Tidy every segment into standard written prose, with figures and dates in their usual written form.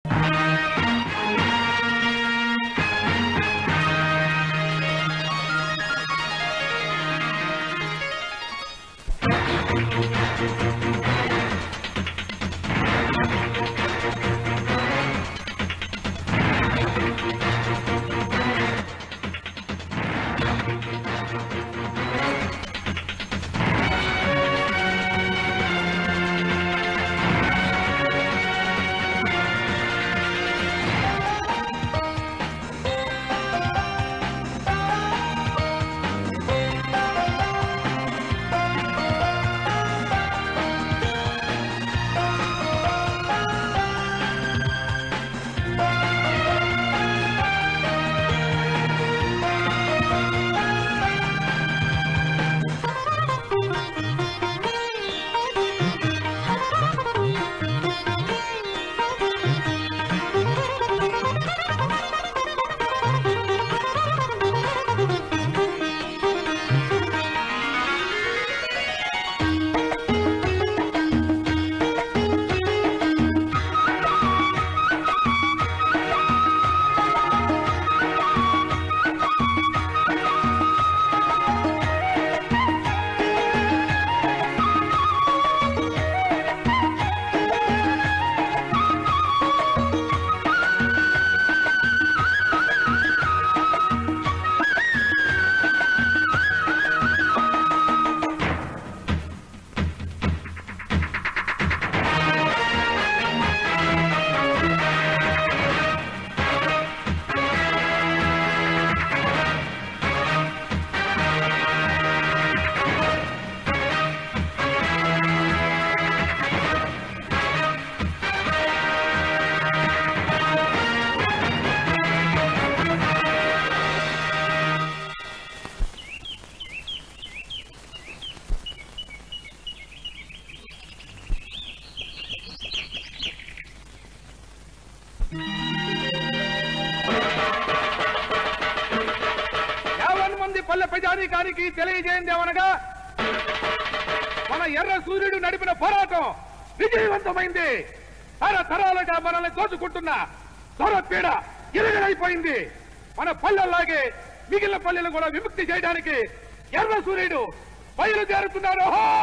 ప్రజానీకానికి తెలియజేయందేమనగా మన ఎర్ర సూర్యుడు నడిపిన పోరాటం విజయవంతమైంది. తరతరాలుగా మనల్ని దోచుకుంటున్న దొరపీడ ఇరుగైపోయింది. మన పల్లెల్లాగే మిగిలిన పల్లెలు కూడా విముక్తి చేయడానికి ఎర్ర సూర్యుడు బయలుదేరుతున్నారు.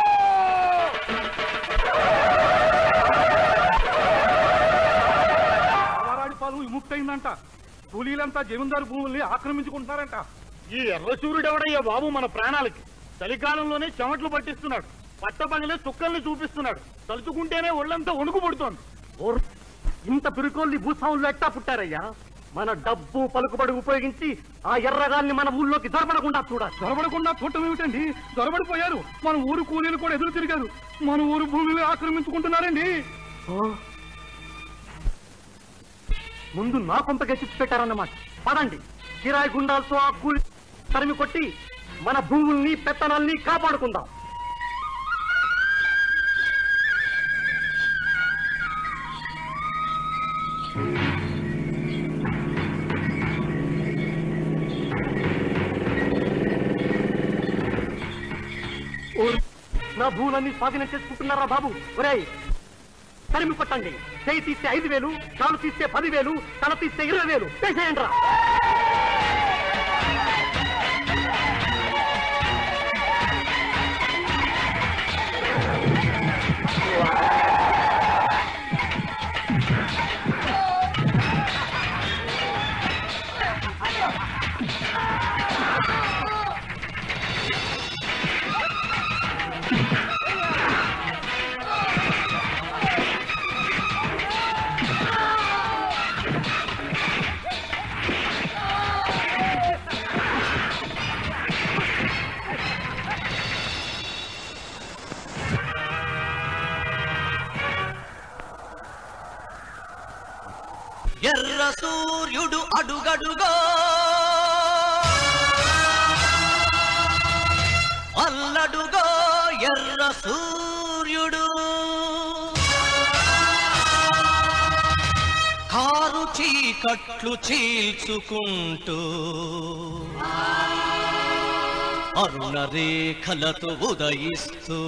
పాలు విముక్తయిందంట. కూలీలంతా జమీందారు భూముల్ని ఆక్రమించుకుంటున్నారంట. ఈ ఎర్ర సూర్యుడు ఎవడయ్యా బాబు మన ప్రాణాలకి? చలికాలంలోనే చెమట్లు పట్టిస్తున్నాడు, పట్టపగలే చుక్కల్ని చూపిస్తున్నాడు. తలుచుకుంటేనే ఒళ్ళంతా వణుకు పుడుతోంది. ఇంత పిరుకోల్ని భూస్వాములు ఎట్టా పుట్టారయ్యా? మన డబ్బు పలుకుబడి ఉపయోగించి ఆ ఎర్రగాల్ని మన ఊళ్ళోకి దొరబడకుండా చూడాలి. దొరబడకుండా చూడటం ఏమిటండి? దొరబడిపోయారు. మన ఊరు కూలీలు కూడా ఎదురు తిరిగారు. మన ఊరు భూమిని ఆక్రమించుకుంటున్నారండి. ముందు నా కొంత గెచ్చి పెట్టారన్నమాట. పదండి, కిరాయి గుండాలతో ఆ కూలి తరిమి కొట్టి మన భూముల్ని పెత్తనాల్ని కాపాడుకుందాం. నా భూములన్నీ స్వాధీనం చేసుకుంటున్నారా బాబు? ఒరేయ్, తరిమి కొట్టండి. చేయి తీస్తే 5,000, కాలు తీస్తే 10,000, తల తీస్తే 20,000 వేసేయండి రా. ఎర్ర సూర్యుడు అడుగడుగో అల్లడుగో ఎర్ర సూర్యుడు కారు చీకట్లు చీల్చుకుంటూ అరుణ రేఖలతో ఉదయిస్తూ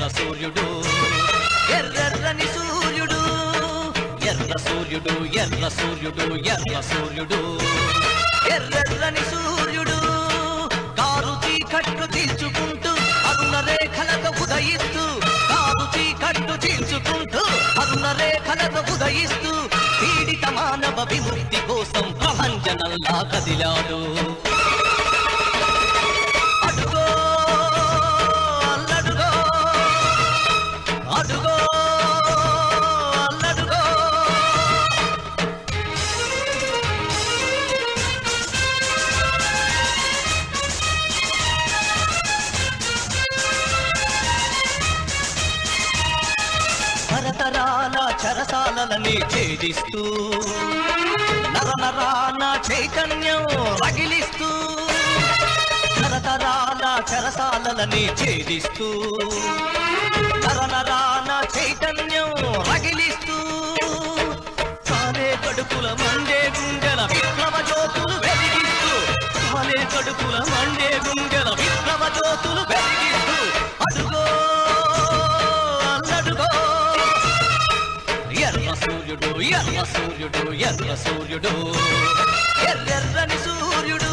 సూర్యుడు ఎర్రెర్రని సూర్యుడు ఎర్ర సూర్యుడు ఎర్ర సూర్యుడు ఎర్ర సూర్యుడు ఎర్రెర్రని సూర్యుడు కారు చీకట్లు చీల్చుకుంటూ అరుణ రేఖలతో ఉదయిస్తూ కారు చీకట్లు చీల్చుకుంటూ అరుణ రేఖలతో ఉదయిస్తూ పీడిత మానవ విముక్తి కోసం ప్రభంజనంలా కదిలాడు అడుగో అల్లడుగో అడుగో అల్లడుగో తరతరాల చరసాలని ఛేదిస్తూ నరనరాన చైతన్యం రగిలిస్తూ తరతరాల చరసాలని ఛేదిస్తూ నరనరాన చైతన్యం రగిలిస్తూ కాలే కడుపుల మండే గుండెల విప్లవ జ్యోతులు వెలిగిస్తూ కాలే కడుపుల మండే గుండెల విప్లవ జ్యోతులు వెలిగిస్తూ అడుగో అల్లడుగో ఎర్ర సూర్యుడు ఎర్ర సూర్యుడు ఎర్ర సూర్యుడు ఎర్రెర్రని సూర్యుడు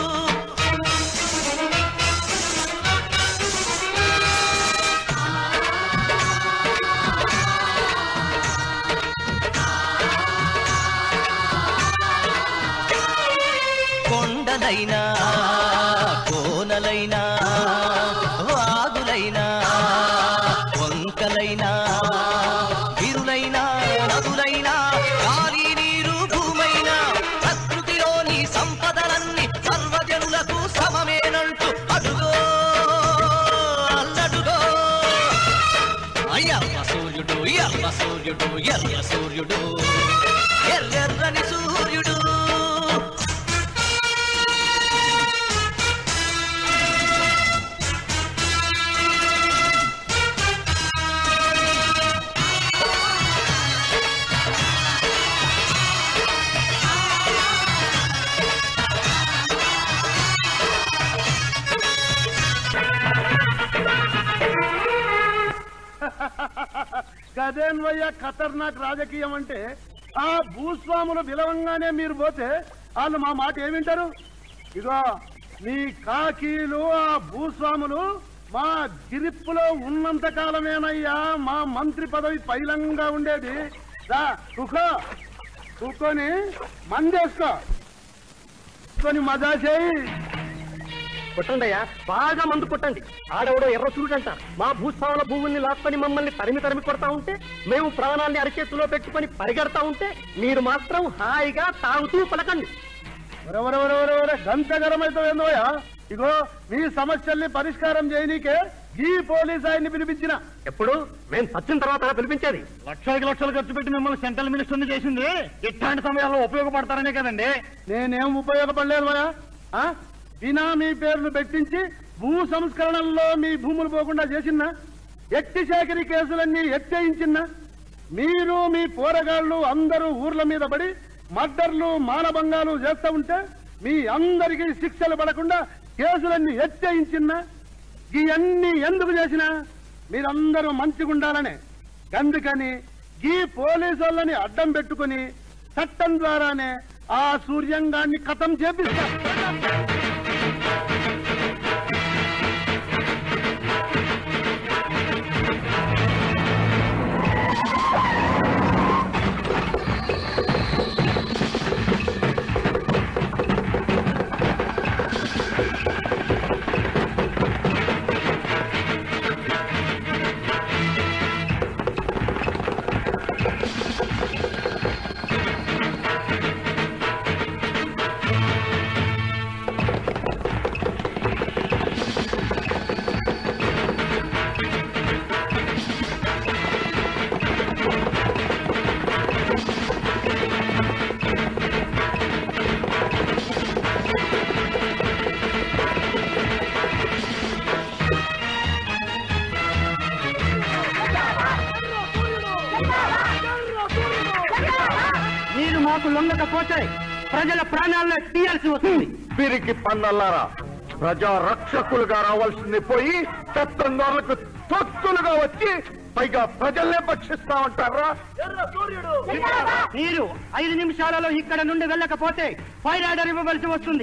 కొండలైనా కోనలైనా వాగులైనా వంకలైనా విరులైనా నదులైనా గాలి నీరు భూమైనా ప్రకృతిలోని సంపదలన్నీ సర్వజనులకు సమమేనంటూ అడుగో అల్లడుగో ఎర్ర సూర్యుడు ఎర్ర సూర్యుడు ఎర్ర సూర్యుడు ఎర్రెర్రని సూర్యుడు గదేన్వయ్య ఖతర్నాక్ రాజకీయం అంటే ఆ భూస్వాములు విలవంగానే మీరు పోతే వాళ్ళు మా మాట ఏమింటారు ఇగో మీ కాకీలు ఆ భూస్వాములు మా గిరిప్పులో ఉన్నంత కాలమేనయ్యా మా మంత్రి పదవి పైలంగా ఉండేది రా కూకొని మందేసుకో కొని మజా చేయి కొట్టండి అయ్యా బాగా మందు కొట్టండి ఆడవడో ఎర్ర చూడంట మా భూస్వాముల భూముల్ని లాక్కొని మమ్మల్ని తరిమి కొడతా ఉంటే మేము ప్రాణాన్ని అరిచేతిలో పెట్టుకొని పరిగెడతా ఉంటే మీరు మాత్రం హాయిగా తాగుతూ పలకండి గంట గరమైపోయిందోయా ఇగో మీ సమస్యల్ని పరిష్కారం చేయనీకే ఈ పోలీస్ ఆయన్ని పిలిపించిన ఎప్పుడు మేము చచ్చిన తర్వాత పిలిపించేది లక్షలకి లక్షలు ఖర్చు పెట్టి మిమ్మల్ని సెంట్రల్ మినిస్టర్ని చేసింది ఇట్లాంటి సమయాల్లో ఉపయోగపడతారనే కదండి నేనేం ఉపయోగపడలేదు బినామీ పేర్లు పెట్టించి భూ సంస్కరణల్లో మీ భూములు పోకుండా చేసినా ఎట్టి సేకరి కేసులన్నీ ఎత్తేయించినా మీరు మీ పోరగాళ్లు అందరూ ఊర్ల మీద పడి మర్డర్లు మానభంగాలు చేస్తూ ఉంటే మీ అందరికీ శిక్షలు పడకుండా కేసులన్నీ ఎత్తేయించినా ఇవన్నీ ఎందుకు చేసినా మీరందరూ మంచిగుండాలనే అందుకని ఈ పోలీసు వాళ్ళని అడ్డం పెట్టుకుని చట్టం ద్వారానే ఆ సూర్యంగాన్ని ఖతం చేపిస్తా మాకు లొంగకపోతే ప్రజల ప్రాణాలను తీయాల్సి వస్తుంది. వీరికి పన్నల్లారా ప్రజా రక్షకులుగా రావాల్సింది పోయి చట్టందారులకు తొత్తులుగా వచ్చి పైగా ప్రజల్నే భక్షిస్తా ఉంటారా? మీరు 5 నిమిషాలలో ఇక్కడ నుండి వెళ్ళకపోతే ఫైర్ ఆర్డర్ ఇవ్వవలసి వస్తుంది.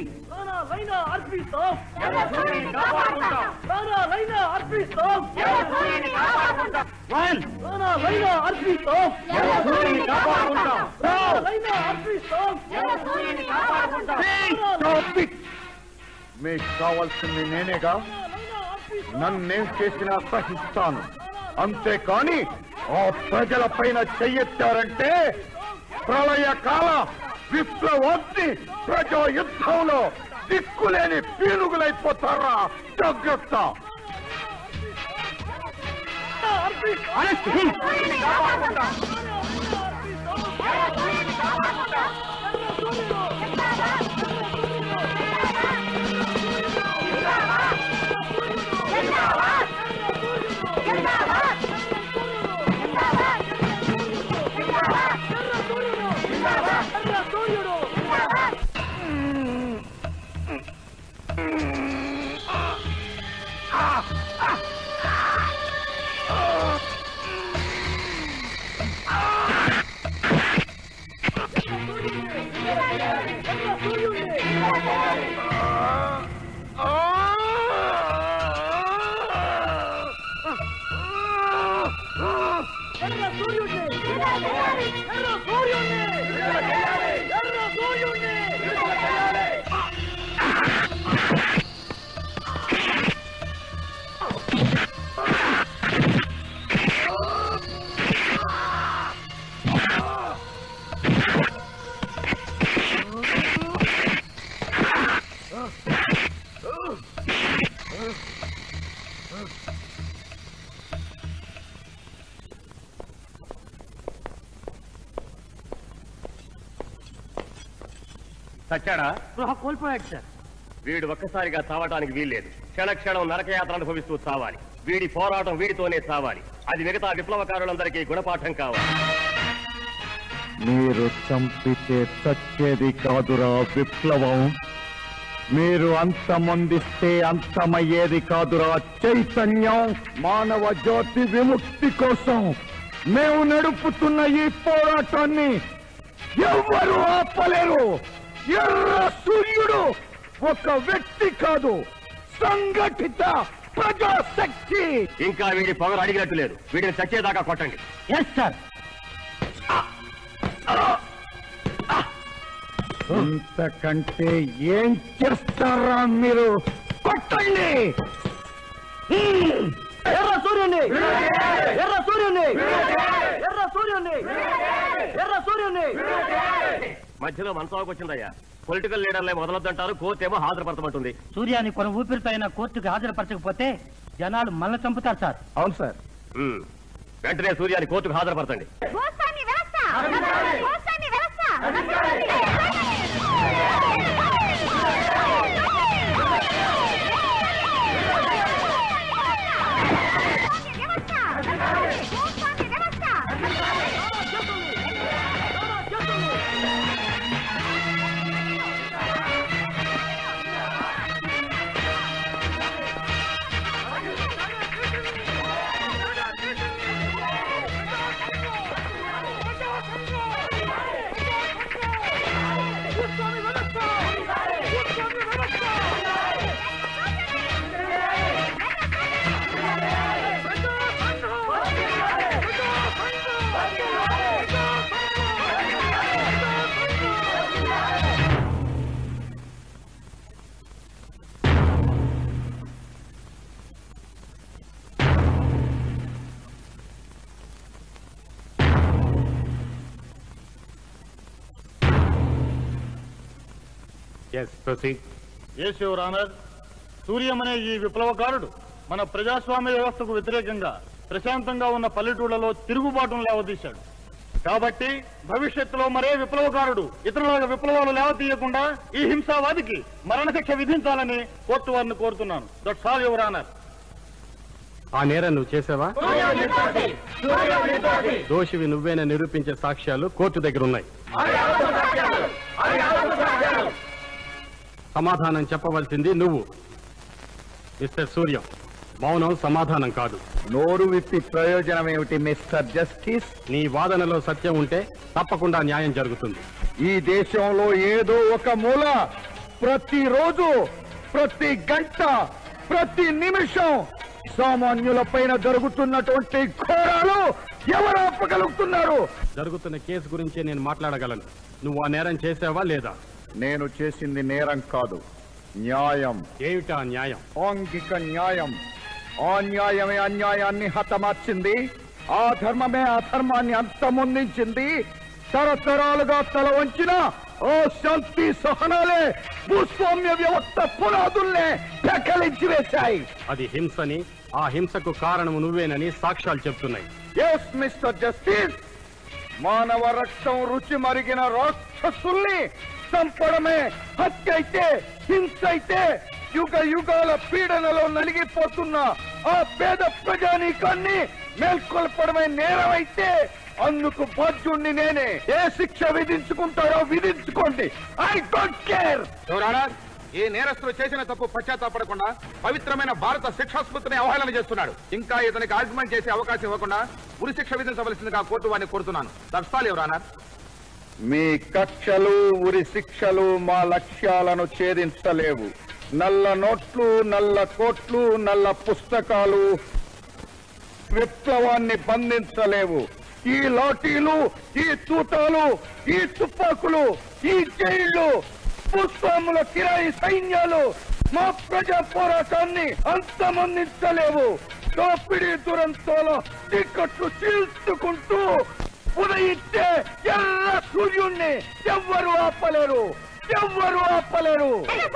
మీకు కావాల్సింది నేనేగా, నన్నేం చేసినా సహిస్తాను. అంతేకాని ఆ ప్రజల పైన చెయ్యెత్తారంటే ప్రళయకాల విప్లవాన్ని ప్రజా యుద్ధంలో దిక్కులేని పీనుగులైపోతారా? జాగ్రత్త. సచ్చాడా? గృహ కోల్పోయాడు సార్. వీడు ఒక్కసారిగా చావటానికి వీల్లేదు. క్షణక్షణం నరకయాత్ర అనుభవిస్తూ చావాలి. వీడి పోరాటం వీడితోనే చావాలి. అది మిగతా విప్లవకారులందరికీ గుణపాఠం కావాలి. మీరు చంపితే చచ్చేది కాదురా విప్లవం. మీరు అంతమొందిస్తే అంతమయ్యేది కాదురా చైతన్యం. మానవ జాతి విముక్తి కోసం మేము నడుపుతున్న ఈ పోరాటాన్ని ఎవ్వరూ ఆపలేరు. ఎర్ర సూర్యుడు ఒక వ్యక్తి కాదు, సంఘటిత ప్రజాశక్తి. ఇంకా వీడి పొగరు అడిగినట్టు లేదు. వీడిని చచ్చేదాకా కొట్టండి. Yes sir. ఇంతకంటే ఏం చేస్తారా మీరు? కొట్టండి. ఎర్ర సూర్యుని, ఎర్ర సూర్యుని, ఎర్ర సూర్యుని, ఎర్ర సూర్యుని. మధ్యలో మనసాకు వచ్చిందయ్యా. పొలిటికల్ లీడర్లే మొదలొద్దంటారు, కోర్టు ఏమో హాజరుపరచమంటుంది. సూర్యాన్ని కొన ఊపిరితో అయినా కోర్టుకు హాజరుపరచకపోతే జనాలు మనల్ని చంపుతారు సార్. అవును సార్. వెంటనే సూర్యాన్ని కోర్టుకు హాజరుపరచండి. యువర్ ఆనర్, సూర్యం అనే ఈ విప్లవకారుడు మన ప్రజాస్వామ్య వ్యవస్థకు వ్యతిరేకంగా ప్రశాంతంగా ఉన్న పల్లెటూళ్లలో తిరుగుబాటును లేవదీశాడు. కాబట్టి భవిష్యత్తులో మరే విప్లవకారుడు ఇతరుల విప్లవాలు లేవతీయకుండా ఈ హింసావాదికి మరణశిక్ష విధించాలని కోర్టు వారిని కోరుతున్నాను. That's all your honour. ఆ నేరం నువ్వు చేసావా? దోషివి నువ్వేనా నిరూపించే సాక్ష్యాలు కోర్టు దగ్గర ఉన్నాయి. సమాధానం చెప్పవలసింది నువ్వు. మిస్టర్ సూర్యం, మౌనం సమాధానం కాదు. నోరు విప్పి ప్రయోజనం ఏమిటి మిస్టర్ జస్టిస్? నీ వాదనలో సత్యం ఉంటే తప్పకుండా న్యాయం జరుగుతుంది. ఈ దేశంలో ఏదో ఒక మూల ప్రతిరోజు, ప్రతి గంట, ప్రతి నిమిషం సామాన్యుల పైన జరుగుతున్నటువంటి ఘోరాలు ఎవరు ఆపగలుగుతున్నారు? జరుగుతున్న కేసు గురించే నేను మాట్లాడగలను. నువ్వు ఆ నేరం చేసావా లేదా? నేను చేసింది నేరం కాదు, న్యాయం. ఏమిటా న్యాయం? ఆంగిక న్యాయం. ఆ న్యాయమే అన్యాయాన్ని హతమార్చింది, ఆ ధర్మమే అధర్మాన్ని అంతమొందించింది. తరతరాలుగా తల వంచిన ఓ శాంతి సహనాలే భూస్వామ్య వ్యవస్థ పునాదుల్నే పెకలించి వేశాయి. అది హింసని, ఆ హింసకు కారణము నువ్వేనని సాక్ష్యాలు చెప్తున్నాయి. ఎస్ మిస్టర్ జస్టిస్, మానవ రక్తం రుచి మరిగిన రాక్షసుల్ని చంపడమే హత్య అయితే, హింస అయితే, యుగ యుగాల పీడనలో నలిగిపోతున్న ఆ పేద ప్రజానీకాన్ని మేల్కొల్పడమే నేరమైతే అందుకు బాధ్యుణ్ణి నేనే. ఏ శిక్ష విధించుకుంటారో విధించుకోండి, ఐ డోంట్ కేర్. ఏ నేరస్తులు చేసిన తప్పు పశ్చాత్తాపడకుండా పవిత్రమైన భారత శిక్షాస్మృతిని అవహేళన చేస్తున్నాడు. ఇంకా ఇతనికి ఆర్గ్యుమెంట్ చేసే అవకాశం ఇవ్వకుండా ఉరి శిక్ష విధించవలసిందిగా కోర్టు వారిని కోరుతున్నాను. దర్శాలు ఎవరన్నా? మీ కక్షలు, ఉరి శిక్షలు మా లక్ష్యాలను ఛేదించలేవు. నల్ల నోట్లు, నల్ల కోట్లు, నల్ల పుస్తకాలు విప్లవాన్ని బంధించలేవు. ఈ లాఠీలు, ఈ తూటాలు, ఈ తుపాకులు, ఈ జైళ్లు, భూస్వాముల కిరాయి సైన్యాలు మా ప్రజా పోరాటాన్ని అంతమొందించలేవు. దోపిడీ దురంతాల టికెట్లు చీల్చుకుంటూ ఉదయించే ఎర్ర సూర్యుణ్ణి ఎవ్వరు ఆపలేరు, ఎవ్వరు ఆపలేరు.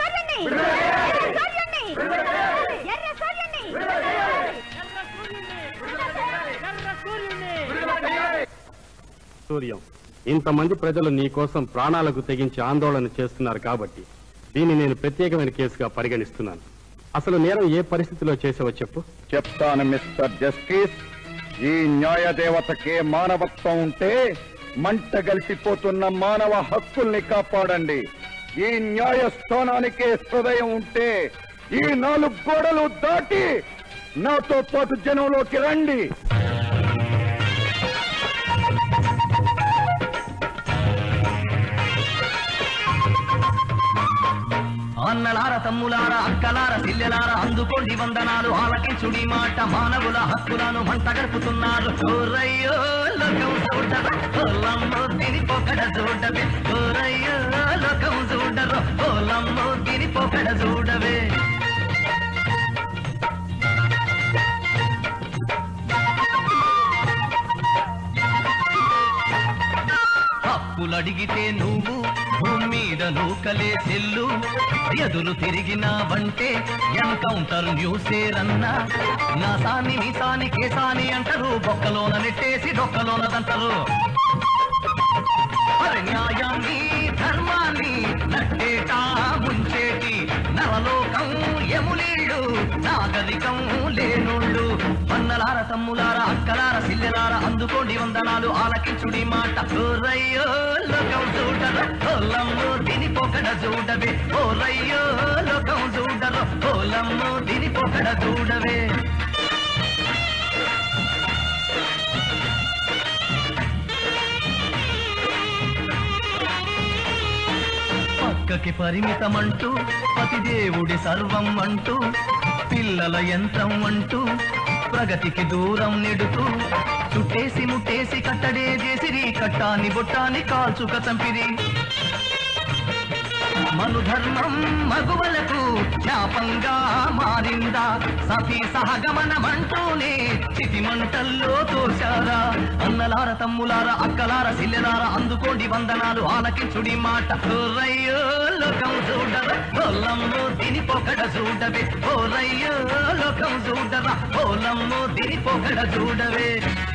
సూర్యం, ఇంతమంది ప్రజలు నీ కోసం ప్రాణాలకు తెగించి ఆందోళన చేస్తున్నారు కాబట్టి దీన్ని నేను ప్రత్యేకమైన కేసుగా పరిగణిస్తున్నాను. అసలు నేరం ఏ పరిస్థితిలో చేసావో చెప్పు. చెప్తాను మిస్టర్ జస్టిస్. ఈ న్యాయ దేవతకే మానవత్వం ఉంటే మంట గలిసిపోతున్న మానవ హక్కుల్ని కాపాడండి. ఈ న్యాయస్థానానికే హృదయం ఉంటే ఈ 4 గోడలు దాటి నాతో పాటు జనంలోకి రండి. అన్నలార, తమ్ములార, అక్కలార, సిల్లెలార, అందుకోండి వందనాలు, ఆలకించుడి మాట. మానవుల హక్కులను మంట గడుపుతున్నారు. ఓరయ్యో లోకం చూడరు, ఓలమ్మో దీని పొకడ చూడవే. ఓరయ్యో లోకం చూడరు, ఓలమ్మో దీని పొకడ చూడవే. హక్కులడిగితే నువ్వు భూమి మీద నూకలే చెల్లు. ఎదురు తిరిగినావంటే ఎన్కౌంటర్ న్యూసేరన్నా. నా సాని నీ సాని కేసాని అంటారు, బొక్కలోన నెట్టేసి డొక్కలోనదంటారు. న్యాయాన్ని ధర్మాన్ని నట్టేటా ముంచేటి నరలోకం ఎములీళ్ళు, నాగరికం లేనుళ్ళు. అన్నలార, తమ్ములార, అక్కలార, సిల్లెలార, అందుకోండి వందనాలు, ఆలకించుడి మాట. ఓరయ్యో లోకం చూడరు, ఓలమ్మో దీని పొకడ చూడవే. ఓరయ్యో లోకం చూడరు, ఓలమ్మో దీని పొకడ చూడవే. పక్కకి పరిమితమంటూ పతిదేవుడి సర్వం అంటూ పిల్లల యంత్రం అంటూ ప్రగతికి దూరం నెడుతూ చుట్టేసి ముట్టేసి కట్టడే చేసిరి. కట్టాన్ని బొట్టాన్ని కాల్చుక చంపిరి. మనుధర్మం మగువలకు శాపంగా మారిందా? సతీ సహగమనమంటూనే చితి మంటల్లో తోశారా? అన్నలార, తమ్ములార, అక్కలార, సిల్లెలార, అందుకోండి వందనాలు, ఆలకించుడి మాట. ఓరయ్యో లోకం చూడరా, ఓలమ్మో దీని పొకడ చూడవే. ఓరయ్యో లోకం చూడరా, ఓలమ్మో దీని పొకడ చూడవే.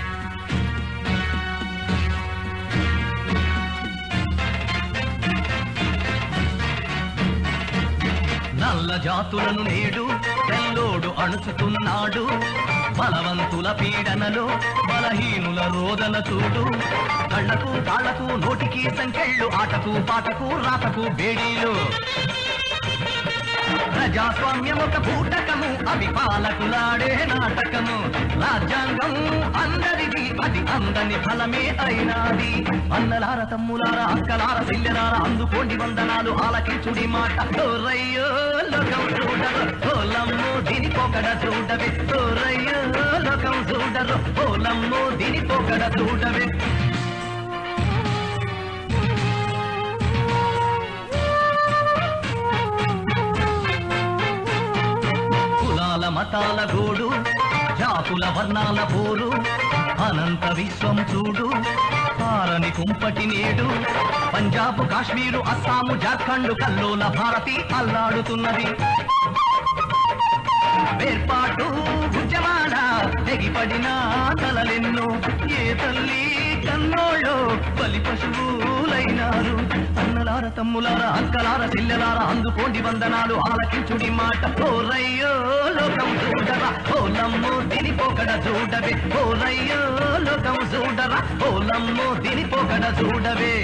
నల్ల జాతులను నేడు తెల్లోడు అణుచుతున్నాడు. బలవంతుల పీడనలో బలహీనుల రోదన చూడు. కళ్ళకు కాళ్లకు నోటికి సంకెళ్ళు, ఆటకు పాటకు రాతకు బేడీలు. ప్రజాస్వామ్యం ఒక బూటకము, అవి పాలకులాడే నాటకము. రాజ్యాంగం అందరిది, అది అందని ఫలమే అయినాది. అన్నలార తమ్ములార అక్కలార సిల్లెలార అందుకోండి వందనాలు, ఆలకించుడి మాట. ఓరయ్యో లోకం చూడరు, ఓలమ్మో దీని పొగడ చూడవే. ఓరయ్యో లోకం చూడరు, ఓలమ్మో దీని పొగడ చూడవే. కులాల మతాల గోడు, జాతుల వర్ణాల పోరు, అనంత విశ్వం చూడు పారని కుంపటి నేడు. పంజాబ్ కాశ్మీరు అస్సాము జార్ఖండ్ కల్లోల భారతి అల్లాడుతున్నది. వేర్పాటు ఉద్యమాన తెగిపడిన తలలెన్నో, ఏ తల్లి కన్నోళ్ళు బలి పశువులైనారు. అన్నలార తమ్ములార అక్కలార సిల్లెలార అందుకోండి వందనాలు, ఆలకించుడి మాట. ఓరయ్యో లోకం చూడరా, ఓలమ్మో దీని పొగడ చూడవే. ఓరయ్యో లోకం చూడరా, ఓలమ్మో దీని పొగడ చూడవే.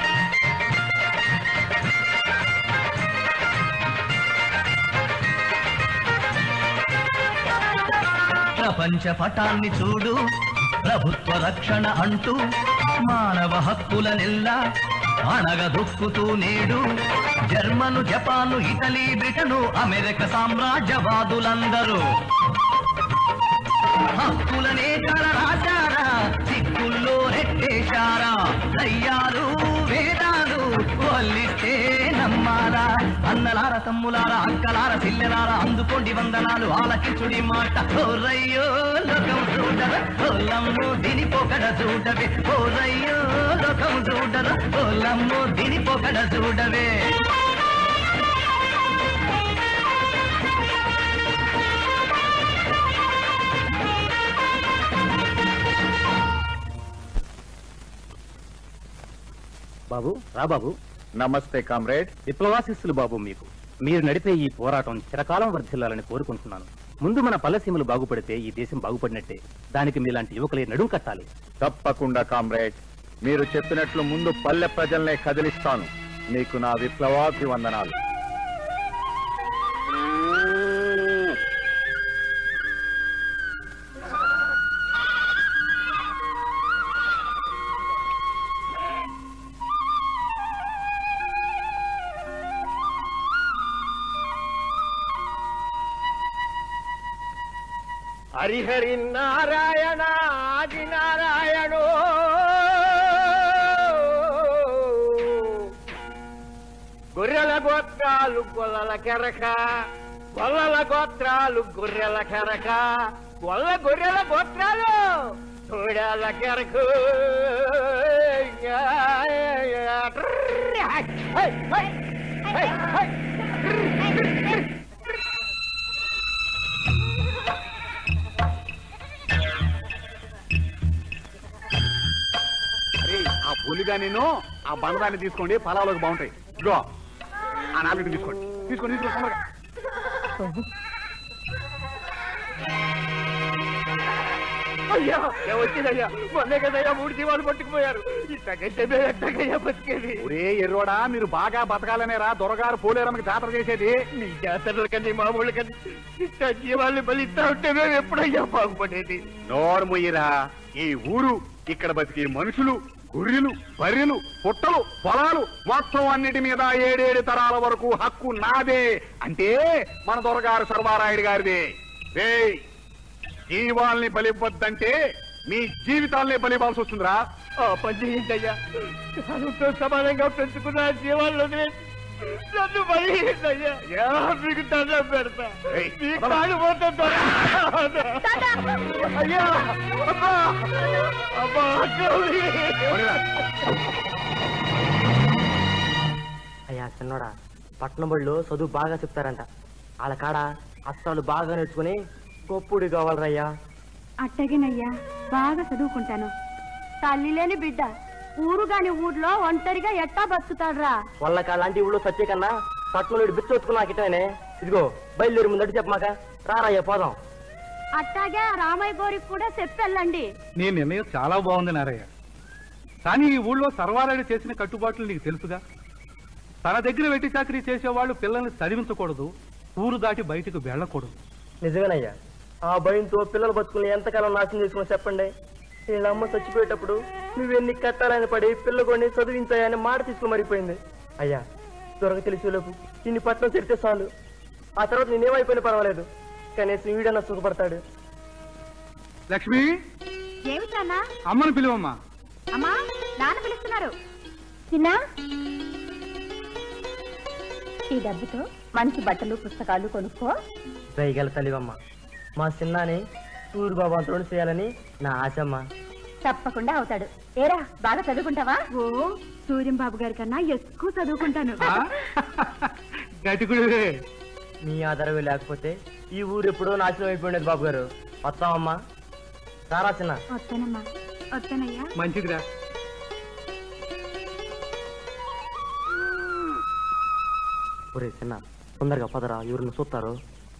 ప్రపంచ పటాన్ని చూడు, ప్రభుత్వ రక్షణ అంటూ మానవ హక్కుల నెల్లా అణగదొక్కుతూ నేడు. German Japan Italy Britain America సామ్రాజ్యవాదులందరూ హక్కులనే కళ రాశారా, సిక్కుల్లో రెట్టేశారా. దయ్యాలు వేదాలు వల్లిస్తే నమ్మారా. అన్నలార తమ్ములార అక్కలార సిల్లెలార అందుకోండి వందనాలు, ఆలకించుడి మాట. ఓరయ్యో లోకం చూడర, ఓలమ్మో దీని పొగడ చూడవే. ఓరయ్యో లోకం చూడర, ఓలమ్మో దీని పొగడ చూడవే. బాబు రా బాబు. నమస్తే కామ్రేడ్. విప్లవాశిస్సులు బాబు మీకు. మీరు నడిపే ఈ పోరాటం చిరకాలం వర్ధిల్లాలని కోరుకుంటున్నాను. ముందు మన పల్లెసీమలు బాగుపడితే ఈ దేశం బాగుపడినట్టే. దానికి మీలాంటి యువకులే నడుం కట్టాలి. తప్పకుండా కామ్రేడ్, మీరు చెప్పినట్లు ముందు పల్లె ప్రజల్నే కదిలిస్తాను. మీకు నా విప్లవాభివందనాలు. హరిహరి నారాయణ ఆది నారాయణో, గొర్రెల గోత్రాలు గొల్లల కెరక, గొల్లల గోత్రాలు గొర్రెల కెరక, గొర్రెల గోత్రాలు తోడల కెరకు. ఆ పులిగా నేను ఆ బంగాన్ని తీసుకోండి, పొలాలకు బాగుంటాయి. ఇదిగో ఆ నాలుగు తీసుకోండి, తీసుకోండి తీసుకోండి. అయ్యా వచ్చిందయ్యా, మొన్నే కదయ్యా 3 జీవాలు పట్టుకుపోయారు. ఇంతకంటే మేము ఎట్టకయ్యా బతికేది? ఒరే ఎర్రోడా, మీరు బాగా బతకాలనేరా దొరగారు పోలేరమ్మకి జాతర చేసేది. మీ జాతరల కన్నా మామూలు కన్నా జీవాల్ని బలిస్తా ఉంటే మేము ఎప్పుడయ్యా బాగుపడేది? నోరు మొయ్యరా. ఈ ఊరు, ఇక్కడ బతికే మనుషులు, గుర్రెలు, బర్రెలు, పుట్టలు, పొలాలు మొత్తం అన్నిటి మీద 7 తరాల వరకు హక్కు నాదే. అంటే మన దొరగారు సర్వారాయుడు గారిదే. జీవాల్ని బలివ్వద్దంటే మీ జీవితాలనే బలివ్వాల్సి వస్తుందిరా. పని చేయండి, సమానంగా పెంచుకున్న జీవాలను వదిలేసి నన్ను బలియ్యా. మీకు దండం పెడతా, మీ కాళ్ళు పోతా. అయ్యా అబ్బా అబ్బా. అయ్యా చిన్నోడా, పట్నం బడిలో చదువు బాగా చెప్తారంట. వాళ్ళ కాడ అస్త్రాలు బాగా నేర్చుకుని గొప్పుడి కావాలరయ్యా. అట్టగినయ్యా, బాగా చదువుకుంటాను. తల్లి లేని బిడ్డ ఊరు గాని ఊర్లో ఒంటరిగా ఎట్టా బతుకుతాడ్రా? వాళ్ళకి అలాంటి ఊళ్ళో సత్య కన్నా పట్నంలో బిచ్చొచ్చుకున్నా కిటనే. ఇదిగో బయలుదేరి ముందటి చెప్పమాక రారయ్యా పోదాం. అట్టాగే రామయ్య గోరికి కూడా చెప్పెళ్ళండి. నీ నిర్ణయం చాలా బాగుంది నారయ్య. కానీ ఈ ఊళ్ళో సర్వారాయుడు చేసిన కట్టుబాట్లు నీకు తెలుసుగా. తన దగ్గర వెట్టి చాకరీ చేసేవాళ్ళు పిల్లల్ని చదివించకూడదు, ఊరు దాటి బయటకు వెళ్ళకూడదు. నిజమేనయ్యా. ఆ భయంతో పిల్లల బతుకుని ఎంతకాలం నాశనం చేసుకుని చెప్పండి. వీళ్ళ అమ్మ చచ్చిపోయేటప్పుడు నువ్వెన్ని కట్టాలని పడి పిల్లగొని చదివించాయని మాట తీసుకుని మరిపోయింది. అయ్యా త్వరగా తెలిసేలోపు ఇన్ని పట్నం చెడితే చాలు. ఆ తర్వాత నేనేమైపోయినా పర్వాలేదు, కనీసం వీడన్నా సుఖపడతాడు. లక్ష్మి, ఏమిటన్నా? అమ్మను పిలువమ్మా. అమ్మా, నాన్న పిలుస్తున్నారు. చిన్నా, ఈ డబ్బుతో మంచి బట్టలు పుస్తకాలు కొనుక్కో. దయగల తల్లివమ్మ, మా చిన్నాని ఊరు బాబాంతో చేయాలని నా ఆశమ్మ. తప్పకుండా అవుతాడు. ఏరా, బాగా చదువుకుంటావా? ఓ, సూర్యం బాబు గారి కన్నా ఎక్కువ చదువుకుంటాను. గటికుడే. మీ ఆధారమే లేకపోతే ఈ ఊరు ఎప్పుడో నాశనం అయిపోయినది బాబు గారు. వస్తామమ్మా. సారా చిన్న. వస్తానమ్మా. వస్తానయ్యా. మంచిదిరా. ఒరే చిన్న, తొందరగా పదరా, ఎవరిని చూస్తారు.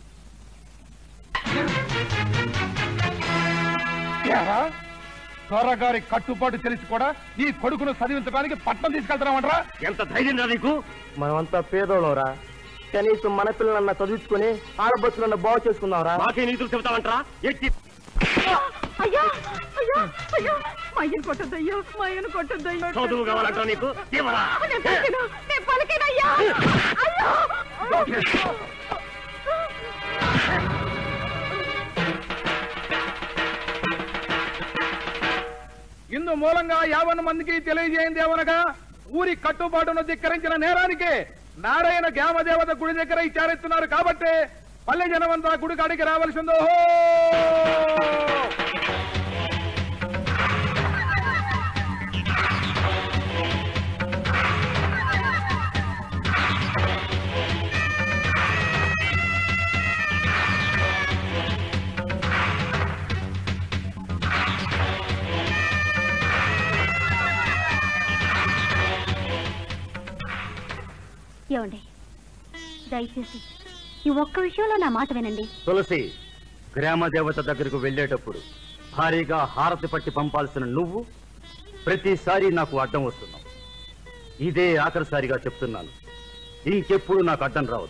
త్వరగారి కట్టుబాటు తెలిసి కూడా నీ కొడుకును చదివించడానికి పట్నం తీసుకెళ్తున్నామంటరా? ఎంత ధైర్యం రా నీకు? మనమంతా పేదోళ్ళంరా, కనీసం మన పిల్లలన్నా చదివించుకుని ఆడబచ్చులన్నా బాగు చేసుకుందాంరా. మాకే నీతులు చెబుతామంటరా? ఎట్టి అయ్యో అయ్యో అయ్యో, మా అయ్యను కొట్టద్దయ్యో, మా అయ్యను కొట్టద్దయ్యో. చదువు కావాలంటరా నీకు? నేను పలికేనయ్యా. అయ్యో, ఇందు మూలంగా 50 మందికి తెలియజేయండి ఏమనగా, ఊరి కట్టుబాటును ధిక్కరించిన నేరానికి నారాయణ గ్రామదేవత గుడి దగ్గర విచారిస్తున్నారు కాబట్టి పల్లె జనమంతా గుడి కాడికి రావాల్సిందో. ఏమండి, దయచేసి ఈ ఒక్క విషయంలో నా మాట వినండి. తులసి, గ్రామ దేవత దగ్గరకు వెళ్ళేటప్పుడు భారీగా హారతి పట్టి పంపాల్సిన నువ్వు ప్రతిసారి నాకు అడ్డం వస్తున్నావు. ఇదే ఆఖరిసారిగా చెప్తున్నాను, ఇంకెప్పుడు నాకు అడ్డం రావద్దు.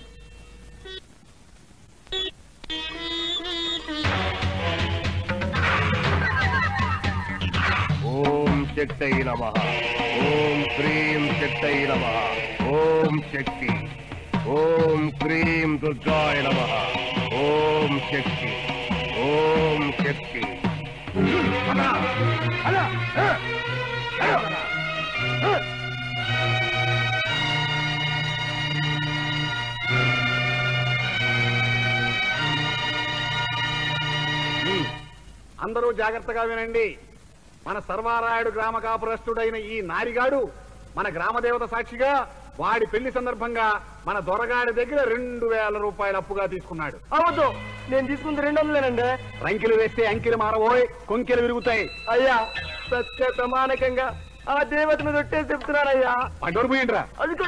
ఓం శక్తై నమః. ఓం క్రీం శక్తై నమః. ఓం శక్తి. ఓం క్రీం దుర్గాయ నమః. ఓం శక్తి. ఓం శక్తి. అందరూ జాగ్రత్తగా వినండి. మన సర్వారాయుడు గ్రామ కాపురస్తుడైన ఈ నారిగాడు మన గ్రామదేవత సాక్షిగా వాడి పెళ్లి సందర్భంగా మన దొరగాడి దగ్గర 2000 రూపాయలు అప్పుగా తీసుకున్నాడు. అవద్దు, నేను తీసుకుంది 200లేనండి. రంకిలు వేస్తే అంకిలు మారబోయ్, కొంకెలు విరుగుతాయి. అయ్యా, సత్య ప్రమాణకంగా ఆ దేవత మీద ఒట్టే చెప్తున్నానయ్యా. అడ్డోరు పోయిండ్రా. అది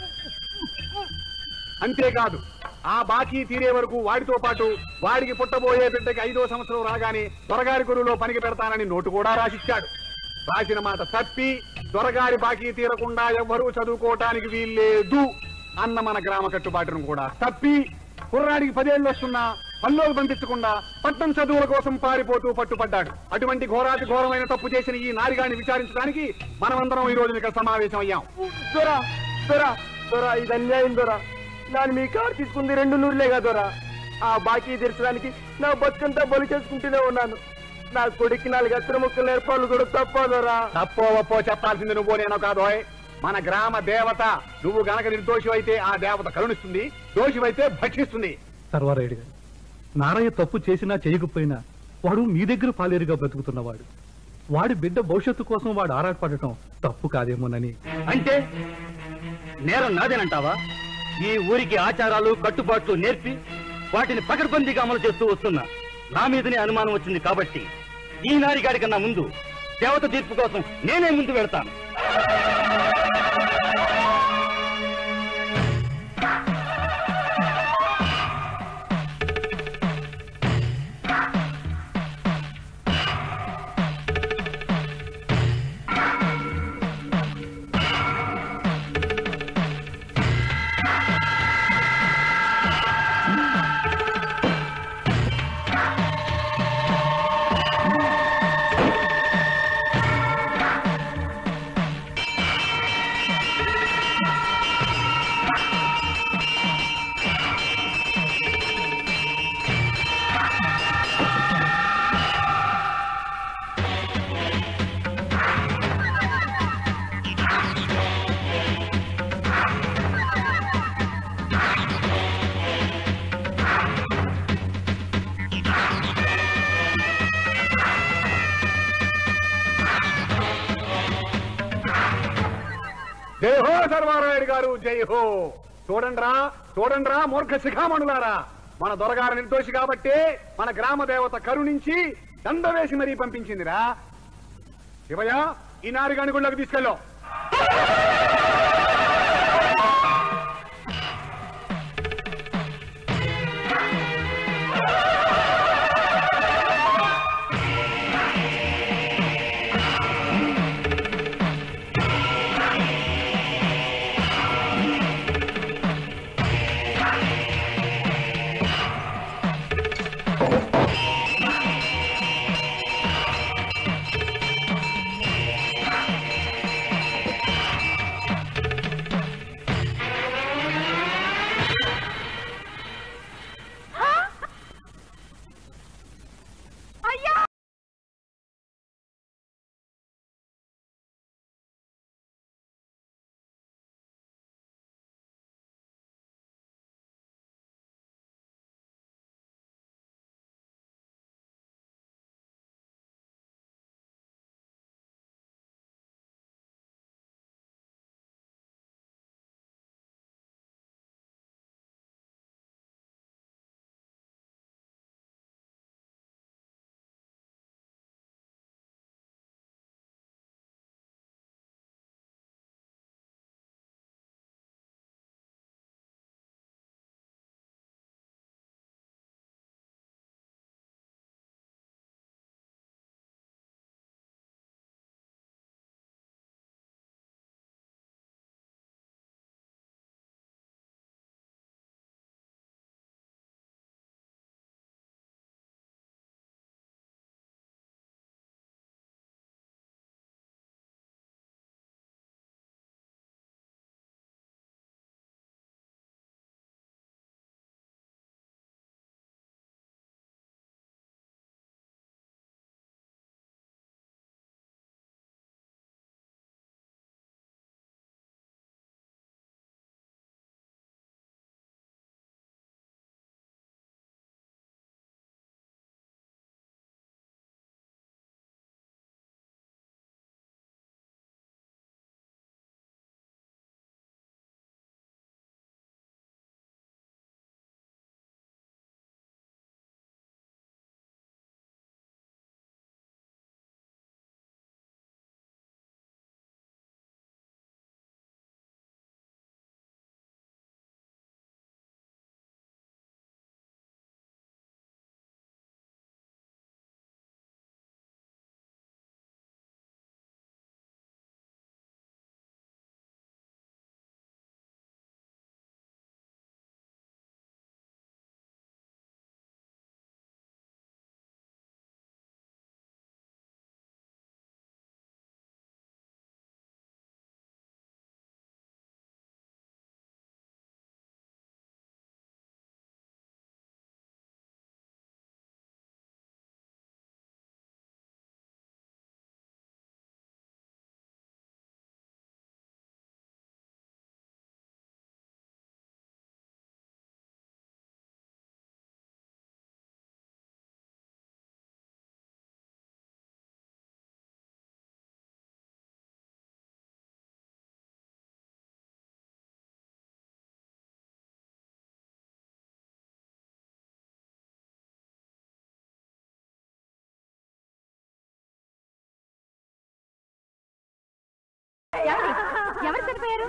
అంతేకాదు, ఆ బాకీ తీరే వరకు వాడితో పాటు వాడికి పుట్టబోయే బిడ్డకి 5వ సంవత్సరం రాగానే దొరగారి గురువులో పనికి పెడతానని నోటు కూడా రాసిచ్చాడు. రాసిన మాట తప్పి దొరగారి బాకీ తీరకుండా ఎవ్వరూ చదువుకోవటానికి వీల్లేదు అన్న మన గ్రామ కట్టుబాటును కూడా తప్పి కుర్రాడికి 10 ఏళ్ళు వస్తున్నా పల్లోకి పంపించకుండా పట్నం చదువుల కోసం పారిపోతూ పట్టుపడ్డాడు. అటువంటి ఘోరాతి ఘోరమైన తప్పు చేసిన ఈ నారిగాడిని విచారించడానికి మనమందరం ఈ రోజు ఇక్కడ సమావేశం అయ్యాం. దొరా దొరా దొరా, ఇది అన్యాయం దొరా. నేను మీ కారు తీసుకుంది 200లేగా దొరా. ఆ బాకీ తీర్చడానికి నా బతుకంతా బలి చేసుకుంటూనే ఉన్నాను. నా కొడుక్కి 4 అక్షర ముక్కలు నేర్పాలు కూడా తప్పదోరా. తప్పో ఒప్పో చెప్పాల్సింది నువ్వు నేనో కాదోయ్. మన గ్రామ దేవత. నువ్వు గనక నిర్దోషి అయితే ఆ దేవత కరుణిస్తుంది, దోషివైతే భక్షిస్తుంది. సర్వారాయుడు గారు, నారయ్య తప్పు చేసినా చేయకపోయినా వాడు మీ దగ్గర పాలేరుగా బ్రతుకుతున్నవాడు. వాడి బిడ్డ భవిష్యత్తు కోసం వాడు ఆరాటపడటం తప్పు కాదేమోనని. అంటే నేరం నాదేనంటావా? ఈ ఊరికి ఆచారాలు కట్టుబాట్లు నేర్పి వాటిని పకడ్బందీగా అమలు చేస్తూ వస్తున్నా నా మీదనే అనుమానం వచ్చింది కాబట్టి ఈ నారిగాడి కన్నా ముందు దేవత తీర్పు కోసం నేనే ముందు వెళ్తాను. జై హో సర్వారాయుడు గారు, జై హో. చూడండ్రా మూర్ఖ శిఖామణులారా, మన దొరగారు నిర్దోషి కాబట్టి మన గ్రామ దేవత కరుణించి దండ వేసి మరీ పంపించిందిరా. శివయ్య, ఈ నారిగాని గుళ్ళకి తీసుకెళ్ళాం. ఎవరు చనిపోయారు?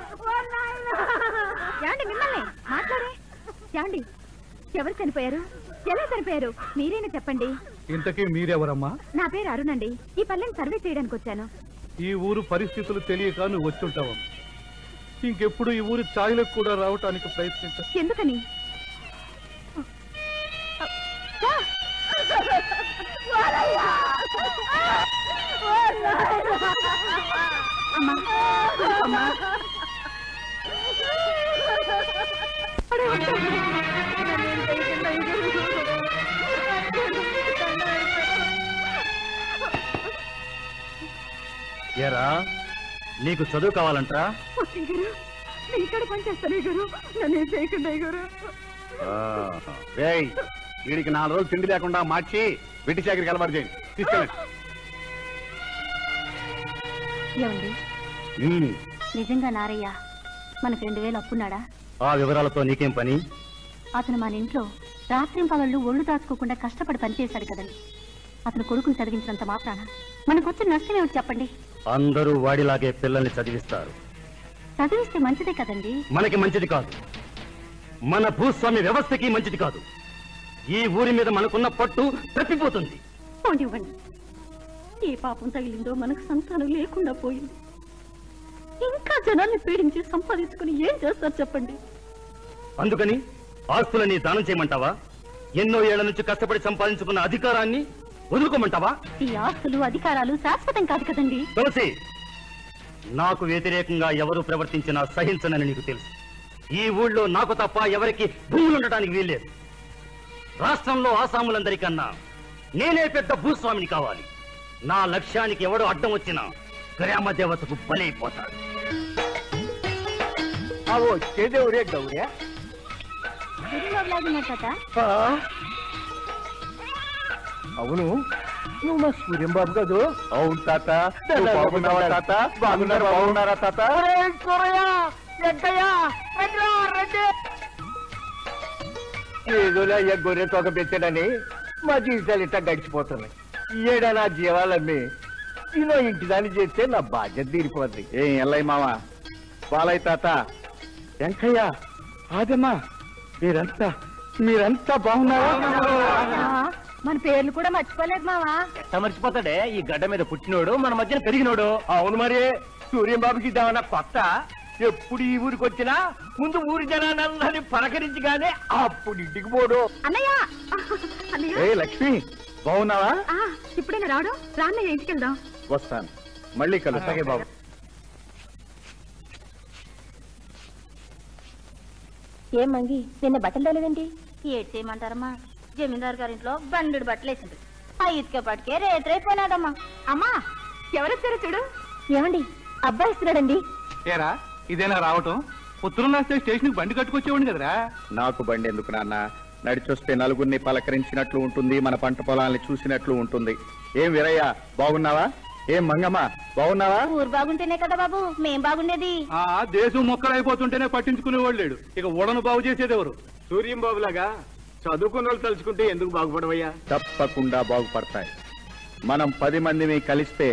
ఏమండి మిమ్మల్ని మాట్లాడే ఏమండి ఎవరు చనిపోయారు? ఎలా చనిపోయారు? మీరేనా చెప్పండి. ఇంతకీ మీరెవరమ్మా? నా పేరు అరుణండి. ఈ పల్లెని సర్వే చేయడానికి వచ్చాను. ఈ ఊరు పరిస్థితులు తెలియక నువ్వు వచ్చుంటావు. ఇంకెప్పుడు ఈ ఊరి ఛాయలకు కూడా రావటానికి ప్రయత్నించ. ఎందుకని? ఏరా నీకు చదువు కావాలంటరా? ఇక్కడ పనిచేస్తానే గారు, నన్ను చేయకుండా గారు. వీడికి 4 రోజులు తిండి లేకుండా మార్చి వెట్టి చాకరికి అలవాటు చేయండి. తీసుకెళ్ళండి. ఏమండి నిజంగా నారయ్య మనకు 2000 అప్పున్నాడా? ఆ వివరాలతో నీకేం పని? అతను మన ఇంట్లో రాత్రి పగళ్ళు ఒళ్ళు దాచుకోకుండా కష్టపడి పనిచేశాడు కదండి. అతను కొడుకుని చదివించినంత మాత్రాన మనకొచ్చిన నష్టం ఏమిటి చెప్పండి? అందరూ వాడిలాగే పిల్లల్ని చదివిస్తారు. చదివిస్తే మంచిదే కదండి. మనకి మంచిది కాదు, మన భూస్వామి వ్యవస్థకి మంచిది కాదు. ఈ ఊరి మీద మనకున్న పట్టు తప్పిపోతుంది. ఇవ్వండి. ఏ పాపం తగిలిందో మనకు సంతానం లేకుండా పోయింది. ఇంకా జనాన్ని పీడించి సంపాదించుకుని ఏం చేస్తారు చెప్పండి? అందుకని ఆస్తులని దానం చేయమంటావా? ఎన్నో ఏళ్ల నుంచి కష్టపడి సంపాదించుకున్న అధికారాన్ని వదులుకోమంటావా? ఈ ఆస్తులు అధికారాలు శాశ్వతం కాదు కదండి. తులసి, నాకు వ్యతిరేకంగా ఎవరు ప్రవర్తించినా సహించనని నీకు తెలుసు. ఈ ఊళ్ళో నాకు తప్ప ఎవరికి భూములు ఉండటానికి వీల్లేదు. రాష్ట్రంలో ఆసాములందరికన్నా నేనే పెద్ద భూస్వామిని కావాలి. నా లక్ష్యానికి ఎవడో అడ్డం వచ్చినా గ్రామ దేవతకు బలైపోతాడు. వచ్చేదేవురే గౌరే. అవును, నువ్వు మా సూర్యం బాబు కాదు? అవును తాత. బాగున్నావా తాత? బాగున్నారా తాత? ఏదోలా అయ్యా గొర్రె తోక పెట్టాడని మా జీవితాలు ఇట్టా గడిచిపోతున్నాయి. ఏడా నా జీవాలమ్మి ఇలా ఇంటి దాన్ని చేస్తే నా బాధ్యత తీరిపోద్ది. ఏం ఎల్లయ్య మామ, బాలయ్య తాత, వెంకయ్య, ఆదమ్మా, మీరంతా బాగున్నారా? మన పేర్లు కూడా మర్చిపోలేదు మావా. ఎట్లా మర్చిపోతాడే? ఈ గడ్డ మీద పుట్టినోడు, మన మధ్యన పెరిగినోడు. అవును మరి, సూర్యం బాబుకి ఇద్దామన్నా కొత్త. ఎప్పుడు ఈ ఊరికి వచ్చినా ముందు ఊరి జనాన్ని పలకరించగానే అప్పుడు ఇంటికి పోడు. అన్నయ్య, ఏ లక్ష్మి, బాగున్నావా? ఇప్పుడైనా రావడం? రాన్నయ్య, ఇంటికి వెళ్దాం. వస్తాను, మళ్ళీ కలుస్తాగే బాబు. ఏం మంగి, నిన్న బట్టలు తోలేదండి? ఏడ్చేయమంటారమ్మా, జమీందారు గారింట్లో బండి బట్టలు వేసింది. ఆ ఇటుకపాటికే రేత్రైపోయినాదమ్మా. అమ్మా, ఎవరొచ్చారో చూడు. ఏమండి, అబ్బాయి ఇస్తున్నాడండి. ఏరా, ఇదేనా రావటం? పుత్రం రాస్తే స్టేషన్ బండి కట్టుకొచ్చేవాడిని కదరా. నాకు బండి ఎందుకు నాన్న? నడిచొస్తే నలుగురిని పలకరించినట్లు ఉంటుంది, మన పంట పొలాల్ని చూసినట్లు ఉంటుంది. ఏం వీరయ్య, బాగున్నావా? ఏం మంగమ్మ, బాగున్నావా? ఊరు బాగుంటేనే కదా బాబు మేం బాగుండేది. ఆ దేశం మొక్కలైపోతుంటేనే పట్టించుకునేవాళ్ళు లేడు, ఇక ఓడను బాగు చేసేది ఎవరు? సూర్యం బాబులాగా చదువుకున్న వాళ్ళు తలుచుకుంటే ఎందుకు బాగుపడవయ్యా? తప్పకుండా బాగుపడతాయి. మనం 10 మందిని కలిస్తే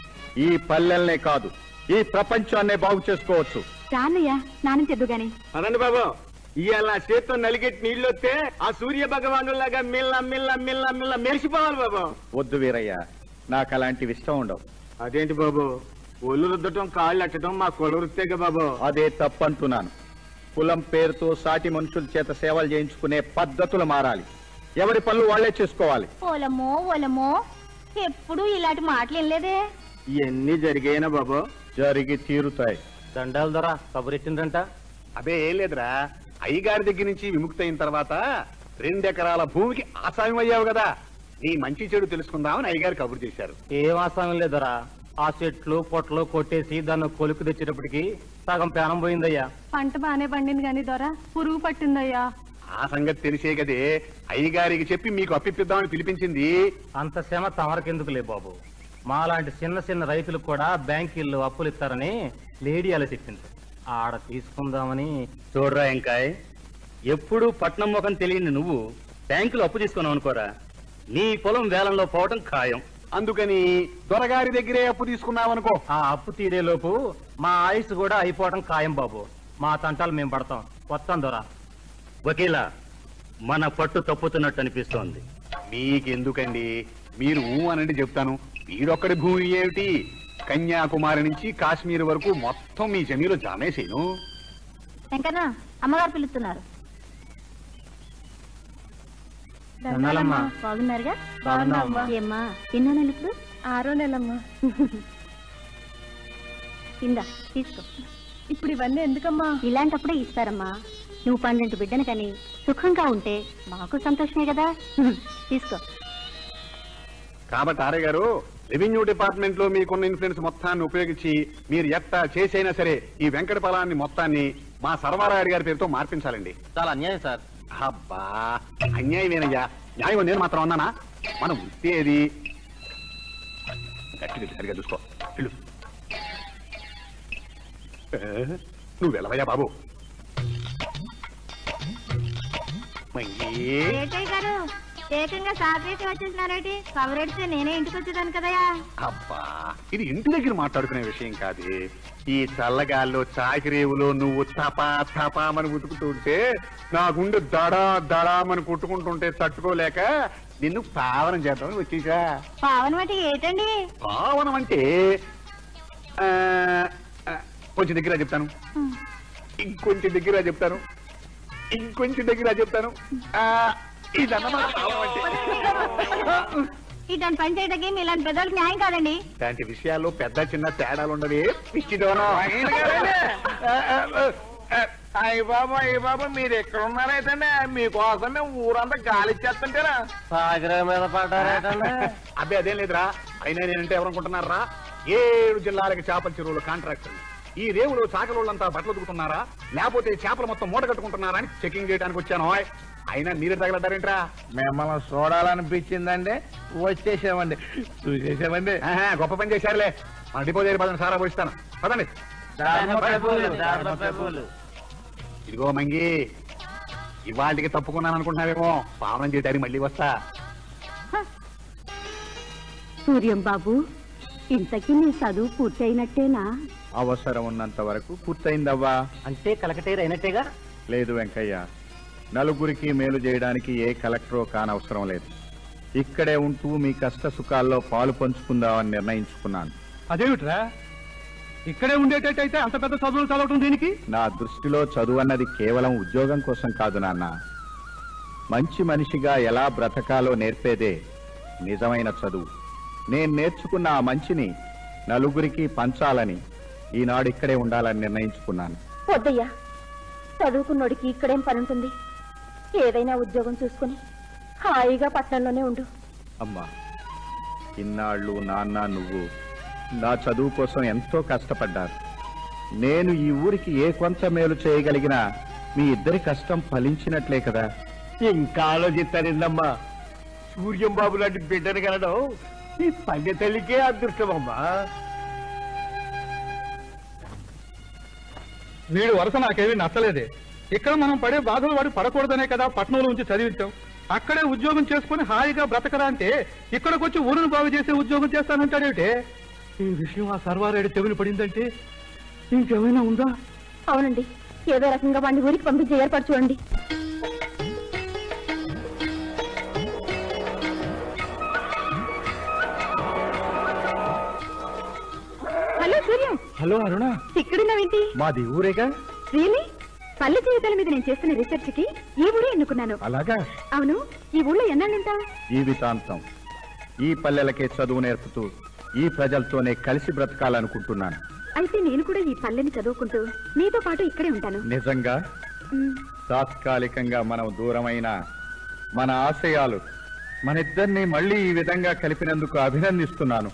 ఈ పల్లెల్నే కాదు, ఈ ప్రపంచాన్నే బాగు చేసుకోవచ్చు. రాన్నయ్య, స్నానం చేద్దు గాని. అనండి బాబు, ఇవాళ చేత్తో నలిగెట్టి నీళ్ళు వస్తే ఆ సూర్య భగవానులాగా మిల్ల మిల్ల మిల్ల మిల్ల మెరిసిపోవాలి బాబు. వద్దు వీరయ్య, నాకు అలాంటివి ఇష్టం ఉండవు. అదేంటి బాబు, ఒళ్ళు రుద్దటం, కాళ్ళు అట్టడం మా కుల వృత్తేగా బాబు. అదే తప్పంటున్నాను. కులం పేరుతో సాటి మనుషుల చేత సేవలు చేయించుకునే పద్ధతులు మారాలి. ఎవరి పనులు వాళ్లే చేసుకోవాలి. ఓలమో ఓలమో, ఎప్పుడు ఇలాంటి మాటలు వినలేదే. ఇవన్నీ జరిగాయినా బాబు? జరిగి తీరుతాయి. దండాల ధర కబురెట్టిందంట. అదే ఏం లేదురా, అయ్యగారి దగ్గర నుంచి విముక్తి అయిన తర్వాత 2 ఎకరాల భూమికి ఆసామి అయ్యావు కదా, నీ మంచి చెడు తెలుసుకుందామని అయ్యగారు కబురు చేశారు. ఏం ఆసాయం లేదరా, ఆ చెట్లు పొట్లు కొట్టేసి దాన్ని కొలుకు తెచ్చేటప్పటికి సగం పేనం పోయిందయ్యా. పంట బానే పండింది గాని దొర, పురుగు పట్టిందయ్యా. ఆ సంగతి తెలిసే కదే అయ్యగారికి చెప్పి మీకు అప్పిద్దామని పిలిపించింది. అంత శ్రమ తమరకెందుకులే బాబు, మాలాంటి చిన్న చిన్న రైతులకు కూడా బ్యాంకీల్లో అప్పులు ఇస్తారని లేడీ అలా చెప్పింది, ఆడ తీసుకుందామని. చూడరా ఎంకాయ్, ఎప్పుడు పట్నం ముఖం తెలియని నువ్వు బ్యాంకులో అప్పు తీసుకున్నావు అనుకోరా, నీ పొలం వేలంలో పోవటం ఖాయం. అందుకని దొరగారి దగ్గరే అప్పు తీసుకున్నావనుకో, ఆ అప్పు తీరేలోపు మా ఆయుష్ కూడా అయిపోవటం ఖాయం బాబు. మా తంటాలు మేము పడతాం. వస్తాం దొర. వకీలా, మన పట్టు తప్పుతున్నట్టు అనిపిస్తోంది. మీకెందుకండి, మీరు అనండి చెప్తాను. వీడొక్కడి భూమి ఏమిటి, కన్యాకుమారి నుంచి కాశ్మీర్ వరకు మొత్తం మీ జమీలో జామేసేను. వెంకన్న, అమ్మగారు పిలుస్తున్నారు. దండాలమ్మా. బాగున్నారుగా? బాగున్నామమ్మా. ఏమ్మా, ఎన్నో నెలలు ఇప్పుడు? 6వ నెలమ్మా. ఇందా తీసుకో. ఇప్పుడు ఇవన్నీ ఎందుకమ్మా? ఇలాంటప్పుడే ఇస్తారమ్మా. నువ్వు 12 బిడ్డను కానీ సుఖంగా ఉంటే మాకు సంతోషమే కదా. తీసుకో. కాబట్టి ఆర్య గారు, రెవెన్యూ డిపార్ట్మెంట్ లో మీకున్న ఇన్ఫ్లుయెన్స్ మొత్తాన్ని ఉపయోగించి మీరు ఎట్టా చేసైనా సరే ఈ వెంకట పొలాన్ని మొత్తాన్ని మా సర్వారాయుడు గారి పేరుతో మార్పించాలండి. చాలా అన్యాయం సార్. అబ్బా, అన్యాయమేనయ్యా. న్యాయం నేను మాత్రం అన్నానా? మనం వృత్తి ఏది? గట్టిగా సరిగా చూసుకో. నువ్వు వెళ్ళవయ్యా బాబు. మంగి గారు ఏకంగా సాపేసి వచ్చేసినారేటి కవరెడితే నేనే ఇంటికి వచ్చేదాను కదయా. అబ్బా, ఇది ఇంటి దగ్గర మాట్లాడుకునే విషయం కాదు. ఈ చల్లగాల్లో చాకిరేవులో నువ్వు తపా తపామని ఉతుకుతుంటే నా గుండె దడా దడామని కుట్టుకుంటుంటే తట్టుకోలేక నిన్ను పావనం చేద్దామని వచ్చేసా. పావనం అంటే ఏంటండి? పావనం అంటే కొంచెం దగ్గర చెప్తాను, ఇంకొంచెం దగ్గర చెప్తాను, ఇంకొంచెం దగ్గర చెప్తాను. ఇదన్నమాట పావనం అంటే. ఇలాంటి పని చేయడానికి ఇలాంటి పెద్దలకు న్యాయం కాదండి. ఇలాంటి విషయాల్లో పెద్ద చిన్న తేడాలు ఉండవి. పిచ్చిదోనో అయ్య బాబా మీరు ఎక్కడ ఉన్నారైతే మీకోసం మేము ఊరంతా గాలి ఇచ్చేస్తుంటారా? సాగరం మీద పడ్డారేటండి. అబ్బే అదేం లేదురా. అయినా నేనంటే ఎవరనుకుంటున్నారా? 7 జిల్లాలకి చేపల చెరువులు కాంట్రాక్టర్. ఈ రేవులో చాకలోళ్ళంతా బట్టలు ఉతుకుతున్నారా లేకపోతే చేపలు మొత్తం మూట కట్టుకుంటున్నారా అని చెకింగ్ చేయడానికి వచ్చాను. అయినా మీరే తగలడ్డారేంట్రా? మిమ్మల్ని చూడాలనిపించిందండి, వచ్చేసామండి, చూసేసామండి. గొప్ప పని చేశారులే. మన డిపో దగ్గర పదండి, సారా పోయిస్తాను. పదండి. ఇదిగో మంగి, ఇవాళకి తప్పుకున్నాను అనుకుంటున్నావేమో. పావనం చేయడానికి మళ్ళీ వస్తా. సూర్యం బాబు, ఇంతకీ నీ చదువు పూర్తి అయినట్టేనా? అవసరం ఉన్నంత వరకు పూర్తయిందవ్వా. అంటే కలకటేరు అయినట్టేగా? లేదు వెంకయ్య, నలుగురికి మేలు చేయడానికి ఏ కలెక్టరో కానవసరం లేదు. ఇక్కడే ఉంటూ మీ కష్ట సుఖాల్లో పాలు పంచుకుందామని నిర్ణయించుకున్నాను. అదేమిట్రా, ఇక్కడే ఉండేటట్టయితే అంత పెద్ద చదువులు చదవటం దీనికి? నా దృష్టిలో చదువు అన్నది కేవలం ఉద్యోగం కోసం కాదు నాన్న. మంచి మనిషిగా ఎలా బ్రతకాలో నేర్పేదే నిజమైన చదువు. నేను నేర్చుకున్న ఆ మంచిని నలుగురికి పంచాలని ఈనాడు ఇక్కడే ఉండాలని నిర్ణయించుకున్నాను. వద్దయ్యా, చదువుకున్నోడికి ఇక్కడేం పని ఉంటుంది? ఏదైనా ఉద్యోగం చూసుకుని హాయిగా పట్టణంలోనే ఉండు. అమ్మా, ఇన్నాళ్ళు నాన్న నువ్వు నా చదువు కోసం ఎంతో కష్టపడ్డారు. నేను ఈ ఊరికి ఏ కొంత మేలు చేయగలిగినా మీ ఇద్దరి కష్టం ఫలించినట్లే కదా. ఇంకా ఆలోచిస్తారిందమ్మా. సూర్యం బాబు లాంటి బిడ్డను కలడం ఈ పల్లె తల్లికే అదృష్టమమ్మా. వీడు వరుస నాకేమీ నచ్చలేదే. ఇక్కడ మనం పడే బాధలు వాడు పడకూడదనే కదా పట్టణంలో ఉంచి చదివించాం. అక్కడే ఉద్యోగం చేసుకుని హాయిగా బ్రతకరా అంటే ఇక్కడికి వచ్చి ఊరును బాగు చేసే ఉద్యోగం చేస్తానంటాడేమిటే? ఈ విషయం ఆ సర్వారెడ్డి చెవిని పడిందంటే ఇంకేమైనా ఉందా? అవునండి, ఏదో రకంగా వాడిని ఊరికి పంపించే ఏర్పాటు చూడండి. హలో సూర్యం. హలో అరుణ. ఇక్కడున్నావేంటి? మాది ఊరేగా. రియలీ? పల్లె జీవితాల మీద నేను చేస్తున్న రీసెర్చ్ కి ఈ ఊరే ఎన్నుకున్నాను. అలాగా? అవును, ఈ ఊళ్ళో ఎన్నాళ్ళుంటావు? జీవితాంతం ఈ పల్లెలకే చదువు నేర్పుతూ ఈ ప్రజలతోనే కలిసి బ్రతకాలనుకుంటున్నాను. అయితే నేను కూడా ఈ పల్లెని చదువుకుంటూ నీతో పాటు ఇక్కడే ఉంటాను. నిజంగా? తాత్కాలికంగా మనం దూరమైన మన ఆశయాలు మనిద్దరిని మళ్ళీ ఈ విధంగా కలిపినందుకు అభినందిస్తున్నాను.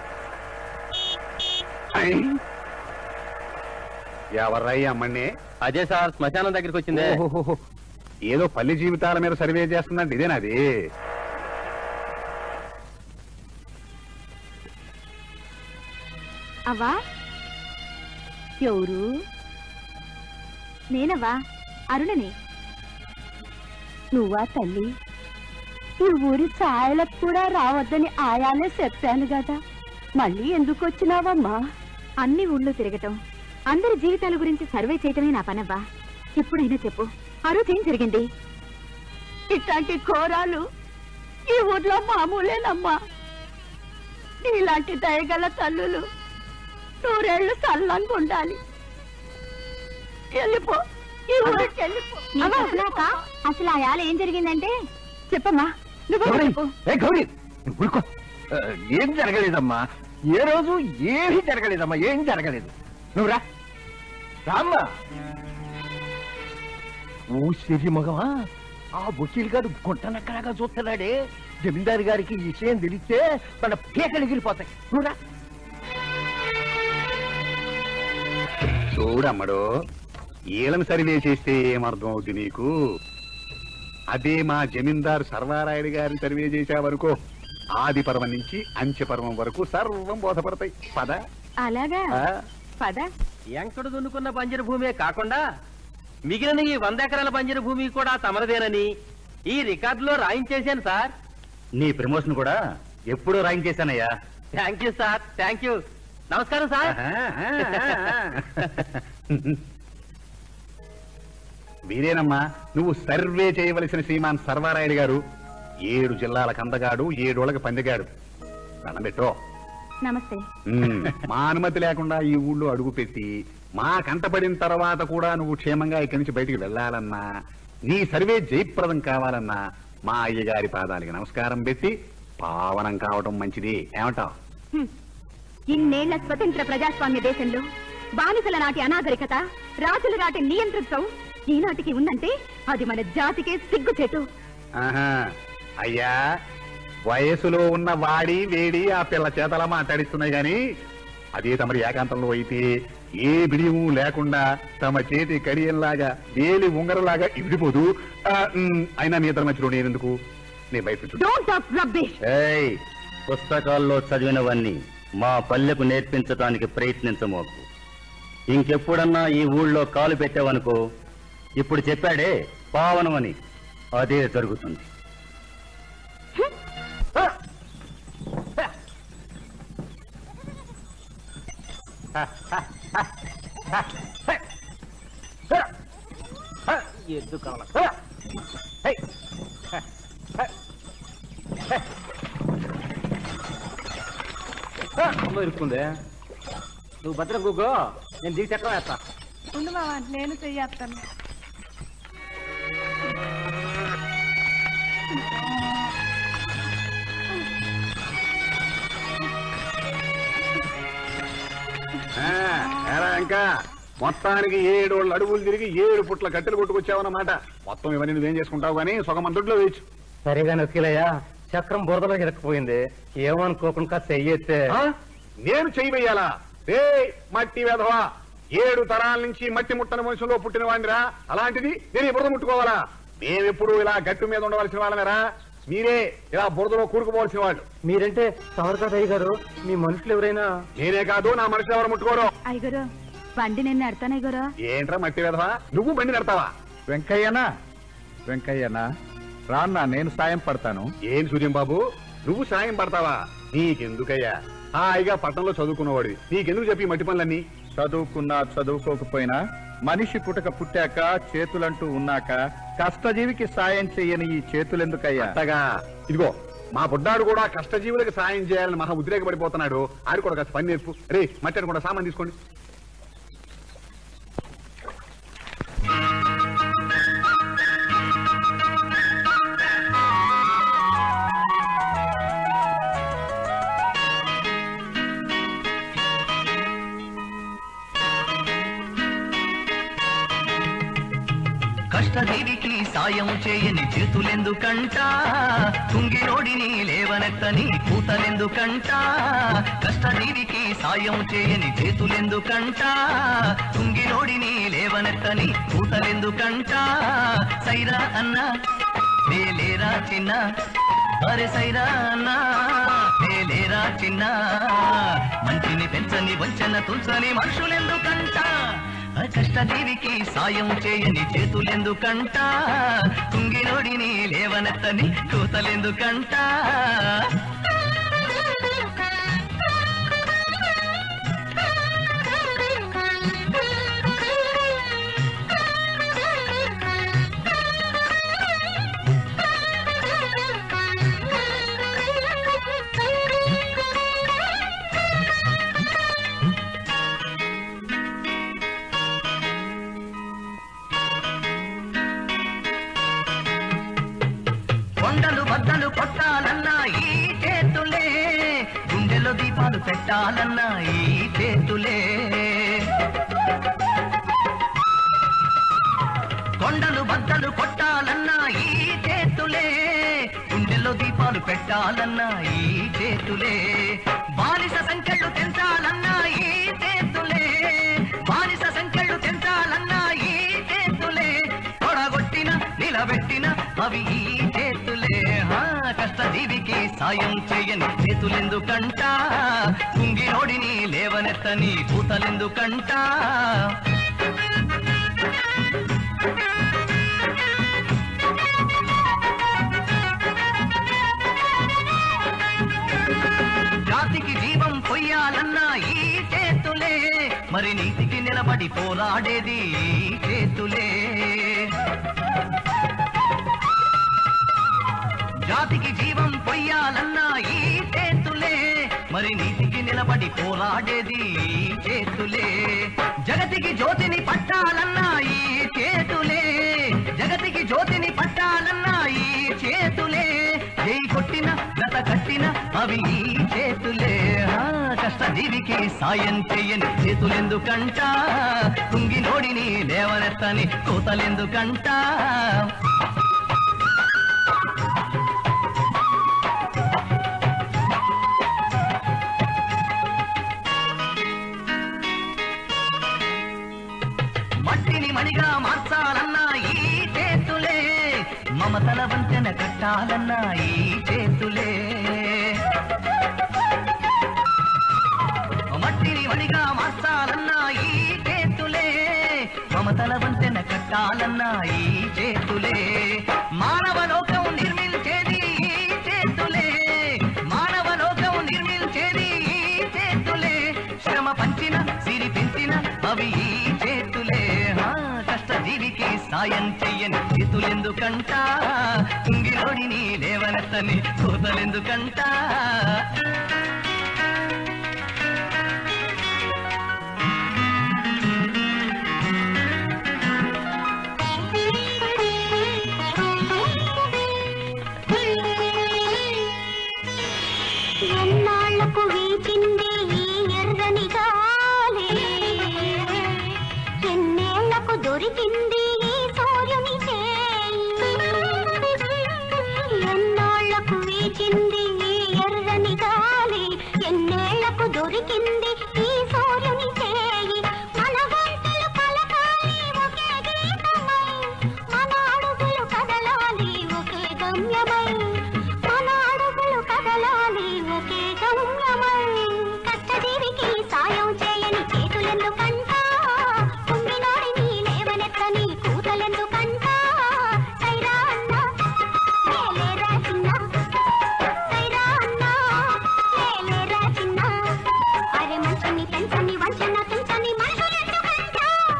ఎవర్రయ్య అమ్మని? అదే సార్, శ్మశానం దగ్గరికి వచ్చిందే. ఏదో పల్లె జీవితాల మీద సర్వే చేస్తుందంటే ఇదేనాది? అవ్వా, ఎవరు? నేనవ్వా, అరుణని. నువ్వా తల్లి? ఈ ఊరి ఛాయలకు కూడా రావద్దని ఆయాలే చెప్పాను కదా, మళ్ళీ ఎందుకు వచ్చినావమ్మా? అన్ని ఊళ్ళో తిరగటం, అందరి జీవితాల గురించి సర్వే చేయటమే నా పనవ్వా. ఎప్పుడైనా చెప్పు, ఆ రోజు ఏం జరిగింది? ఇట్లాంటి ఘోరాలు ఈ ఊర్లో మామూలేనమ్మా. ఇలాంటి దయగల తల్లులు 100 ఏళ్ళు చల్లంగా ఉండాలి. వెళ్ళిపో, ఈ ఊరికి వెళ్ళిపో. అసలు ఆ యాల ఏం జరిగిందంటే చెప్పమ్మా. ఏం జరగలేదమ్మా, ఏ రోజు ఏమీ జరగలేదమ్మా, ఏం జరగలేదు. నువ్వు రామ్మా. ఓ సిరి మగవా, ఆ వకీల్ గారు గుంటనక్కడగా చూస్తున్నాడే. జమీందారు గారికి ఈ విషయం తెలిస్తే మన పీకలు ఎగిరిపోతాయి. నువ్వురా. చూడమ్మడు, ఈలం సర్వే చేస్తే ఏమర్థం అవుద్ది నీకు? అదే మా జమీందారు సర్వారాయుడు గారిని సర్వే చేసేవరకు ఆది పర్వం నుంచి అంత్య పర్వం వరకు సర్వం బోధపడతాయి. పద. అలాగా? పద. ఎంకడు దున్నుకున్న బంజరు భూమే కాకుండా మిగిలిన ఈ 100 ఎకరాల బంజరు భూమి కూడా తమరదేనని ఈ రికార్డులో రాయించేశాను సార్. నీ ప్రమోషన్ కూడా ఎప్పుడూ రాయించేశానయ్యా. Thank you sir, thank you. నమస్కారం సార్. వీరేనమ్మా నువ్వు సర్వే చేయవలసిన శ్రీమాన్ సర్వారాయుడు గారు. 7 జిల్లాల కందగాడు, 7 ఓళ్ళకి పందిగాడు. దండం పెట్టో. నమస్తే. మా అనుమతి లేకుండా ఈ ఊళ్ళో అడుగు పెట్టి మా కంటపడిన తర్వాత కూడా నువ్వు క్షేమంగా ఇక్కడి నుంచి బయటికి వెళ్ళాలన్నా, నీ సర్వే జయప్రదం కావాలన్నా మా అయ్యగారి పాదాలకి నమస్కారం పెట్టి పావనం కావటం మంచిది. ఏమంటావు? ఇన్నేళ్ల స్వతంత్ర ప్రజాస్వామ్య దేశంలో బానిసల నాటి అనాగరికత, రాజుల నాటి నియంతృత్వం ఈనాటికి ఉందంటే అది మన జాతికే సిగ్గుచేటు. ఆహా అయ్యా, వయసులో ఉన్న వాడి వేడి ఆ పిల్ల చేతల మాట్లాడిస్తున్నాయి గాని అదే తమరి ఏకాంతంలో అయితే ఏ బిడియము లేకుండా తమ చేతి కడియంలాగా వేలి ఉంగరంలాగా ఇవిడిపోదు. అయినా మీ ఇద్దరు మధ్యలో నేనెందుకు? నీ బయట పుస్తకాల్లో చదివినవన్నీ మా పల్లెకు నేర్పించడానికి ప్రయత్నించమోకు. ఇంకెప్పుడన్నా ఈ ఊళ్ళో కాలు పెట్టావనుకో, ఇప్పుడు చెప్పాడే పావనమని, అదే జరుగుతుంది. ఇరుక్కుందే. నువ్వు భద్రం కూకో, నేను దిగి చక్రం వేస్తా. ఉండు మావా, నేను చెయ్యేస్తాను. ఇంకా మొత్తానికి 7 అడుగులు తిరిగి 7 పుట్ల కట్టెలు కొట్టుకొచ్చావన్నమాట. మొత్తం ఇవన్నీ నువ్వేం చేసుకుంటావు కానీ సగం దొడ్లో వేయచ్చు. సరిగా నొక్కిలయ్యా, చక్రం బురదలో ఇరకపోయింది. ఏమనుకోకుండా చెయ్యెత్తే. నేను చెయ్యి వెయ్యాలా? రే మట్టి వెధవా, 7 తరాల నుంచి మట్టి ముట్టని మనుషుల్లో పుట్టిన వాడిరా. అలాంటిది నేను బురద ముట్టుకోవాలా? మేమెప్పుడు ఇలా గట్టు మీద ఉండవలసిన వాళ్ళమేరా, మీరే ఇలా బురదలో కూరుకుపోవాల్సిన వాళ్ళు. మీరంటే తవరు కదా అయ్యగారు, మీ మనుషులు ఎవరైనా? నేనే కాదు, నా మనుషులు ఎవరు ముట్టుకోరు. అయ్యగారు బండి నేను నడతాను. అయ్యగారు ఏంట్రా మట్టి వెధవా, నువ్వు బండి నడతావా? వెంకయ్యనా రాన్నా, నేను సాయం పడతాను. ఏం సూర్యం బాబు, నువ్వు సాయం పడతావా? నీకెందుకయ్యా, హాయిగా పట్టణంలో చదువుకున్నవాడివి, నీకెందుకు చెప్పి మట్టి పనులన్నీ? చదువుకున్నా చదువుకోకపోయినా మనిషి పుట్టాక చేతులంటూ ఉన్నాక కష్టజీవికి సాయం చెయ్యని ఈ చేతులెందుకయ్యా? అట్టగా ఇదిగో మా బుడ్డాడు కూడా కష్టజీవులకు సాయం చేయాలని మహా ఉద్రేకపడిపోతున్నాడు. ఆడు కూడా కాస్త పని నేర్పు. రే మట్టి కూడా సామాన్ తీసుకోండి. కష్టజీవికి సాయం చేయని చేతులెందుకంట, తుంగినోడిని లేవనెత్తని కూతలెందుకంట. కష్టజీవికి సాయం చేయని చేతులెందుకంట, తుంగినోడిని లేవనెత్తని కూతలెందుకంట. సైరా అన్న వేలేరా చిన్న, అరే సైరా అన్న వేలేరా చిన్న. మంచిని పెంచని వంచన తుంచని మనుషులెందుకంట, కష్టజీవికి సాయం చేయని చేతులెందుకంట, తుంగినోడిని లేవనెత్తని కూతలెందుకంట. కొండలు బద్దలు కొట్టాలన్నా ఈ చేతులే, గుండెలో దీపాలు పెట్టాలన్నా ఈ చేతులే. కొండలు బద్దలు కొట్టాలన్నా ఈ చేతులే, గుండెలో దీపాలు పెట్టాలన్నా ఈ చేతులే. బానిస సంఖ్యలు తెంచాలన్నా ఈ చేతులే, బానిస సంఖ్యలు తెంచాలన్నా ఈ చేతులే. తొడగొట్టిన నిలబెట్టిన అవి ఈ చేతులే. కష్ట కష్టజీవికి సాయం చేయని చేతులెందుకంట కుంగినోడిని లేవనెత్తని కూతలెందుకంట జాతికి జీవం పొయ్యాలన్నా ఈ చేతులే మరి నీతికి నిలబడి పోరాడేది ఈ చేతులే జాతికి జీవం పొయ్యాలన్నా ఈ చేతులే మరి నీతికి నిలబడి పోరాడేది ఈ చేతులే జగతికి జ్యోతిని పట్టాలన్నా ఈ చేతులే జగతికి జ్యోతిని పట్టాలన్నా ఈ చేతులే జై కొట్టిన గత కట్టిన అవి ఈ చేతులే కష్టజీవికి సాయం చెయ్యని చేతులెందుకంట కుంగినోడిని లేవనెత్తని కూతలెందుకంట మట్టిని మణిగా మార్చాలన్నా ఈ చేతులే మమతల వంతెన కట్టాలన్నా ఈ చేతులే మట్టిని మణిగా మార్చాలన్నా ఈ చేతులే మమతల వంతెన కట్టాలన్నా ఈ చేతులే మానవ లోకం నిర్మించేది ఈ చేతులే మానవ లోకం నిర్మించేది ఈ చేతులే శ్రమ పంచిన సిరి పెంచిన అవి ఈ చేతులే కష్టజీవికి సాయం చెయ్యని చేతులెందుకంట కుంగిలోడిని లేవనెత్తని కూతలెందుకంట ఎన్నాళ్లకు వీచింది ఈ ఎర్రని గాలి ఎన్నేళ్లకు దొరికింది ఈ సూర్యుని చేయి ఎన్నాళ్లకు వీచింది ఈ ఎర్రని గాలి ఎన్నేళ్లకు దొరికింది ఈ సూర్యుని చేయి మన గంటలు కలకాలి ఒకే గీతమై మన అడుగులు కదలాలి ఒకే గమ్యమై మన అడుగులు కదలాలి ఒకే గమ్యమై కష్టజీవికి సాయం చేయని చేతులెందుకంట కుంగినోడిని లేవనెత్తని కూతలెందుకంట సైరా అన్నా లేలేరా చిన్న సైరా అన్నా లేలేరా చిన్న అరే మంచిని పెంచని వంచన తుంచని మనుషులెందుకంట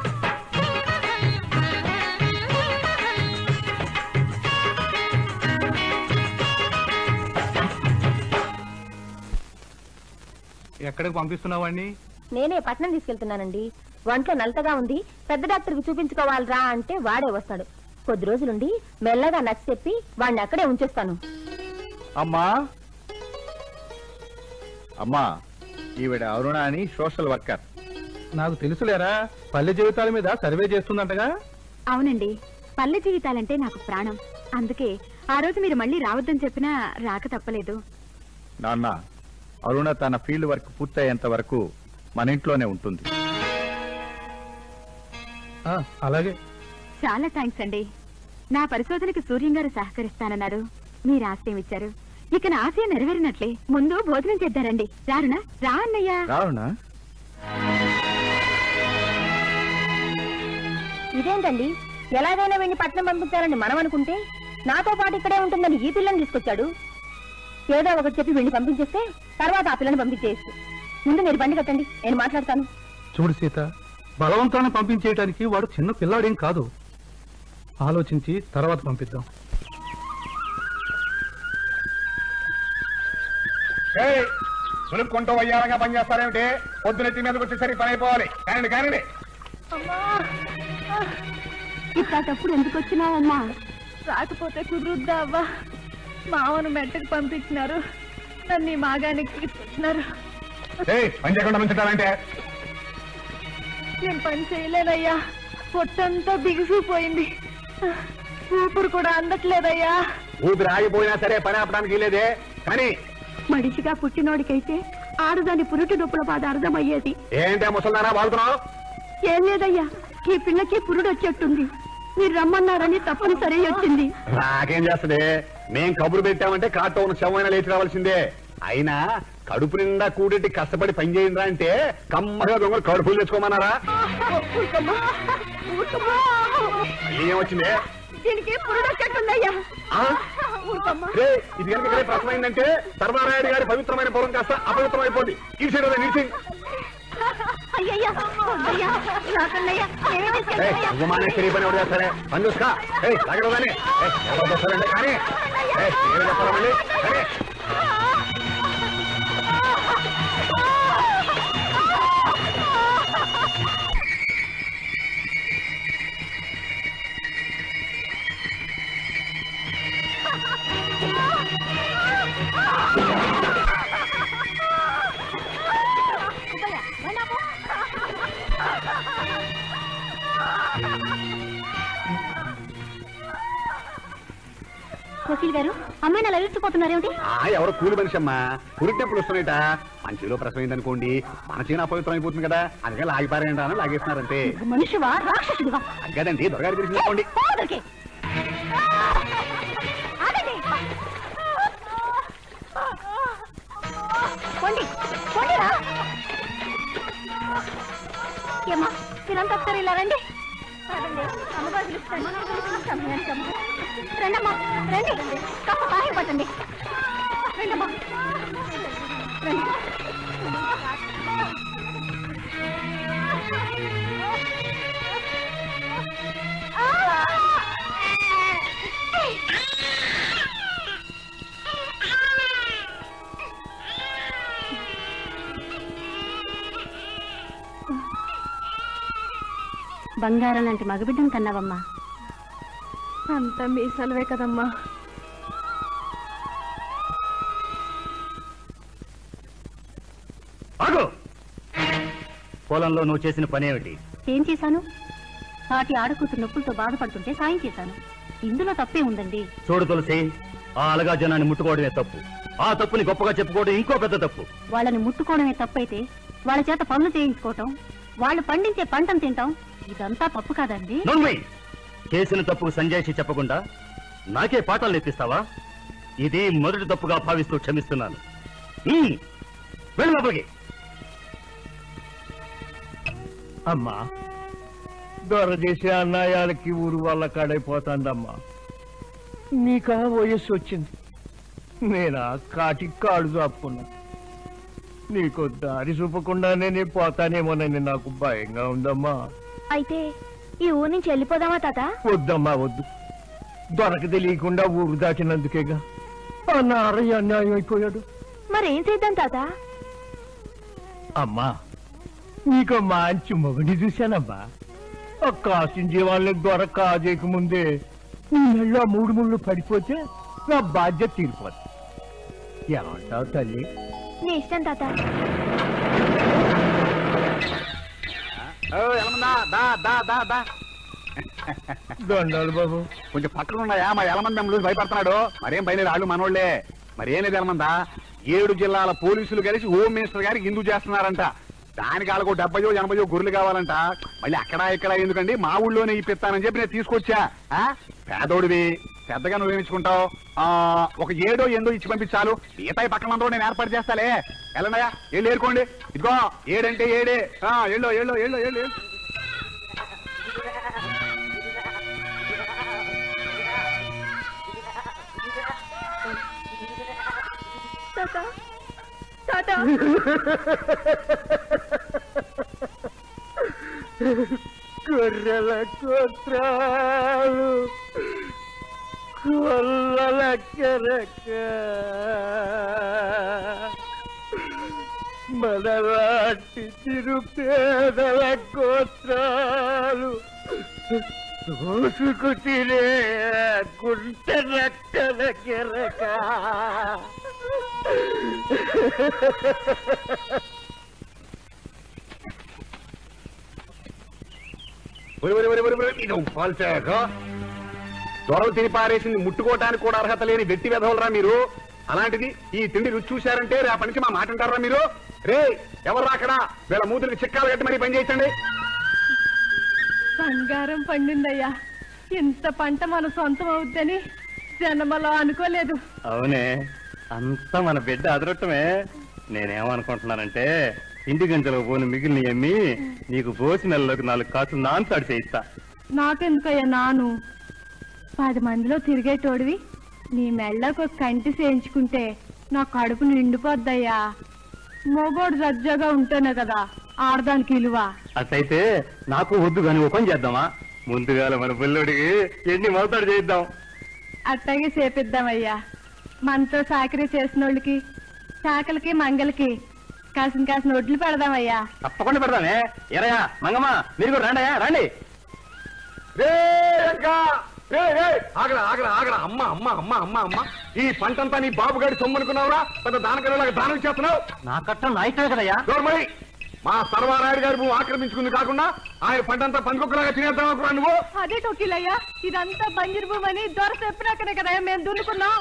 ఎక్కడికి పంపిస్తున్నావాడిని? నేనే పట్నం తీసుకెళ్తున్నానండి. వంట్లో నలతగా ఉంది, పెద్ద డాక్టర్కి చూపించుకోవాలిరా అంటే వాడే వస్తాడు. కొద్ది రోజులుండి మెల్లగా నచ్చి చెప్పి వాడిని అక్కడే ఉంచేస్తాను. అమ్మా అమ్మా ఈవిడ అరుణ అని సోషల్ వర్కర్. నాకు తెలుసులేరా, పల్లె జీవితాల మీద సర్వే చేస్తుందంటగా. అవునండి, పల్లె జీవితాలంటే నాకు ప్రాణం. అందుకే ఆ రోజు మీరు మళ్ళీ రావద్దని చెప్పినా రాక తప్పలేదు. నాన్న, అరుణ తన ఫీల్డ్ వర్క్ పూర్తయ్యేంత వరకు మన ఇంట్లోనే ఉంటుంది. అలాగే. చాలా థ్యాంక్స్ అండి. నా పరిశోధనకి సూర్యం గారు సహకరిస్తానన్నారు. మీరు ఆశయం ఇచ్చారు. ఇక నా ఆశయం నెరవేరినట్లే. ముందు భోజనం చేద్దారండి. రారునా? రా అన్నయ్య. రారునా? ఇదేంటండి, ఎలాగైనా వెళ్ళి పట్నం పంపించాలని మనం అనుకుంటే నాతో పాటు ఇక్కడే ఉంటుందని ఈ పిల్లని తీసుకొచ్చాడు. ఏదో ఒకటి చెప్పి వెళ్ళి పంపించేస్తే తర్వాత ఆ పిల్లని పంపించేయచ్చు. ముందు మీరు బండి కట్టండి, నేను మాట్లాడతాను. చూడు సీత, బలవంతాన్ని పంపించేయడానికి వాడు చిన్న పిల్లాడేం కాదు. ఆలోచించి తర్వాత పంపిద్దాం. సులుపుకుంటూ వయ్యారంగా పనిచేస్తారేమిటి? పొద్దునెత్తి మీదకి వచ్చేసరికి పని అయిపోవాలి. కానండి కానండి. ఇట్లాటప్పుడు ఎందుకు వచ్చినావమ్మా? రాకపోతే కుదురుద్దా అవ్వా? మావను మెట్టకు పంపించినారు, నన్ను ఈ మాగానికి తీసుకొచ్చినారు. పని చేయకుండా ఉంచుతారంటే నేను పని చేయలేదయ్యా. పొట్టంతా బిగుసిపోయింది, ఊపిరి కూడా అందట్లేదయ్యా. ఊపిరి ఆగిపోయినా సరే పని ఆపడానికి లేదే. కానీ మడిసిగా పుట్టినోడికైతే ఆడదాని పురుటి నొప్పుల బాధ అర్థమయ్యేది. ఏంటే ముసల్దారా బాగుతున్నావు? ఏం లేదయ్యా, ఈ పిల్లకి పురుడు వచ్చేట్టుంది. మీరు రమ్మన్నారని తప్పనిసరి వచ్చింది. నాకేం చేస్తుంది? మేం కబురు పెట్టామంటే కాటో ఉన్న శవమైనా లేచి రావాల్సిందే. అయినా కడుపు నిండా కూడెట్టి కష్టపడి పని చేయండిరా అంటే కమ్మగా దొంగలు కడుపులు తెచ్చుకోమన్నారా? ఏమొచ్చిందే? ఇది కనుక ఇక్కడే ప్రశ్నమైందంటే సర్వారాయుడు గారి పవిత్రమైన పొలం కాస్త అపవిత్రం అయిపోద్ది. ఇడిసేదా నిలిచింగ్ శరీ పని ఎవరు చేస్తారే? పని చూసుకా తగలదానే వస్తారంటే కానీ చెప్పాలా మళ్ళీ? వకీల్ గారు, అమ్మాయిని అలా ఇరుక్కుపోతున్నారేమిటి? ఎవరో కూలి మనిషి అమ్మా, పురిటెప్పులు వస్తున్నాయిట. మంచిలో ప్రసవైందనుకోండి, మన చీన అపవిత్రం అయిపోతుంది కదా, అందుకే లాగిపారేంట అని లాగేస్తున్నారంటే. మనిషివా రాక్షసుడివా? అగ్గదండి, దొరగారి గురించి చెప్పండి. ఏమా మీరంతా ఒకసారి ఇలా రండి. రండమ్మా రండి, కాస్త సహాయపడండి. రండమ్మా రండి. బంగారం లాంటి మగబిడ్డను కన్నావమ్మా. అంతా మీ సెలవే కదమ్మా. పొలంలో నువ్వు చేసిన పనేమిటి? ఏం చేశాను? సాటి ఆడకూతురు నొప్పులతో బాధపడుతుంటే సాయం చేశాను. ఇందులో తప్పే ఉందండి. చూడు తులసి, ఆ అలగా జనాన్ని ముట్టుకోవడమే తప్పు. ఆ తప్పుని గొప్పగా చెప్పుకోవడం ఇంకో పెద్ద తప్పు. వాళ్ళని ముట్టుకోవడమే తప్పైతే వాళ్ళ చేత పనులు చేయించుకోవటం, వాళ్ళు పండించే పంటను తింటాం, ఇదంతా తప్పు కాదండి. చేసిన తప్పుకు సంజాయిషి చెప్పకుండా నాకే పాఠాలు నేర్పిస్తావా? ఇది మొదటి తప్పుగా భావిస్తూ క్షమిస్తున్నాను. వెళ్ళి అమ్మా, దొర చేసే అన్యాయాలకి ఊరు వాళ్ళ కాడైపోతాందమ్మా. నీకా వయస్సు వచ్చింది, నేనా కాటికి కాడు చాపుకున్నా. నీకు దారి చూపకుండానే నేను పోతానేమోనని నాకు భయంగా ఉందమ్మా. అయితే ఈ ఊరు నుంచి వెళ్ళిపోదామా తాత? వద్దమ్మా వద్దు, దొరక తెలియకుండా ఊరు దాటినందుకేగా ఆ నారయ్య అన్యాయం అయిపోయాడు. మరేం చేద్దాం తాత? అమ్మా, నీకు మంచి మొగని చూశానమ్మా. ఆ కాసిన జీవాలని దొరక కాజేయక ముందే నీ నెలలో 3 ముళ్ళు పడిపోతే నా బాధ్యత తీరిపోతుంది. ఏమంటావు తల్లి? నీ ఇష్టం తాత. దండాలు బాబు. కొంచెం పక్కన ఉన్నాయా? మా ఎలమంది మిమ్మల్ని భయపడుతున్నాడు. మరేం బయలుదేరి వాళ్ళు మనోళ్లే. మరేం లేదు ఎలమందా, 7 జిల్లాల పోలీసులు కలిసి హోమ్ మినిస్టర్ గారికి హిందూ చేస్తున్నారంట. దానికి వాళ్ళకు 70 80 గొర్రెలు కావాలంట. మళ్ళీ అక్కడ ఇక్కడ ఎందుకండి, మా ఊళ్ళోనే ఇప్పిస్తానని చెప్పి నేను తీసుకొచ్చా. పేదోడివి, పెద్దగా నువ్వేమిచ్చుకుంటావు? ఒక 7 8 ఇచ్చి పంపించాలు. మిగతాయి పక్కన అందరూ నేను ఏర్పాటు చేస్తాలే. వెళ్ళండియా, వెళ్ళి ఏరుకోండి. ఇదిగో 7 అంటే 7. Yellow yellow yellow yellow. గొర్రెల కోత్రాలు కొల్లల కెరక మనలాంటి తిరుపేదల కోత్రాలు దోసుకు తినే గుంట రక్కల కెరక. దొరలు తిని పారేసింది ముట్టుకోవటానికి కూడా అర్హత లేని వెట్టి వెధవలరా మీరు. అలాంటిది ఈ తిండి రుచి చూశారంటే రేపటి నుంచి మా మాట అంటారా మీరు? రే ఎవరు అక్కడ? వీళ్ళ మూతులకి చిక్కాలు కట్టి మరీ పని చేయించండి. బంగారం పండిందయ్యా. ఇంత పంట మన సొంతం అవుద్దని జన్మలో అనుకోలేదు. అవునే, అంతా మన బిడ్డ అదరొట్టమే. నేనేమనుకుంటున్నానంటే ఇంటి గంటలో పోని మిగిలిన ఎమ్మి నీకు పోసి నెలలోకి 4 కాసులు నాన్తాడు చేయిస్తా. నాకెందుకయ్యా నాను? 10 మందిలో తిరిగేటోడివి నీ మెళ్ళకు ఒక కంటి చేయించుకుంటే నా కడుపు నిండిపోద్దయ్యా. మొగోడు సజ్జగా ఉంటేనే కదా ఆడదానికి విలువ. అట్లయితే నాకు వద్దు కానీ ఓ పని చేద్దామా? ముందుగాల మన పిల్లోడికి ఎన్ని మోతాడు చేయిద్దాం. అట్టాగే చేపిద్దామయ్యా. మనతో చాకరీ చేసిన వాళ్ళకి చాకలకి మంగళకి కాసిన ఒడ్లు పెడదామయ్యా. తప్పకుండా పెడదామే. ఎరయా మంగమ్మ మీరు కూడా రండి, రండి. ఆగరా ఆగరా ఆగరా అమ్మ అమ్మ అమ్మ అమ్మ అమ్మ ఈ పంటంతా నీ బాబు గారి సొమ్ము అనుకున్నావురా? పెద్ద దానకలాగా దానం చేస్తున్నావు. నా కట్టం నాయకుడే కదయ్యా. గౌరమై మా సర్వారాయుడు గారి భూమి ఆక్రమించుకుంది కాకుండా ఆయన పంటంతా పందుకొక్కలాగా తినేద్దాం అనుకున్నా నువ్వు? అదే టోకీలయ్యా, ఇదంతా బంజరు భూమి అని దొర చెప్పినాకనే కదా మేము దున్నుకున్నాం.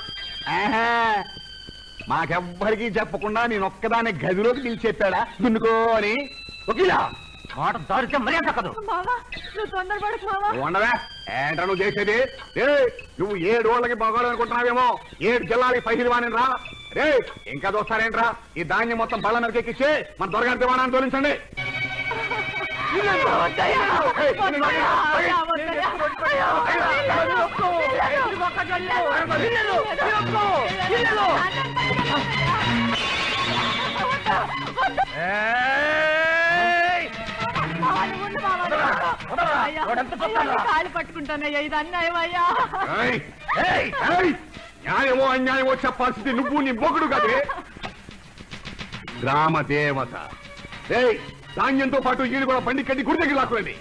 మాకెవ్వరికీ చెప్పకుండా నేను ఒక్కదాన్ని గదిలోకి పిలిచి చెప్పాడా దున్నుకో అని? ఒకేలా మాట దారితే మర్యాద తక్కదు. మావా నువ్వు తొందరపడకు మావా. ఉండవే ఏంట్రా నువ్వు చేసేది? నువ్వు 7 ఓళ్ళకి బాగోవాలనుకుంటున్నావేమో, 7 జిల్లాలకి పైహిల్వాని రా. రే ఇంకా చూస్తారేంట్రా? ఈ ధాన్యం మొత్తం బళ్ళ నరికెక్కిచ్చే మన దొరగారి దివాణాన్ని తోలించండి. కాలు పట్టుకుంటానయ్యా, ఇది అన్యాయమయ్యా. న్యాయమో అన్యాయమో చెప్పాల్సింది నువ్వు నీ మొగుడు కదే. గ్రామ దేవత ధాన్యంతో పాటు ఈడు కూడా బండి కట్టి గుడి దగ్గర లాక్కురండి.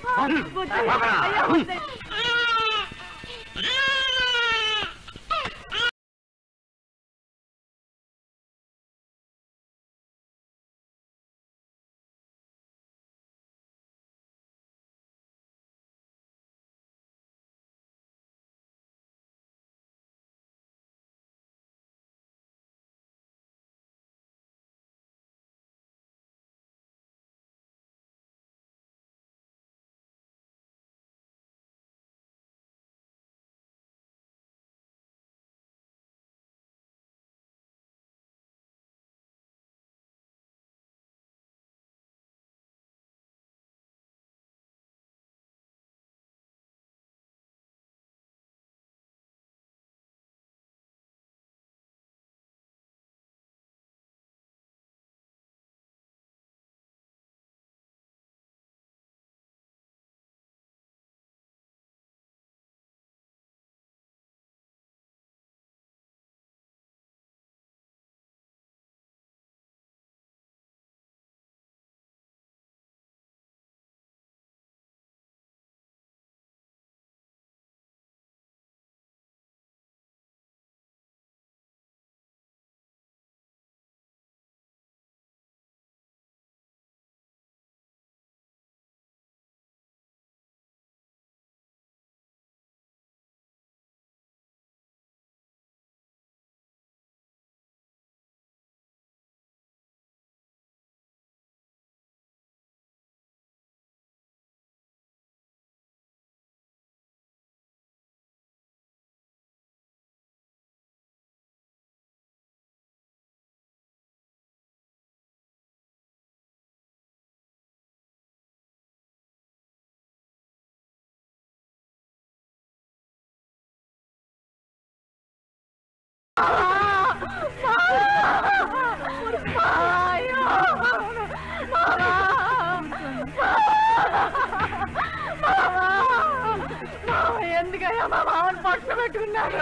ఎందుకయ్యా మా మామని పట్టున పెట్టుకున్నారు?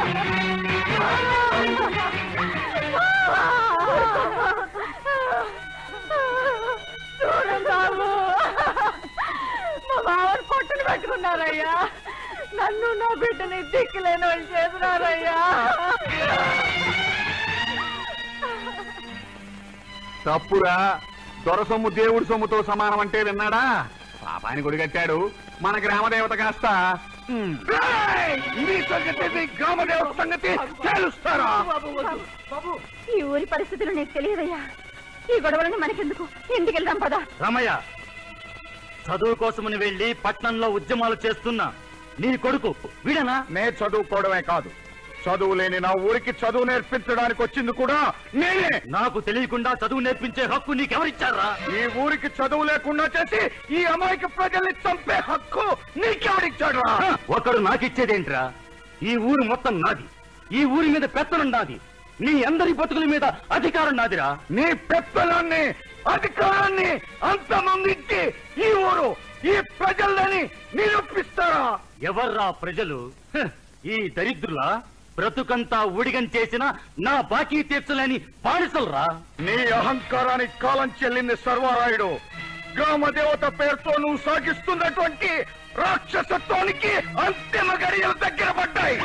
చూడండి బాబు, మా మామని పట్టున పెట్టుకున్నారయ్యా. నన్ను నా బిడ్డని దిక్కులేని వాళ్ళు చేస్తున్నారయ్యా. తప్పురా, దొర సొమ్ము దేవుడి సొమ్ముతో సమానం అంటే విన్నాడా? పాపాని గుడి కట్టాడు, మన గ్రామదేవత కాస్త గ్రామదేవత సంగతి తెలుస్తారా? ఈ ఊరి పరిస్థితులు నీకు తెలియదయ్యా. ఈ గొడవలని మనకెందుకు, ఇంటికి వెళ్దాం పదా. రామయ్య, చదువు కోసమని వెళ్లి పట్నంలో ఉద్యమాలు చేస్తున్నా నీ కొడుకు వీడనా? నే చదువుకోవడమే కాదు, చదువు లేని నా ఊరికి చదువు నేర్పించడానికి వచ్చింది కూడా నేనే. నాకు తెలియకుండా చదువు నేర్పించే హక్కు నీకెవరిచ్చారా? ఈ ఊరికి చదువు లేకుండా చేసి ఈ అమాయక ప్రజల్ని చంపే హక్కు నీకెవరిచ్చాడు? ఒకడు నాకిచ్చేదేంట్రా? ఈ ఊరు మొత్తం నాది. ఈ ఊరి మీద పెత్తనం నాది. నీ అందరి బతుకుల మీద అధికారం నాదిరా. నీ పెత్తనాన్ని అధికారాన్ని అంతమందించి ఈ ఊరు ఈ ప్రజల్ని నిరూపిస్తారా? ఎవర్రా ప్రజలు? ఈ దరిద్రుల బ్రతుకంతా ఉడిగం చేసిన నా బాకీ తీర్చలేని బానిసలరా. నీ అహంకారానికి కాలం చెల్లింది సర్వారాయుడు. గ్రామ దేవత పేరుతో నువ్వు సాగిస్తున్నటువంటి రాక్షసత్వానికి అంతిమ గడియలు దగ్గర పడ్డాయి.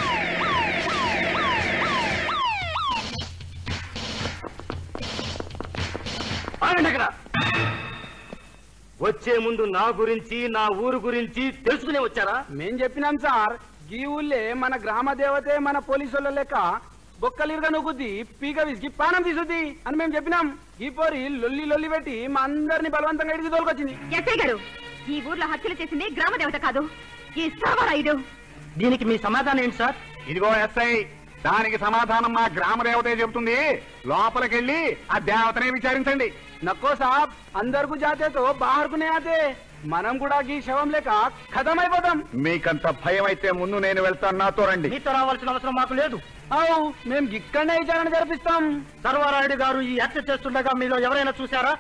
వచ్చే ముందు నా గురించి నా ఊరు గురించి తెలుసుకునే వచ్చారా? మేం చెప్పినాం సార్, ఈ ఊళ్ళే మన గ్రామ దేవతే మన పోలీసుల లెక్క బొక్కలిరుగా నొక్కుద్ది, పీక విసికి పానం తీసుద్ది అని మేము చెప్పినాం. ఈ పోరి లొల్లి లొల్లి పెట్టి మా అందరిని బలవంతంగా ఇడికి తోలుకొచ్చింది. ఎస్ఐ గారు, ఈ ఊర్లో హత్యలు చేసింది గ్రామ దేవత కాదు, ఈ సర్వరాయుడు. దీనికి మీ సమాధానం ఏంటి సార్? ఇదిగో ఎస్ఐ, దానికి సమాధానం మా గ్రామ దేవతే చెబుతుంది. లోపలికెళ్ళి ఆ దేవతనే విచారించండి. నక్కో సాబ్, అందరికీ జాతేతో బాహర్కునే ఆతే, మనం కూడా ఈ శవం లేక ఖతమైపోతాం. మీకంత భయం అయితే ముందు నేను వెళ్తాను, నాతో రండి. మీతో రావాల్సిన అవసరం మాకు లేదు. అవు, మేము ఇక్కడనే విచారణ జరిపిస్తాం. సర్వారాయుడు గారు ఈ హత్య చేస్తుండగా మీలో ఎవరైనా చూశారా?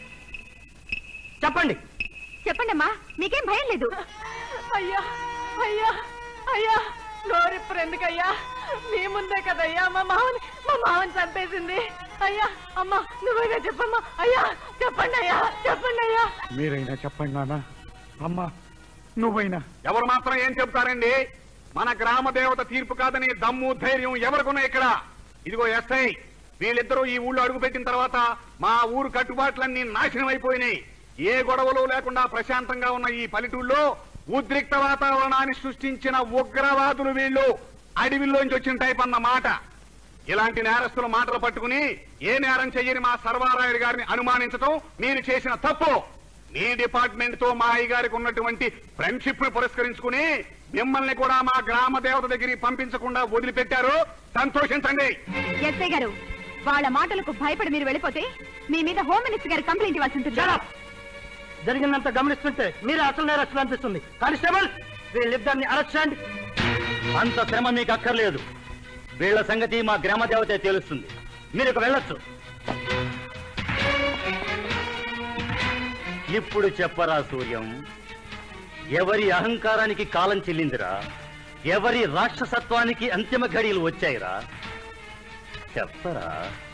చెప్పండి. చెప్పండి అమ్మా, మీకేం భయం లేదు. అయ్యా అయ్యా అయ్యా, నోరిప్పుడు ఎందుకయ్యా? మీ ముందే కదయ్యా మా మావని చంపేసింది. అయ్యా అమ్మా, నువ్వైనా చెప్పమ్మా. అయ్యా చెప్పండి, అయ్యా చెప్పండి. అయ్యా మీరైనా చెప్పండి నాన్న. అమ్మా నువ్వైనా. ఎవరు మాత్రం ఏం చెప్తారండి? మన గ్రామ దేవత తీర్పు కాదని దమ్ము ధైర్యం ఎవరికున్నా ఇక్కడ? ఇదిగో ఎస్ఐ, వీళ్ళిద్దరూ ఈ ఊళ్ళో అడుగుపెట్టిన తర్వాత మా ఊరు కట్టుబాట్లన్నీ నాశనం అయిపోయినాయి. ఏ గొడవలు లేకుండా ప్రశాంతంగా ఉన్న ఈ పల్లెటూళ్ళలో ఉద్రిక్త వాతావరణాన్ని సృష్టించిన ఉగ్రవాదులు వీళ్ళు. అడవిలోంచి వచ్చిన టైప్ అన్న మాట. ఇలాంటి నేరస్తుల మాటలు పట్టుకుని ఏ నేరం చెయ్యని మా సర్వారాయుడు గారిని అనుమానించడం మీరు చేసిన తప్పు. మీ డిపార్ట్మెంట్ తో మా అయ్యగారికి ఉన్నటువంటి ఫ్రెండ్షిప్ ను పురస్కరించుకుని మిమ్మల్ని కూడా మా గ్రామ దేవత దగ్గరికి పంపించకుండా వదిలిపెట్టారు. సంతోషించండి. ఎస్ఐ గారు, వాళ్ళ మాటలకు భయపడి మీరు వెళ్ళిపోతే మీ మీద హోమ్ మినిస్టర్ గారు కంప్లైంట్ ఇవ్వాల్సి ఉంటుంది. జరిగినంత గమనిస్తుంటే మీరే అసలు నేరస్తులు అనిపిస్తుంది. కానిస్టేబుల్, వీళ్ళిద్దరిని అరెస్ట్ చేయండి. అంత శ్రమ మీకు అక్కర్లేదు. వీళ్ల సంగతి మా గ్రామ దేవతే తెలుస్తుంది. మీరు ఇక వెళ్ళొచ్చు. ఇప్పుడు చెప్పరా సూర్యం, ఎవరి అహంకారానికి కాలం చెల్లిందిరా? ఎవరి రాక్షసత్వానికి అంతిమ ఘడియలు వచ్చాయిరా? చెప్పరా.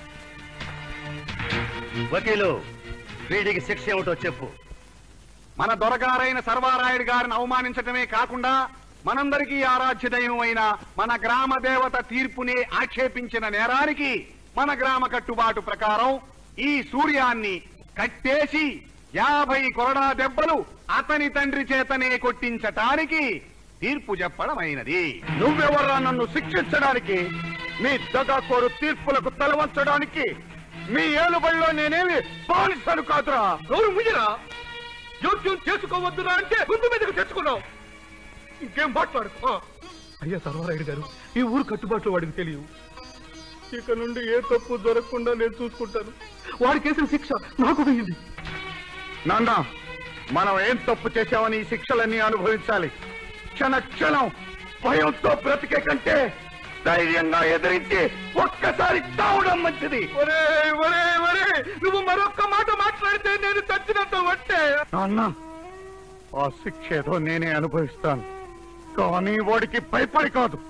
వకీలు, వీడికి శిక్ష ఏమిటో చెప్పు. మన దొరగారైన సర్వారాయుడు గారిని అవమానించటమే కాకుండా మనందరికీ ఆరాధ్య దైవం అయిన మన గ్రామ దేవత తీర్పుని ఆక్షేపించిన నేరానికి మన గ్రామ కట్టుబాటు ప్రకారం ఈ సూర్యాన్ని కట్టేసి 50 కొరడా దెబ్బలు అతని తండ్రి చేతనే కొట్టించటానికి తీర్పు చెప్పడమైనది. నువ్వెవర్రా నన్ను శిక్షించడానికి? మీ దగాకోరు తీర్పులకు తలవంచడానికి? మీ ఏలుబడిలో నేనేమి బానిసను కాదురా. నోరు ముయ్యరా. జోక్యం చేసుకోవద్దురా అంటే ముందు మీదకు తెచ్చుకున్నావు. ఇంకేం మాట్లాడుకో. అయ్యా సర్వారాయుడు గారు, ఈ ఊరు కట్టుబాట్లు వాడికి తెలియదు. ఇక నుండి ఏ తప్పు జరగకుండా నేను చూసుకుంటాను. వాడికి వేసిన శిక్ష నాకు వేయింది. నాన్న, మనం ఏం తప్పు చేశామని ఈ శిక్షలన్నీ అనుభవించాలి. క్షణ క్షణం భయంతో బ్రతికే కంటే ధైర్యంగా ఎదిరించి ఒక్కసారి తావడం మంచిది. ఒరే ఒరే ఒరే, నువ్వు మరొక్క మాట మాట్లాడితే నేను చచ్చినంత వట్టే. నాన్న, ఆ శిక్ష ఏదో నేనే అనుభవిస్తాను, కానీ వాడికి భయపడి కాదు.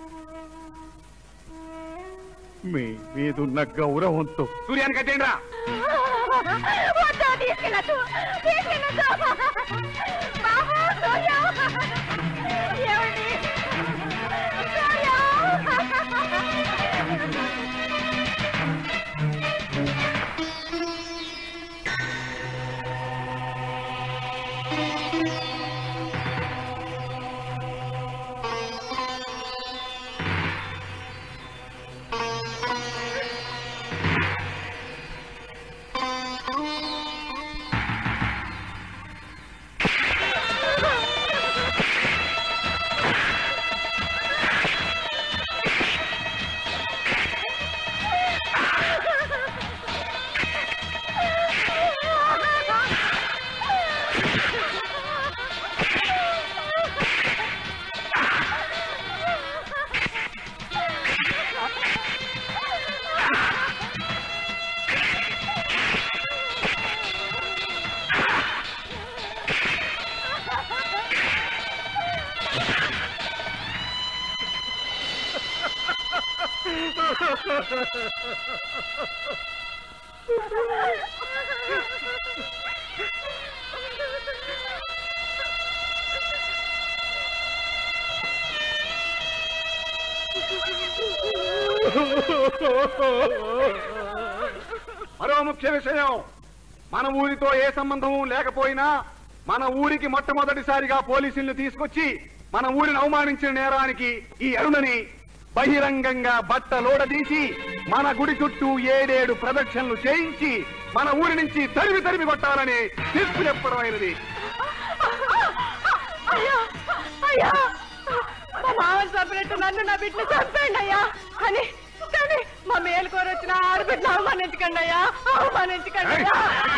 మీ మీదున్న గౌరవంతో సూర్యానికి కట్టేయండిరా. మరో ముఖ్య విషయం, మన ఊరితో ఏ సంబంధము లేకపోయినా మన ఊరికి మొట్టమొదటిసారిగా పోలీసుల్ని తీసుకొచ్చి మన ఊరిని అవమానించిన నేరానికి ఈ అరుణని బహిరంగంగా బట్టలోడదీసి మన గుడి చుట్టూ 7 ప్రదక్షిణలు చేయించి మన ఊరి నుంచి తరిమి కొట్టాలని తీర్పు చెప్పడమైనది. మా మామని చంపినట్టు నన్ను నా బిడ్డను చంపండి అయ్యా అని కానీ మా మేలుకోరు వచ్చిన ఆడబిడ్డను అవమానించకండి అయ్యా, అవమానించకండి అయ్యా.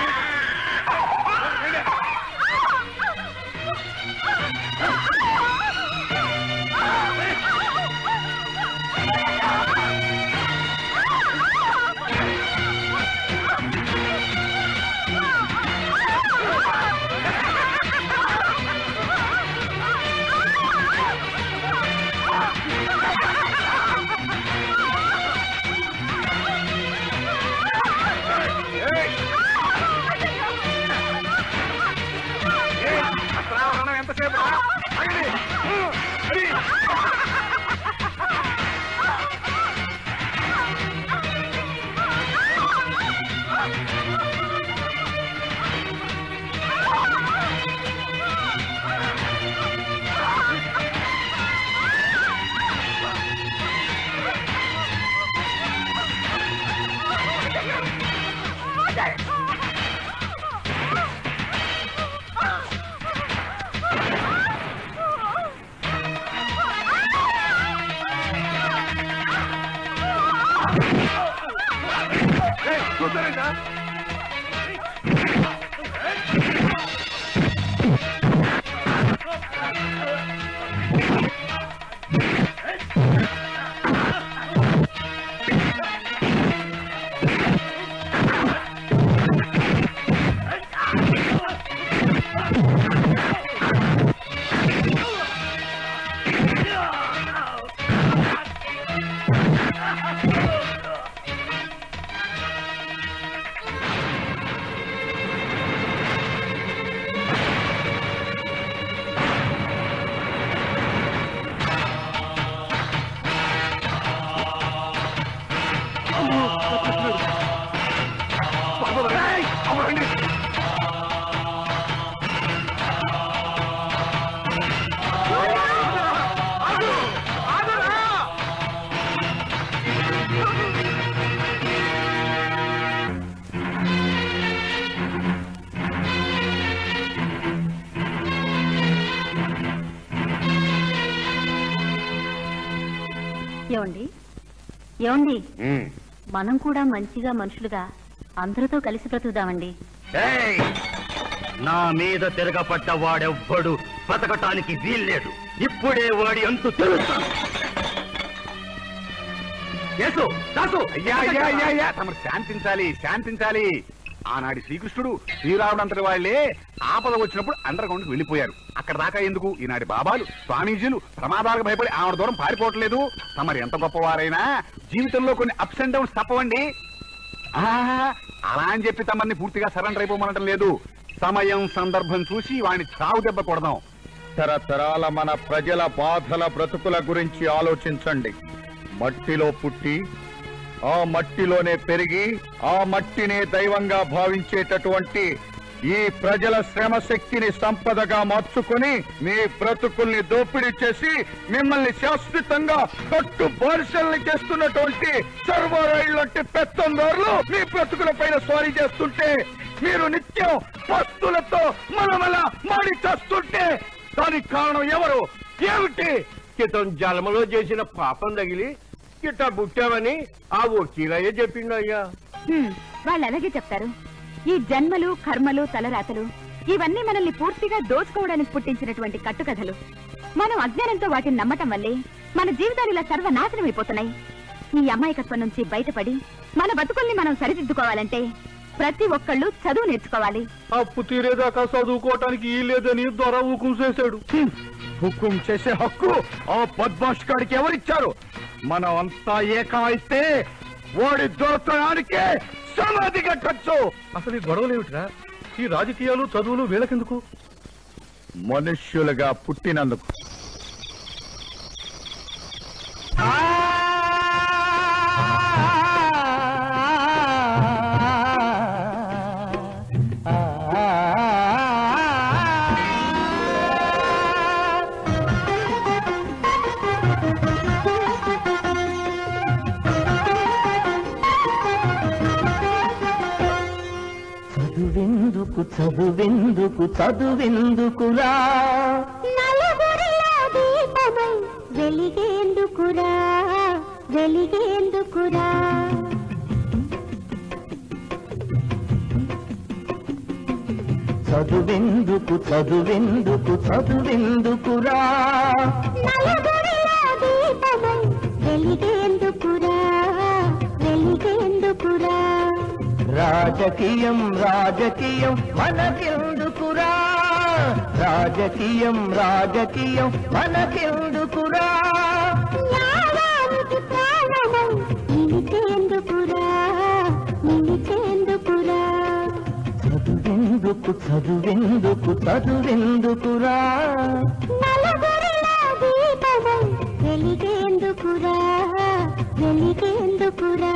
ఏమండి ఏమండి మనం కూడా మంచిగా మనుషులుగా అందరితో కలిసి బ్రతుకుదామండి. నా మీద తిరగపడ్డ వాడెవ్వడు బతకటానికి వీల్లేదు. ఇప్పుడే వాడి అంతు తెలుస్తాను. తమరు శాంతించాలి. ఆనాడి శ్రీకృష్ణుడు శ్రీరాముడంతటి వాళ్లే ఆపద వచ్చినప్పుడు అండర్ గ్రౌండ్ కి వెళ్ళిపోయారు. అక్కడ దాకా ఎందుకు? ఈనాటి బాబాలు స్వామీజీలు ప్రమాదాలకు భయపడి ఆవిడ దూరం పారిపోవట్లేదు. తమరు ఎంత గొప్పవారైనా జీవితంలో కొన్ని అప్స్ అండ్ డౌన్స్ తప్పవండి. అలా అని చెప్పి తమని పూర్తిగా సరెండర్ అయిపోమనటం లేదు. సమయం సందర్భం చూసి వాడిని చావు దెబ్బ కొడదాం. తరతరాల మన ప్రజల బాధల బ్రతుకుల గురించి ఆలోచించండి. మట్టిలో పుట్టి ఆ మట్టిలోనే పెరిగి ఆ మట్టినే దైవంగా భావించేటటువంటి ఈ ప్రజల శ్రమ శక్తిని సంపదగా మార్చుకుని మీ బ్రతుకుల్ని దోపిడీ చేసి మిమ్మల్ని శాశ్వతంగా కట్టు బానిసల్ని చేస్తున్నటువంటి సర్వరైళ్లంటి పెత్తందారులు మీ బ్రతుకుల పైన స్వారీ చేస్తుంటే మీరు నిత్యం పస్తులతో మనమల మాడి చేస్తుంటే దానికి కారణం ఎవరు? ఏమిటి? క్రితం జలములో చేసిన పాపం తగిలి ఇట్లా పుట్టామని ఆ వకీలయ్య చెప్పిండు అయ్యా. వాళ్ళు అలాగే చెప్తారు. ఈ జన్మలు కర్మలు తలరాతలు ఇవన్నీ మనల్ని పూర్తిగా దోచుకోవడానికి పుట్టించినటువంటి కట్టుకథలు. మనం అజ్ఞానంతో వాటిని నమ్మటం వల్లే మన జీవితాలు ఇలా సర్వనాశనం అయిపోతున్నాయి. ఈ అమాయకత్వం నుంచి బయటపడి మన బతుకుల్ని మనం సరిదిద్దుకోవాలంటే ప్రతి ఒక్కళ్ళు చదువు నేర్చుకోవాలి. అప్పు తీరేదాకా చదువుకోవటానికి ఈ లేదని దొర హుకుం చేశాడు. హుకుం చేసే హక్కు ఆ బద్మాష్ గాడికి ఎవరిచ్చారు? మనం అంతా ఏకం అయితే ఓడి దోస్తానికి సమాధి కట్టచ్చు. అసలు ఈ గొడవలేమిట్రా? ఈ రాజకీయాలు చదువులు వీళ్ళకెందుకు? మనుష్యులుగా పుట్టినందుకు. చదువెందుకు చదువెందుకురా నలుగురిలో దీపమై వెలిగేందుకురా వెలిగేందుకురా చదువెందుకు చదువెందుకు చదువెందుకురా నలుగురిలో దీపమై వెలిగేందుకురా వెలిగేందుకురా రాజకీయం రాజకీయం మనకెందుకురా రాజకీయం రాజకీయం మనకెందుకురా న్యాయానికి ప్రాణమై నిలిచేందుకురా నిలిచేందుకురా చదువెందుకు చదువెందుకు చదువెందుకురా నలుగురిలో దీపమై వెలిగేందుకురా వెలిగేందుకురా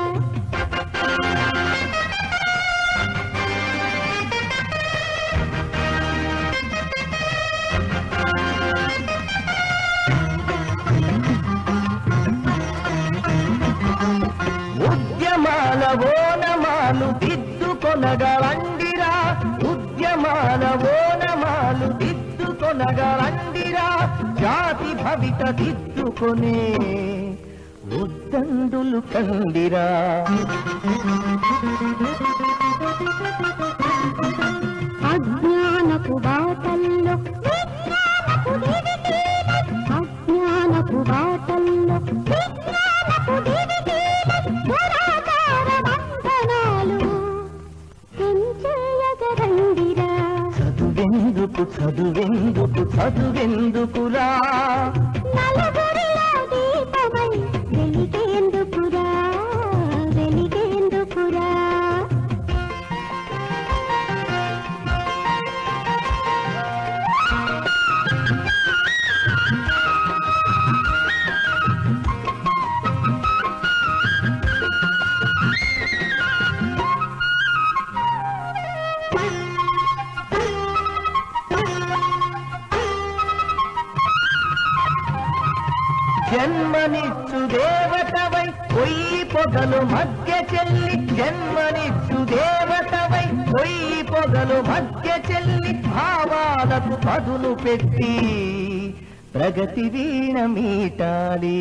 ఉద్యమాల ఓనమాలు దిద్దుకొనగలండిరా ఉద్యమాల ఓనమాలు దిద్దుకొనగలండిరా జాతి భవిత దిద్దుకొనే ఉద్దండులు కండిరా అజ్ఞానపు బాటల్లో అజ్ఞానపు బాటల్లో విజ్ఞానపు దురాచార బంధనాలు పెంచేయగరండిరా చదువెందుకు చదువెందుకు చదువెందుకురా నలుగురిలో దీపమై వెలిగేందుకురా వెలిగేందుకురా జన్మనిచ్చు దేవతవై పొయ్యి పొగలు మధ్య చెల్లి జన్మనిచ్చు దేవతవై పొయ్యి పొగలు మధ్య చెల్లి భావాలకు పదును పెట్టి ప్రగతి వీణ మీటాలి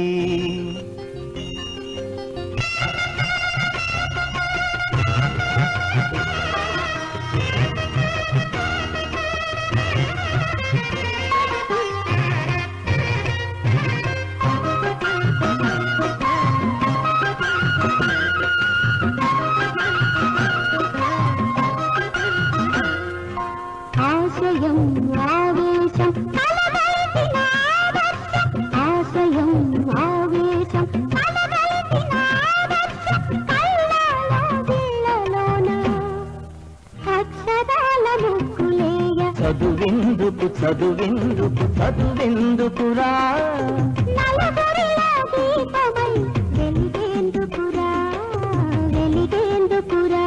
ఆశయం ఆవేశం కలగలిపిన ఆదర్శం ఆశయం ఆవేశం కలగలిపిన ఆదర్శం కళ్ళలో గిళ్ళలోన అక్షరాల ముగ్గులేయ చదువెందుకు చదువెందుకు చదువెందుకురా నలుగురిలో దీపమై వెలిగేందుకురా వెలిగేందుకురా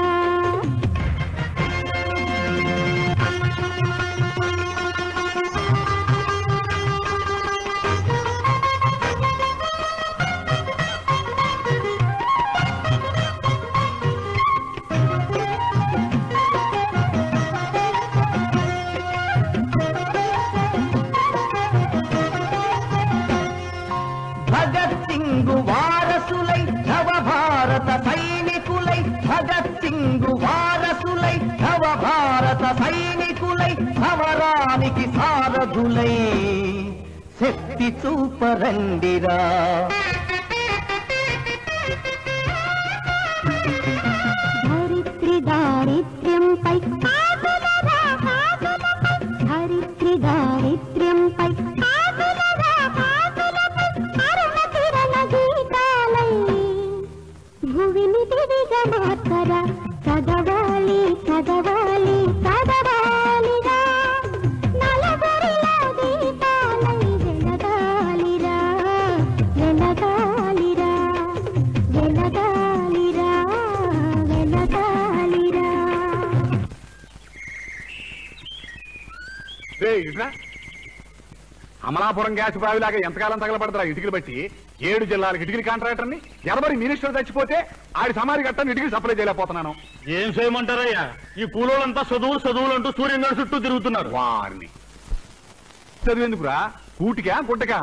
భగత్ సింగ్ వారసులై నవభారత సైనికులై భగత్ సింగ్ వారసులై నవభారత సైనికులై సమరానికి సారథులై శక్తి చూపరండిరా ధరిత్రి దారిద్ర్యంపై కాపులరా కాపులపై ధరిత్రి దారిద్ర్యంపై కాపులరా కాపులపై అరుణ కిరణ గీతాలై ఇట్లా అమలాపురం గ్యాస్ బావిలాగా ఎంతకాలం తగలబడతారా ఇటుకలు బట్టి 7 జిల్లాలకు ఇటుకలు కాంట్రాక్టర్ని ఎవరి మినిస్టర్ చచ్చిపోతే ఆడి సమాధి కట్టని ఇటుకలు సప్లై చేయలేకపోతున్నాను. ఏం చేయమంటారయ్యా? ఈ కూలోళ్ళంతా చదువులు అంటూ సూర్యంగారి చుట్టూ తిరుగుతున్నారు. వారిని చదివేందుకురా? కూటికా గుడ్డకా?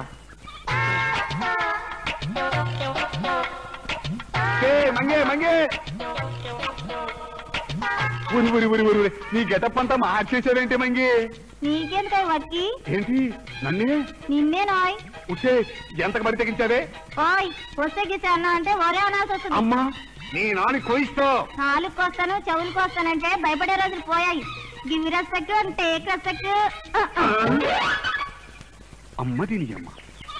మంగే మంగే ఉరి ఉరి ఉరి ఉరి నీ గెటప్ అంతా మార్చేసావేంటి మంగి? నీకెందుకై వట్టి? ఏంటి నన్నే? నిన్నే నాయ్. ఉచ్చే ఎంతకు బడి తెగించావే? ఓయ్ వస్తే అన్నా అంటే ఒరే అనాల్సి వస్తుంది. అమ్మా నీ నాని కోయిస్తో నాలుగు వస్తాను చెవులకు వస్తానంటే భయపడే రోజులు పోయాయి. గివ్ రెస్పెక్ట్ అంటే టేక్ రెస్పెక్ట్. అమ్మ దీని అమ్మ.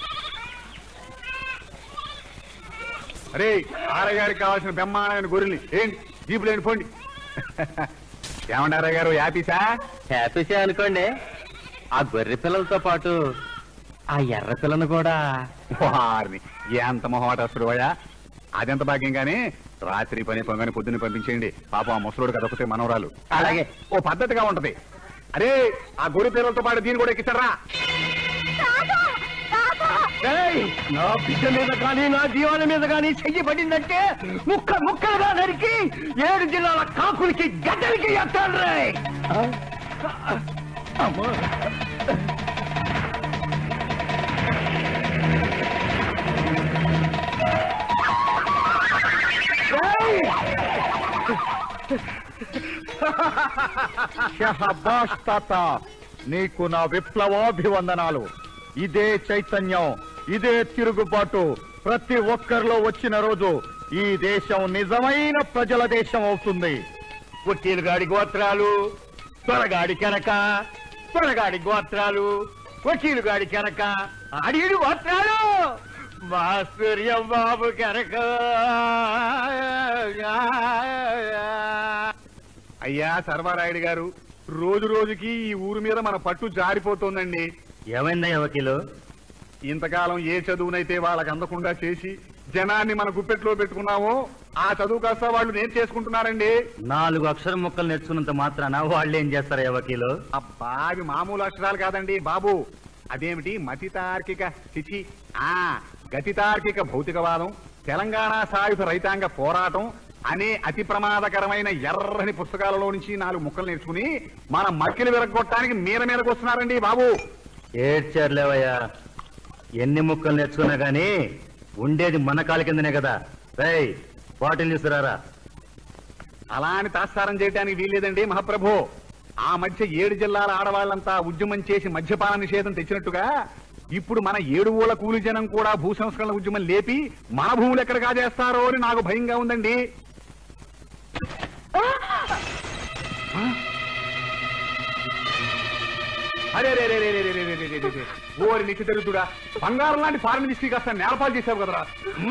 అరే ఆరగారికి కావాల్సిన బ్రహ్మాండమైన గొర్రెల్ని ఏంటి జీపులేండి పోండి. ఏమంటారా గారు హ్యాపీసా? హ్యాపీసే అనుకోండి. ఆ గొర్రె పిల్లలతో పాటు ఆ ఎర్ర పిల్లను కూడా. వారిని ఎంత మొహమాటస్తుడు అయ్యా. అదెంత భాగ్యం కానీ రాత్రి పని పొంగని పొద్దున్న పంపించేయండి. పాపం ఆ ముసలోడు కదొకతే మనవరాలు. అలాగే ఓ పద్ధతిగా ఉంటది. అరే ఆ గొర్రె పిల్లలతో పాటు దీన్ని కూడా ఎక్కిస్తారా? నా బిడ్డ మీద కానీ నా జీవాల మీద కానీ చెయ్యి పడిందంటే ముక్కలుగా నరికి 7 జిల్లాల కాకులకి గడ్డలకి ఎత్తాను రే. షహబాష్ తాత, నీకు నా విప్లవాభివందనాలు. ఇదే చైతన్యం, ఇదే తిరుగుబాటు ప్రతి ఒక్కరిలో వచ్చిన రోజు ఈ దేశం నిజమైన ప్రజల దేశం అవుతుంది. వకీలుగాడి గోత్రాలు, త్వరగాడి కెనక, త్వరగాడి గోత్రాలు, వకీలుగాడి కెనక, అడిగిడి గోత్రాలు, మా సూర్యం బాబు కెనక. అయ్యా సర్వారాయుడు గారు, రోజు రోజుకి ఈ ఊరు మీద మన పట్టు జారిపోతోందండి. ఏమైందయ్యా వకీలు? ఇంతకాలం ఏ చదువునైతే వాళ్ళకి అందకుండా చేసి జనాన్ని మన గుప్పెట్లో పెట్టుకున్నామో ఆ చదువు కాస్త వాళ్ళు నేర్చేసుకుంటున్నారండి. 4 అక్షరం ముక్కలు నేర్చుకున్నంత మాత్రాన వాళ్ళు ఏం చేస్తారయ్యా వకీలు? అబ్బా అవి మామూలు అక్షరాలు కాదండి బాబు. అదేమిటి మతి తార్కిక చిచి గతి తార్కిక భౌతికవాదం, తెలంగాణ సాయుధ రైతాంగ పోరాటం అనే అతి ప్రమాదకరమైన ఎర్రని పుస్తకాలలో నుంచి 4 ముక్కలు నేర్చుకుని మన మక్కిలు విరగొట్టడానికి మీదకు వస్తున్నారండి బాబు. ఏడ్చారులేవయ్యా, ఎన్ని ముక్కలు నేర్చుకున్నా గానీ ఉండేది మన కాలి కిందనే కదా. రేయ్ బాటిల్ తీసుకురారా. అలా అని తాత్సారం చేయడానికి వీల్లేదండి మహాప్రభు. ఆ మధ్య 7 జిల్లాల ఆడవాళ్లంతా ఉద్యమం చేసి మద్యపాన నిషేధం తెచ్చినట్టుగా ఇప్పుడు మన 7 ఊళ్ళ కూలి జనం కూడా భూ సంస్కరణ ఉద్యమం లేపి మన భూములు ఎక్కడ కాజేస్తారో అని నాకు భయంగా ఉందండి. అరే రే రే రే రే రే రే రే రే ఓరి నిత్య దరిద్రుడా, బంగారం లాంటి ఫారెన్ తీసుకు కాస్త నేలపాలు చేశావు కదరా.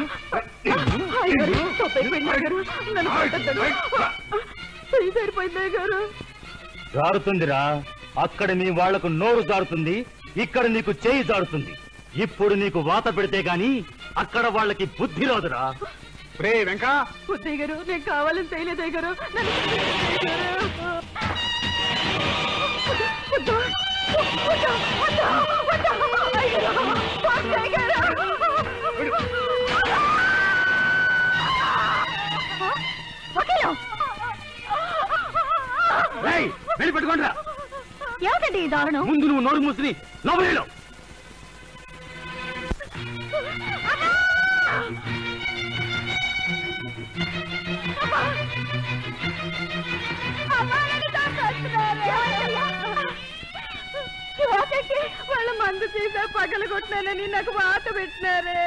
జారుతుందిరా. అక్కడ నీ వాళ్లకు నోరు జారుతుంది, ఇక్కడ నీకు చేయి జారుతుంది. ఇప్పుడు నీకు వాత పెడితే గాని అక్కడ వాళ్ళకి బుద్ధి రాదురా. రే వెంకా, ఉద్దయ్య గారు నేను కావాలని చేయలేదయ్య గారు. వెళ్ళి పెట్టుకోండిరా. ఏమిటండి ఈ దారుణం? ముందు నువ్వు నోరు మూసుని లోపలిలో. వాళ్ళ మందు తీసా పగల కొట్టినానని నాకు వాత పెట్టినారే.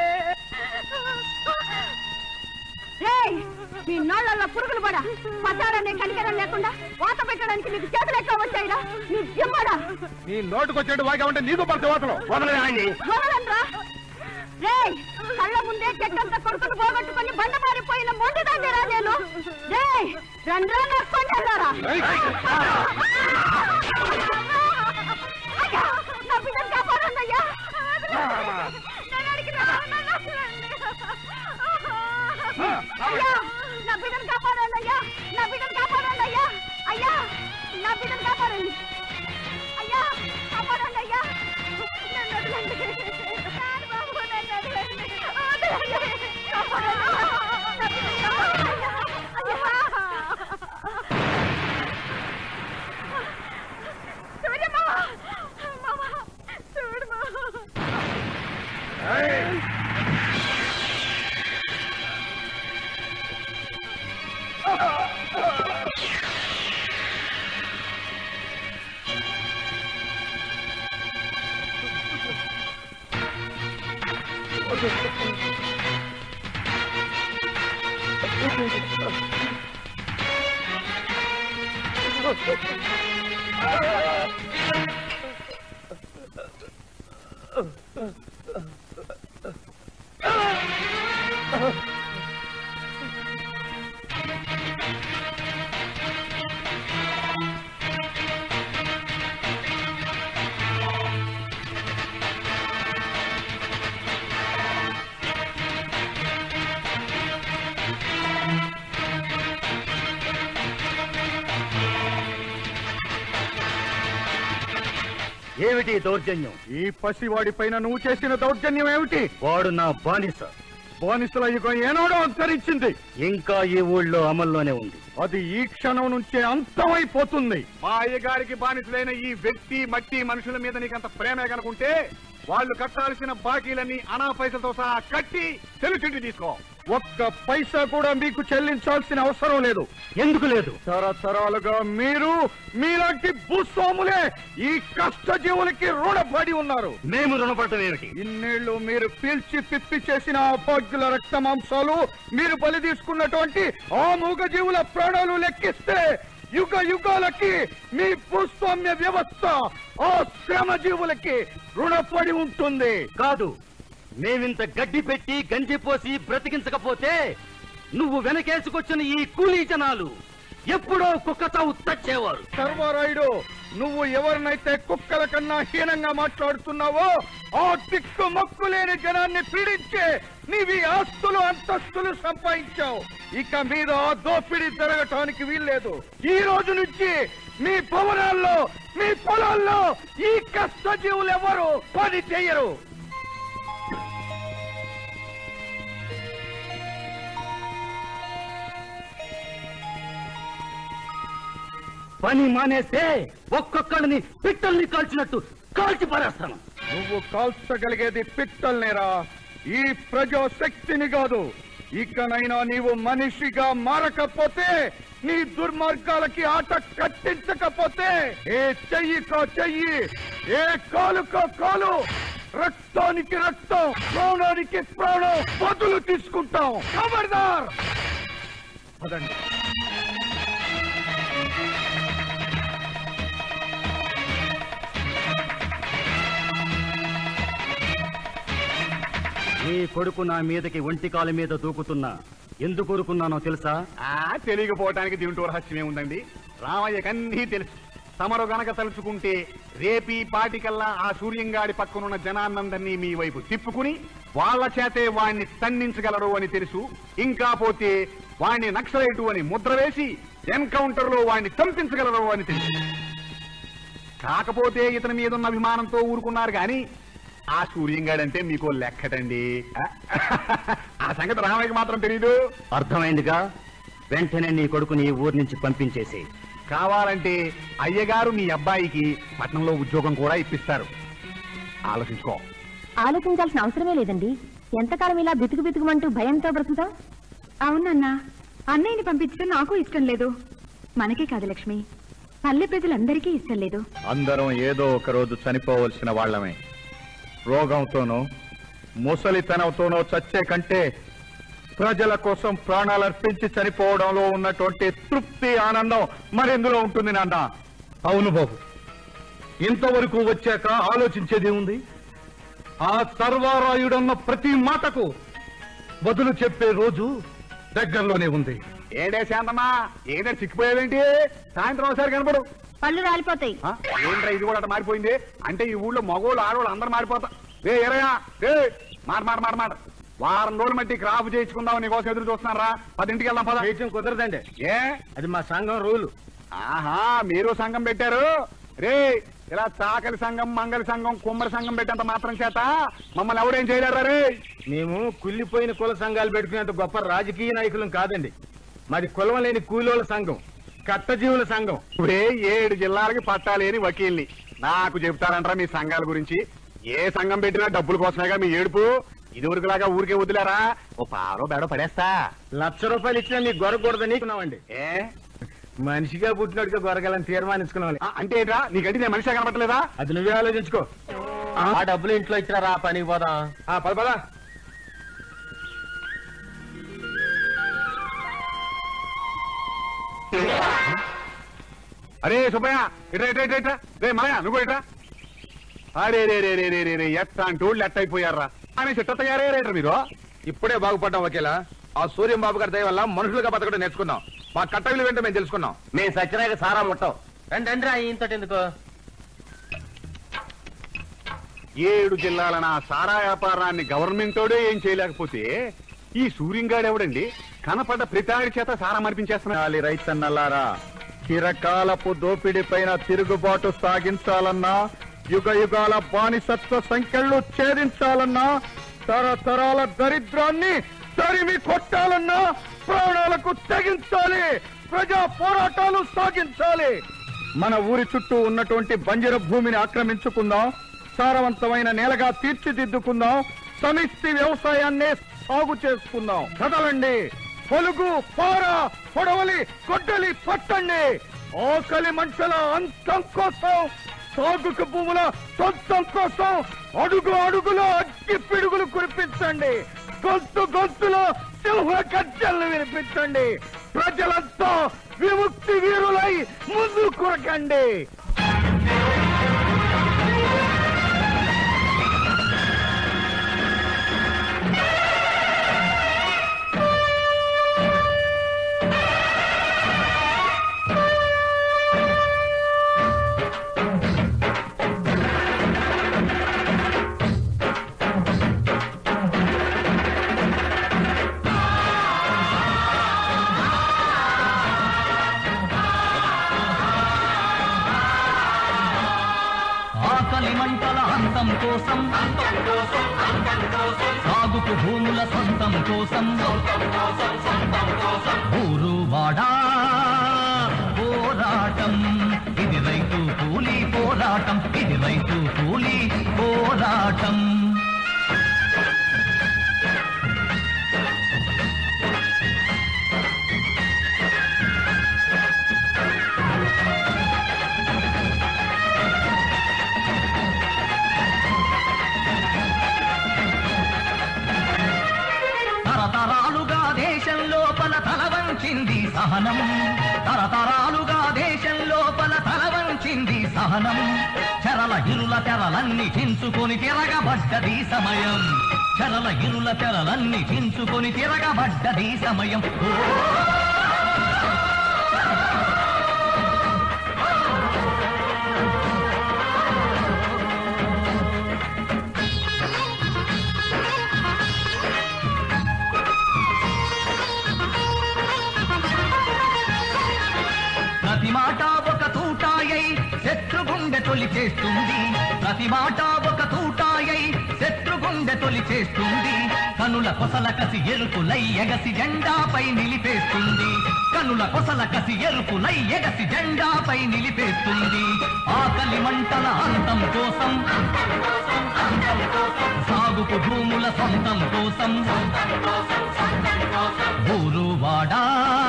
మీ నోళ్ళల్లో పురుగులు పడా పచారాన్ని కనికరం లేకుండా వాత పెట్టడానికి నీకు చేతులు ఎక్కువ వచ్చాయిరా. నీ జిమ్మడా నీ నోటుకొచ్చేట్టు వాగా ఉంటే నీకు పడితే వాతలు వదలరా. రే కళ్ళ ముందే చెట్టంతా కొడుకుని పోగొట్టుకుని బండ మారిపోయిన మొండి దగ్గరా నేను. రే రండ్రా నక్కొంటారా. నా బిడ్డను కాపాడండి అయ్యా. అయ్యా నా బిడ్డను కాపాడండి అయ్యా. నా బిడ్డను కాపాడండి అయ్యా. అయ్యా నా బిడ్డను కాపాడండి అయ్యా. ఏమిటి దౌర్జన్యం? ఈ పసివాడి పైన నువ్వు చేసిన దౌర్జన్యం ఏమిటి? వాడు నా బానిస. బానిసల యుగం ఏనాడో అంతరించింది. ఇంకా ఈ ఊళ్ళో అమల్లోనే ఉంది. అది ఈ క్షణం నుంచే అంతమైపోతుంది. మా అయ్యగారికి బానిసలైన ఈ వ్యక్తి మట్టి మనుషుల మీద నీకంత ప్రేమే కనుకుంటే వాళ్ళు కట్టాల్సిన బాకీలన్నీ అనా పైసలతో సహా కట్టి చెల్లించి తీసుకో. ఒక్క పైసా కూడా మీకు చెల్లించాల్సిన అవసరం లేదు. ఎందుకు లేదు? తరతరాలుగా మీరు మీలాంటి భూస్వాములే ఈ కష్టజీవులకి రుణపడి ఉన్నారు. మేము రుణపడటం ఏమిటి? ఇన్నేళ్లు మీరు పీల్చి పిప్పి చేసిన అభాగ్యుల రక్త మాంసాలు, మీరు బలి తీసుకున్నటువంటి ఆ మూగజీవుల ప్రాణాలు లెక్కిస్తే యుగ యుగాలకి మీ భూస్వామ్య వ్యవస్థ ఆ శ్రమజీవులకి రుణపడి ఉంటుంది. కాదు, మేమింత గడ్డి పెట్టి గంజి పోసి బ్రతికించకపోతే నువ్వు వెనకేసుకొచ్చిన ఈ కూలీ జనాలు ఎప్పుడో కుక్కతో ఉత్తచ్చేవారు. సర్వరాయుడు, నువ్వు ఎవరినైతే కుక్కల కన్నా హీనంగా మాట్లాడుతున్నావో ఆ దిక్కు మొక్కు లేని జనాన్ని పీడించే నీవి ఆస్తులు అంతస్తులు సంపాదించావు. ఇక మీద ఆ దోపిడీ జరగటానికి వీల్లేదు. ఈ రోజు నుంచి మీ భవనాల్లో మీ పొలాల్లో ఈ కష్టజీవులు ఎవరు పని చేయరు. పని మానేస్తే ఒక్కొక్కడిని పిట్టల్ని కాల్చినట్టు కాల్చి పారేస్తాను. నువ్వు కాల్చగలిగేది పిట్టల్నేరా, ఈ ప్రజాశక్తిని కాదు. ఇకనైనా నీవు మనిషిగా మారకపోతే, నీ దుర్మార్గాలకి ఆట కట్టించకపోతే ఏ చెయ్యికో చెయ్యి, ఏ కాలుకో కాలు, రక్తానికి రక్తం, ప్రాణానికి ప్రాణం బదులు తీసుకుంటాం. ఖబర్దార్. పదండి. నీ కొడుకు నా మీదకి ఒంటికాల మీద దూకుతున్నా ఎందుకు ఊరుకున్నానో తెలుసా? తెలియకపోవటానికి దీంట్లో రహస్యమే ఉందండి. రామయ్యకన్నీ తెలుసు. తమరు గనక తలుచుకుంటే రేపీ పాటికల్లా ఆ సూర్యంగాడి పక్కనున్న జనాన్నందరినీ మీ వైపు తిప్పుకుని వాళ్ళ చేతే వాణ్ణి తన్నించగలరు అని తెలుసు. ఇంకా పోతే వాణ్ణి నక్సలైటు అని ముద్ర వేసి ఎన్కౌంటర్ లో వాణ్ణి చంపించగలరు అని తెలుసు. కాకపోతే ఇతని మీదున్న అభిమానంతో ఊరుకున్నారు గాని ఆ సూర్యంగాడంటే మీకు లెక్కటండి. ఆ సంగతి రామయ్యకి మాత్రం తెలీదు. అర్థమైందిగా. వెంటనే నీ కొడుకుని ఈ ఊరి నుంచి పంపించేసి, కావాలంటే అయ్యగారు మీ అబ్బాయికి పట్నంలో ఉద్యోగం కూడా ఇప్పిస్తారు. ఆలోచించుకో. ఆలోచించాల్సిన అవసరమే లేదండి. ఎంతకాలం ఇలా బితుకు బితుకుమంటూ భయంతో బ్రతుకుతాం? అవునన్నా, అన్నయ్యని పంపించడం నాకు ఇష్టం లేదు. మనకే కాదు లక్ష్మి, పల్లె ప్రజలందరికీ ఇష్టం లేదు. అందరం ఏదో ఒక రోజు చనిపోవలసిన వాళ్ళమే. రోగంతోనో ముసలితనంతోనో చచ్చే కంటే ప్రజల కోసం ప్రాణాలర్పించి చనిపోవడంలో ఉన్నటువంటి తృప్తి, ఆనందం మరెందులో ఉంటుంది నాన్న. అవును బాబు, ఇంతవరకు వచ్చాక ఆలోచించేది ఉంది. ఆ సర్వారాయుడన్న ప్రతి మాటకు బదులు చెప్పే రోజు దగ్గరలోనే ఉంది. ఏడే శాంతమ్మా, ఏదే చిక్కిపోయావేంటి? సాయంత్రం ఒకసారి కనపడు. పళ్ళు రాలిపోతాయి. ఏంట్రా ఇది కూడా అట్లా మారిపోయింది? అంటే ఈ ఊళ్ళో మగోళ్ళు ఆడవాళ్ళు అందరూ మారిపోతా. రే ఎరయా, రే మాట వారం రోజులు మట్టి క్రాప్ చేయించుకుందాం నీకోసం ఎదురు చూస్తున్నారా? 10ంటికి వెళ్దాం. పద. కుదరదండి. ఏ అది మా సంఘం రూలు. ఆహా, మీరు సంఘం పెట్టారు. రే ఇలా చాకలి సంఘం, మంగళ సంఘం, కుమ్మరి సంఘం పెట్టేంత మాత్రం చేత మమ్మల్ని ఎవడేం చేయలేరా? రే మేము కుళ్ళిపోయిన కుల సంఘాలు పెట్టుకునేంత గొప్ప రాజకీయ నాయకులం కాదండి. మాది కులం లేని కూలోళ్ళ సంఘం, కట్టజీవుల సంఘం. ఇప్పుడే 7 జిల్లాలకి పట్టాలేని వకీల్ని నాకు చెప్తారంటారా మీ సంఘాల గురించి? ఏ సంఘం పెట్టినా డబ్బుల కోసమేగా మీ ఏడుపు ఇదివరకులాగా ఊరికే వదిలేరా ఓ పాలో బేడో పడేస్తా. 1,00,000 రూపాయలు ఇచ్చినా నీకు గొరకూడదని అనుకున్నామండి. ఏ మనిషిగా పుట్టినట్టుగా గొరగాలని తీర్మానించుకున్నాం. అంటే ఏంట్రా నీకంటే నేను మనిషిగా కనపడలేదా? అది నువ్వే ఆలోచించుకో. ఆ డబ్బులు ఇంట్లో ఇచ్చినారా పనికి పోదాం. పద పద. అరే సుబ్బయ్య ఇట్రా ఇట్రా ఇట్రా ఇట్రా. రే మాయా నువ్వు ఇట్రా. అరే రే రే రే రే రే రే ఎట్లాంటి వాళ్ళు ఎట్ట అయిపోయారా అని చెట్ట తయారయ్యారేట్రా మీరు. ఇప్పుడే బాగుపడ్డాం ఒకేలా. ఆ సూర్యం బాబు గారి దయ వల్ల మనుషులుగా బతకడం నేర్చుకున్నాం. మా కట్టవిలు వెంట మేము తెలుసుకున్నాం. మేము సచ్చినాక సారా ముట్టాం. రండి రా ఇంతటి ఎందుకో. 7 జిల్లాల నా సారా వ్యాపారాన్ని గవర్నమెంటోడే ఏం చేయలేకపోతే ఈ సూర్యంగాడెవడండి కనపడ్డ ప్రతాడి చేత సారా మరిపించేస్తున్నా. రైతన్నలారా, చిరకాలపు దోపిడీ పైన తిరుగుబాటు సాగించాలన్నా, యుగ యుగాల బానిసత్వ సంఖ్యలు ఛేదించాలన్నా, తరతరాల దరిద్రాన్ని తరిమి కొట్టాలన్నా ప్రాణాలకు తెగించాలి, ప్రజా పోరాటాలు సాగించాలి. మన ఊరి చుట్టూ ఉన్నటువంటి బంజరు భూమిని ఆక్రమించుకుందాం, సారవంతమైన నేలగా తీర్చిదిద్దుకుందాం, సమిష్టి వ్యవసాయాన్నే సాగు చేసుకుందాం. కదలండి, పొలుగు పార పొడవలి గొడ్డలి పట్టండి. ఆకలి మంటల అంతం కోసం, సాగుకు భూముల సొంతం కోసం అడుగు అడుగులో అగ్గి పిడుగులు కురిపించండి. గొంతు గొంతులో సింహ గర్జనలు వినిపించండి. ప్రజలంతా విముక్తి వీరులై ముందు కొరకండి. కోసం సాగుకు భూముల సొంతం కోసం ఊరు వాడా పోరాటం, ఇది రైతు కూలీ పోరాటం, ఇది రైతు కూలీ పోరాటం. తరతరాలుగా దేశం లోపల తల వంచింది సహనం, తరతరాలుగా దేశం లోపల తల వంచింది సహనం. చెరల ఇరుల తెరలన్నీ చించుకొని తిరగబడ్డది సమయం, చెరల ఇరుల తెరలన్నీ చించుకొని తిరగబడ్డది సమయం. ప్రతి మాట ఒక తూటాయై శత్రుగుండె తొలి చేస్తుంది, ప్రతి మాట ఒక తూటాయై శత్రుగుండె తొలి చేస్తుంది. కనుల కొసల కసి ఎరుపులై ఎగసి జెండాపై నిలిపేస్తుంది, కనుల కొసల కసి ఎరుపులై ఎగసి జెండాపై నిలిపేస్తుంది. ఆకలి మంటల అంతం కోసం, సాగుకు భూముల సొంతం కోసం ఊరు వాడా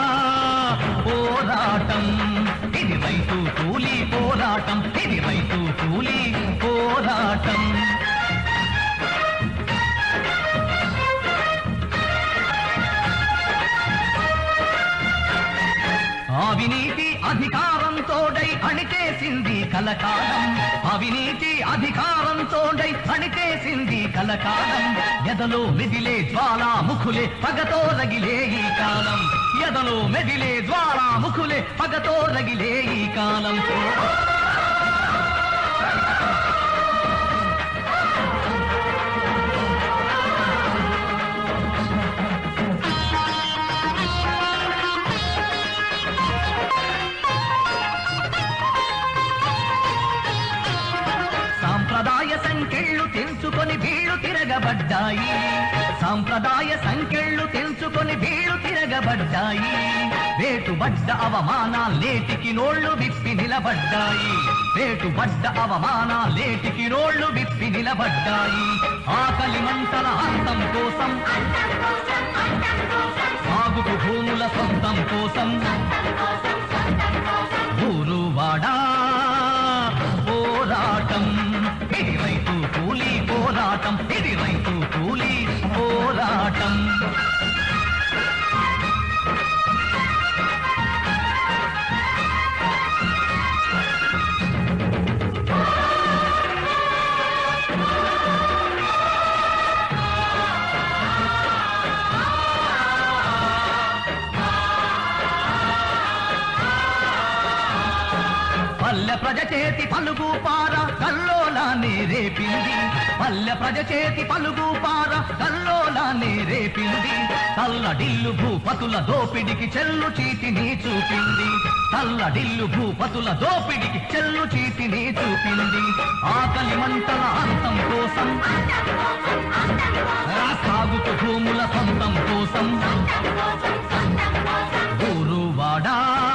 పోరాటం, ఇది రైతు కూలీ పోరాటం, ఇది రైతు కూలీ పోరాటం. అవినీతి అధికారంతోడై అణిచేసింది కలకాలం, అవినీతి అధికారంతోడై అణిచేసింది కలకాలం. ఎదలో మెదిలే జ్వాలాముఖులే పగతో రగిలే ఈ కాలం, ఎదలో మెదిలే జ్వాలాముఖులే పగతో రగిలే ఈ కాలం. సాంప్రదాయ సంకెళ్ళు తెంచుకొని వీళ్ళు తిరగబడ్డాయి, సాంప్రదాయ సంకెళ్ళు తెంచుకొని వీళ్ళు తిరగబడ్డాయి. వేటుబడ్డ అవమానాలేటికి నోళ్లు విప్పి నిలబడ్డాయి, వేటుబడ్డ అవమానాలేటికి నోళ్లు విప్పి చెప్పి నిలబడ్డాయి ఆకలి మంటల అంతం కోసం సాగుకు భూముల సొంతం కోసం ఊరు వాడా పోరాటం ఇది రైతు కూలీ పోరాటం ఇది రైతు కూలీ పోరాటం పల్లె ప్రజ చేతి పలుగు పార కల్లోలానే రేపింది పల్లె ప్రజ చేతి పలుగు పార కల్లోలానే రేపింది తల్లడిల్లు భూపతుల దోపిడికి చెల్లు చీటిని చూపింది తల్లడిల్లు భూపతుల దోపిడికి చెల్లు చీటిని చూపింది ఆకలి మంటల అంతం కోసం సాగుకు భూముల సొంతం కోసం ఊరు వాడా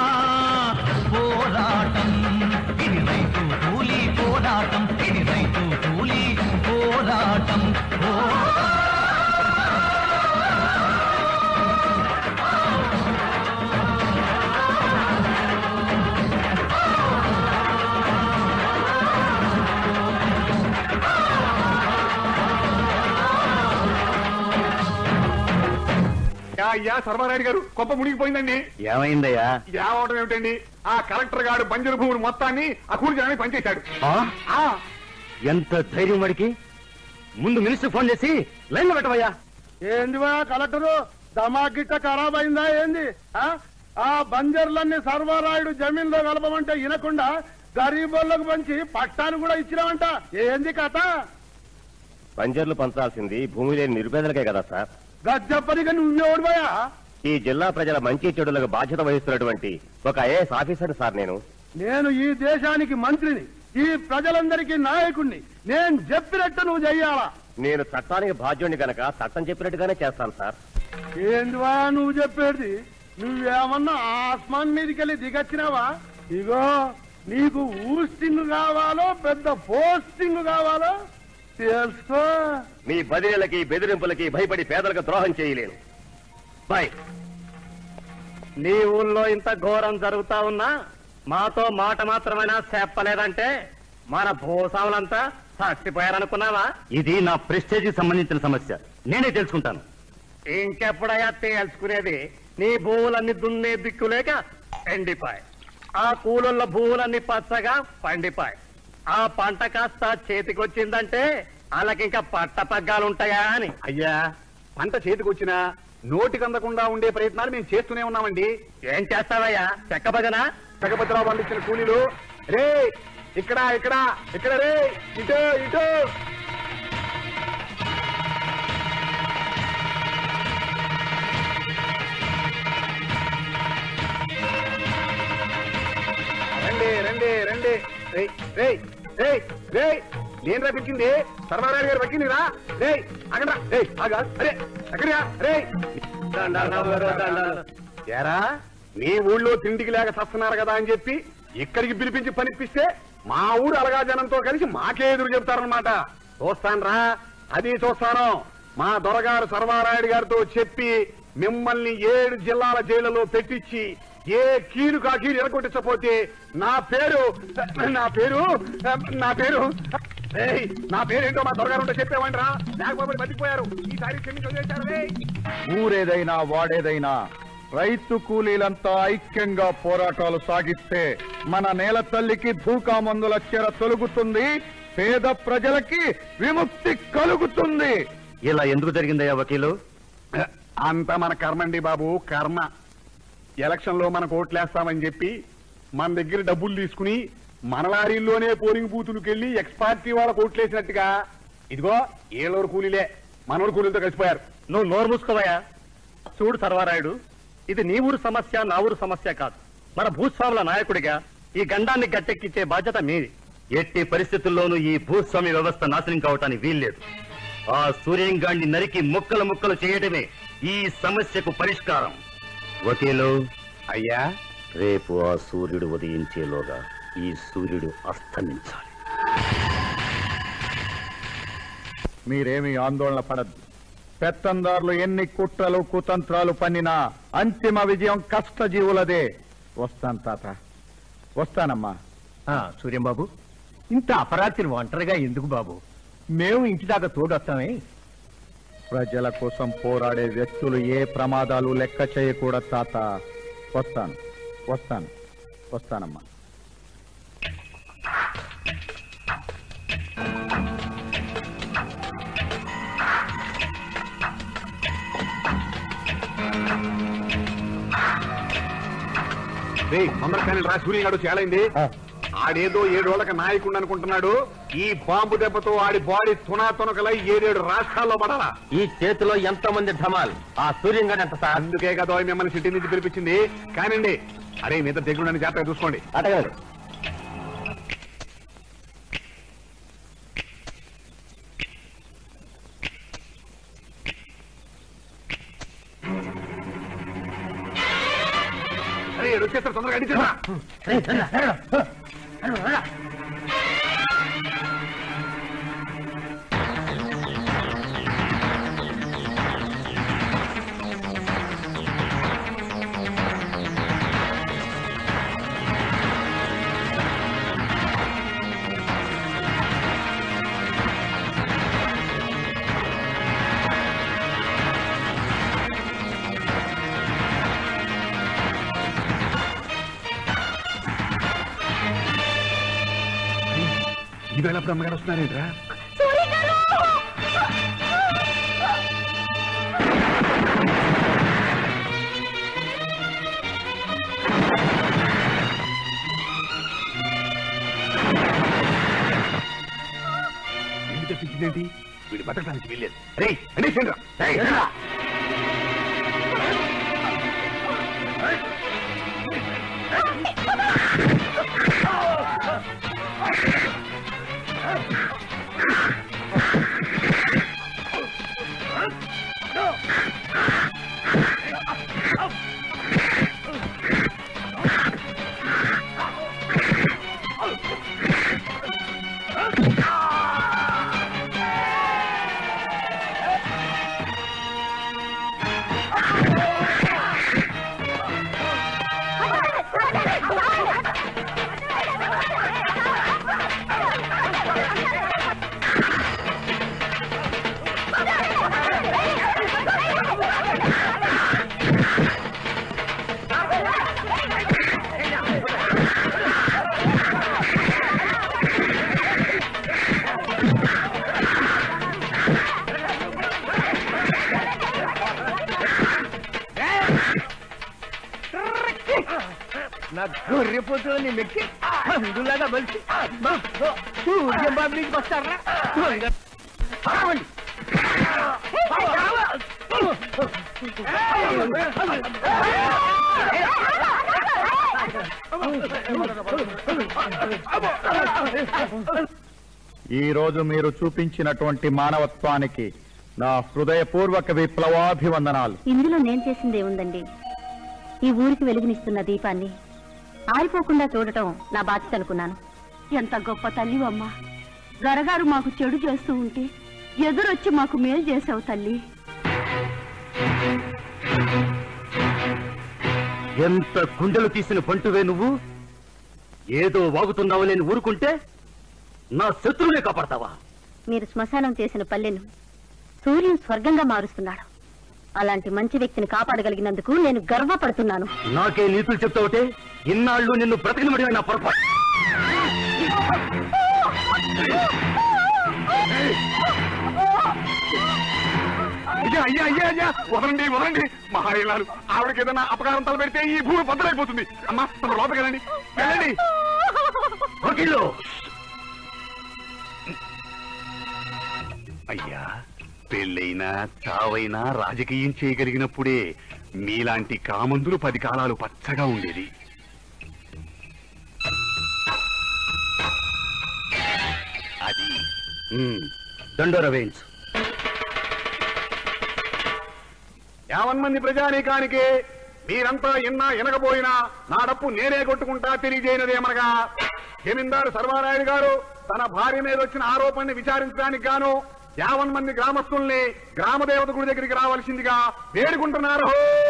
పోరాటం ఇది రైతు కూలీ పోరాటం ఇది రైతు కూలీ పోరాటం అయ్యా సర్వారాయుడు గారు గొప్ప మునిగిపోయిందండి. ఏమైందయ్యా? ఏమవడం ఏమిటండి, ఆ కలెక్టర్ గారు బంజరు భూములు మొత్తాన్ని ఆ కూలి జనానికి పనిచేశాడు. ఎంత ధైర్యం వాడికి! ముందు మినిస్టర్ ఫోన్ చేసి లైన్ లో పెట్టవయ్యా. ఏందివా కలెక్టరు దమాగిట్ట ఖరాబ్ అయిందా ఏంది? ఆ బంజర్లన్నీ సర్వారాయుడు జమీన్లో కలపమంటే వినకుండా గరీబోళ్లకు పంచి పట్టాను కూడా ఇచ్చినామంట. ఏంది కథ? బంజర్లు పంచాల్సింది భూమి లేని నిరుపేదలకే కదా సార్. గజ్జప్పనిగా నువ్వెవడిపోయా? ఈ జిల్లా ప్రజల మంచి చెడులకు బాధ్యత వహిస్తున్నటువంటి ఒక ఐఏఎస్ ఆఫీసర్ సార్ నేను ఈ దేశానికి మంత్రిని, ఈ ప్రజలందరికీ నాయకుణ్ణి. నేను చెప్పినట్టు నువ్వు చెయ్యాలా? నేను చట్టానికి బాధ్యుడిని గనక చట్టం చెప్పినట్టుగానే చేస్తాను సార్. ఏందివా నువ్వు చెప్పేది? నువ్వేమన్నా ఆస్మాన్ మీదకెళ్ళి దిగొచ్చినావా? ఇగో నీకు ఊస్టింగ్ కావాలో పెద్ద పోస్టింగ్ కావాలో తెలుసుకో. మీ బదిలీలకి బెదిరింపులకి భయపడి పేదలకు ద్రోహం చేయలేను. బాయ్. నీ ఊళ్ళో ఇంత ఘోరం జరుగుతా ఉన్నా మాతో మాట మాత్రమైనా చెప్పలేదంటే మన భూస్వాములంతా చచ్చిపోయారనుకున్నావా? ఇది నా ప్రెస్టేజ్ కి సంబంధించిన సమస్య, నేనే తెలుసుకుంటాను. ఇంకెప్పుడయ్యా తేల్చుకునేది? నీ భూములన్నీ దున్నే దిక్కులేక ఎండిపాయి, ఆ కూలోళ్ళ భూములన్నీ పచ్చగా పండిపాయి. ఆ పంట కాస్త చేతికొచ్చిందంటే వాళ్ళకింకా పట్ట పగ్గాలుంటాయా అని. అయ్యా పంట చేతికొచ్చినా నోటికి అందకుండా ఉండే ప్రయత్నాలు మేము చేస్తూనే ఉన్నామండి. ఏం చేస్తావయ్యా? చెక్కబగనా? జగపతిరావు పండించిన కూలీలు రే ఇక్కడ ఇక్కడ ఇక్కడ రే ఇటు ఇటు. రండి రండి రండి. నేను రప్పించింది సర్వారాయుడు గారు పక్కిందిరా. రే అక్కడ అరే అక్కడియా రే. ఏరా మీ ఊళ్ళో తిండికి లేక చస్తున్నారు కదా అని చెప్పి ఇక్కడికి పిలిపించి పనిపిస్తే మా ఊరు అలగా జనంతో కలిసి మాకే ఎదురు చెప్తారనమాట. చూస్తానరా, అది చూస్తాను. మా దొరగారు సర్వారాయుడు గారితో చెప్పి మిమ్మల్ని 7 జిల్లాల జైళ్లలో పెట్టించి ఏ కీరు కా కీరు ఎరగొట్టించపోతే నా పేరు ఏంటో మా దొరగారు ఉంటే చెప్పేవంటరా, లేకపోతే బతికిపోయారు. ఈసారి క్షమించారు. ఊరేదైనా వాడేదైనా రైతు కూలీలంతా ఐక్యంగా పోరాటాలు సాగిస్తే మన నేల తల్లికి ధూకా మందుల చెర తొలుగుతుంది, పేద ప్రజలకి విముక్తి కలుగుతుంది. ఇలా ఎందుకు జరిగిందయ్యా వకీలు? అంతా మన కర్మండి బాబు, కర్మ. ఎలక్షన్ లో మనకు ఓట్లేస్తామని చెప్పి మన దగ్గర డబ్బులు తీసుకుని మన లారీల్లోనే పోలింగ్ బూతులకెళ్లి ఎక్స్ పార్టీ వాళ్ళకు ఓట్లేసినట్టుగా ఇదిగో ఏలూరు కూలీలే మనోరు కూలీలతో కలిసిపోయారు. నువ్వు నోరు మూసుకోవయ్యా. చూడు సర్వారాయుడు, ఇది నీ ఊరు సమస్య, నా ఊరు సమస్య కాదు. మన భూస్వాముల నాయకుడిగా ఈ గండాన్ని గట్టెక్కించే బాధ్యత మీది. ఎట్టి పరిస్థితుల్లోనూ ఈ భూస్వామి వ్యవస్థ నాశనం కావటానికి వీల్లేదు. ఆ సూర్యంగాన్ని నరికి ముక్కలు ముక్కలు చేయడమే ఈ సమస్యకు పరిష్కారం. వకీలు అయ్యా, రేపు ఆ సూర్యుడు ఉదయించేలోగా ఈ సూర్యుడు అస్తమించాలి. మీరేమీ ఆందోళన పడద్దు. పెత్తందారులు ఎన్ని కుట్రలు కుతంత్రాలు పన్నినా అంతిమ విజయం కష్టజీవులదే. వస్తాను తాత, వస్తానమ్మా. సూర్యంబాబు, ఇంత అపరాత్రి ఒంటరిగా ఎందుకు బాబు? మేము ఇంటి దాకా తోడొస్తామే. ప్రజల కోసం పోరాడే వ్యక్తులు ఏ ప్రమాదాలు లెక్క చేయకూడదు తాత. వస్తానమ్మా. తొందరగానే రా, సూర్యగాడు చేలైంది. ఆడేదో 7 రోజులకి నాయకుడు అనుకుంటున్నాడు. ఈ బాంబు దెబ్బతో ఆడి బాడీ తునాతునకలై 7 రాష్ట్రాల్లో పడాలా. ఈ చేతిలో ఎంతో మంది ఢమాల్. ఆ సూర్యంగాడు ఎంత సార్? అందుకే కదా మిమ్మల్ని సిటీ నుంచి పిలిపించింది. కానివ్వండి. అరే మీద దగ్గర జాగ్రత్తగా చూసుకోండి. అటగండి. అరే వచ్చేస్తారు, తొందరగా అడిచేరా. ఈవేళ బ్రహ్మగారు వస్తున్నారేంట్రా? ఎందుకు తెప్పించిందేంటి? వీడి బతకడానికి వెళ్ళేది. రే అనేసిండ్రా. నా గొర్రెపోతుని మెక్కి అందులాగా బలిసి సూర్యం బాబు నుంచి వస్తారా? ఈ రోజు మీరు చూపించినటువంటి మానవత్వానికి నా హృదయపూర్వక విప్లవాభివందనాలు. ఇందులో నేను చేసిందే ఉందండి. ఈ ఊరికి వెలుగునిస్తున్న దీపాన్ని ఆరిపోకుండా చూడటం నా బాధ్యత అనుకున్నాను. ఎంత గొప్ప తల్లివమ్మా. గరగారు మాకు చెడు చేస్తూ ఉంటే ఎదురొచ్చి మాకు మేలు చేసావు తల్లి. ఎంత గుండెలు తీసిన పంటువే నువ్వు. ఏదో వాగుతున్నావు నేను ఊరుకుంటే నా శత్రువునే కాపాడతావా? మీరు శ్మశానం చేసిన పల్లెను సూర్యుని స్వర్గంగా మారుస్తున్నాడు. అలాంటి మంచి వ్యక్తిని కాపాడగలిగినందుకు నేను గర్వపడుతున్నాను. నాకే నీతులు చెప్తావుటే ఇన్నాళ్ళు నిన్ను బ్రతకనివ్వడమే నా పొరపాటు. అయ్యా వదలండి మహాయిలాలు. ఆవిడకి ఏదైనా అపకారం తలపెడితే ఈ భూమి బద్దలైపోతుంది. అమ్మా తమ లోపలికి వెళ్ళండి. అయ్యా పెళ్ళైనా చావైనా రాజకీయం చేయగలిగినప్పుడే మీలాంటి కామందులు 10 కాలాలు పచ్చగా ఉండేది. అది దండోర వేయించు. 50 మంది ప్రజానీకానికి మీరంతా ఎనకపోయినా నా డప్పు నేనే కొట్టుకుంటా తెలియజేయనదేమనగా జమీందారు సర్వారాయుడు గారు తన భార్య మీద వచ్చిన ఆరోపణని విచారించడానికి గాను 50 మంది గ్రామస్తుల్ని గ్రామదేవత గుడి దగ్గరికి రావాల్సిందిగా వేడుకుంటున్నారు.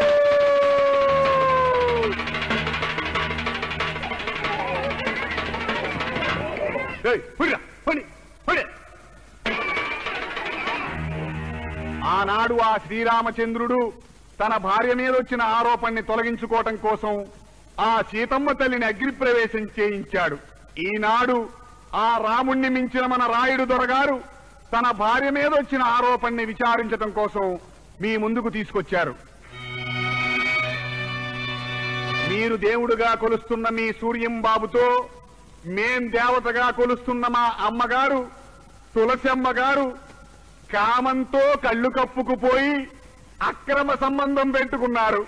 ఆనాడు ఆ శ్రీరామచంద్రుడు తన భార్య మీద వచ్చిన ఆరోపణని తొలగించుకోవటం కోసం ఆ సీతమ్మ తల్లిని అగ్నిప్రవేశం చేయించాడు. ఈనాడు ఆ రాముణ్ణి మించిన మన రాయుడు దొరగారు తన భార్య మీద వచ్చిన ఆరోపణని విచారించటం కోసం మీ ముందుకు తీసుకొచ్చారు. మీరు దేవుడుగా కొలుస్తున్న మీ సూర్యం బాబుతో మేం దేవతగా కొలుస్తున్న మా అమ్మగారు తులసమ్మ గారు కామంతో కళ్ళు కప్పుకుపోయి అక్రమ సంబంధం పెట్టుకున్నారు.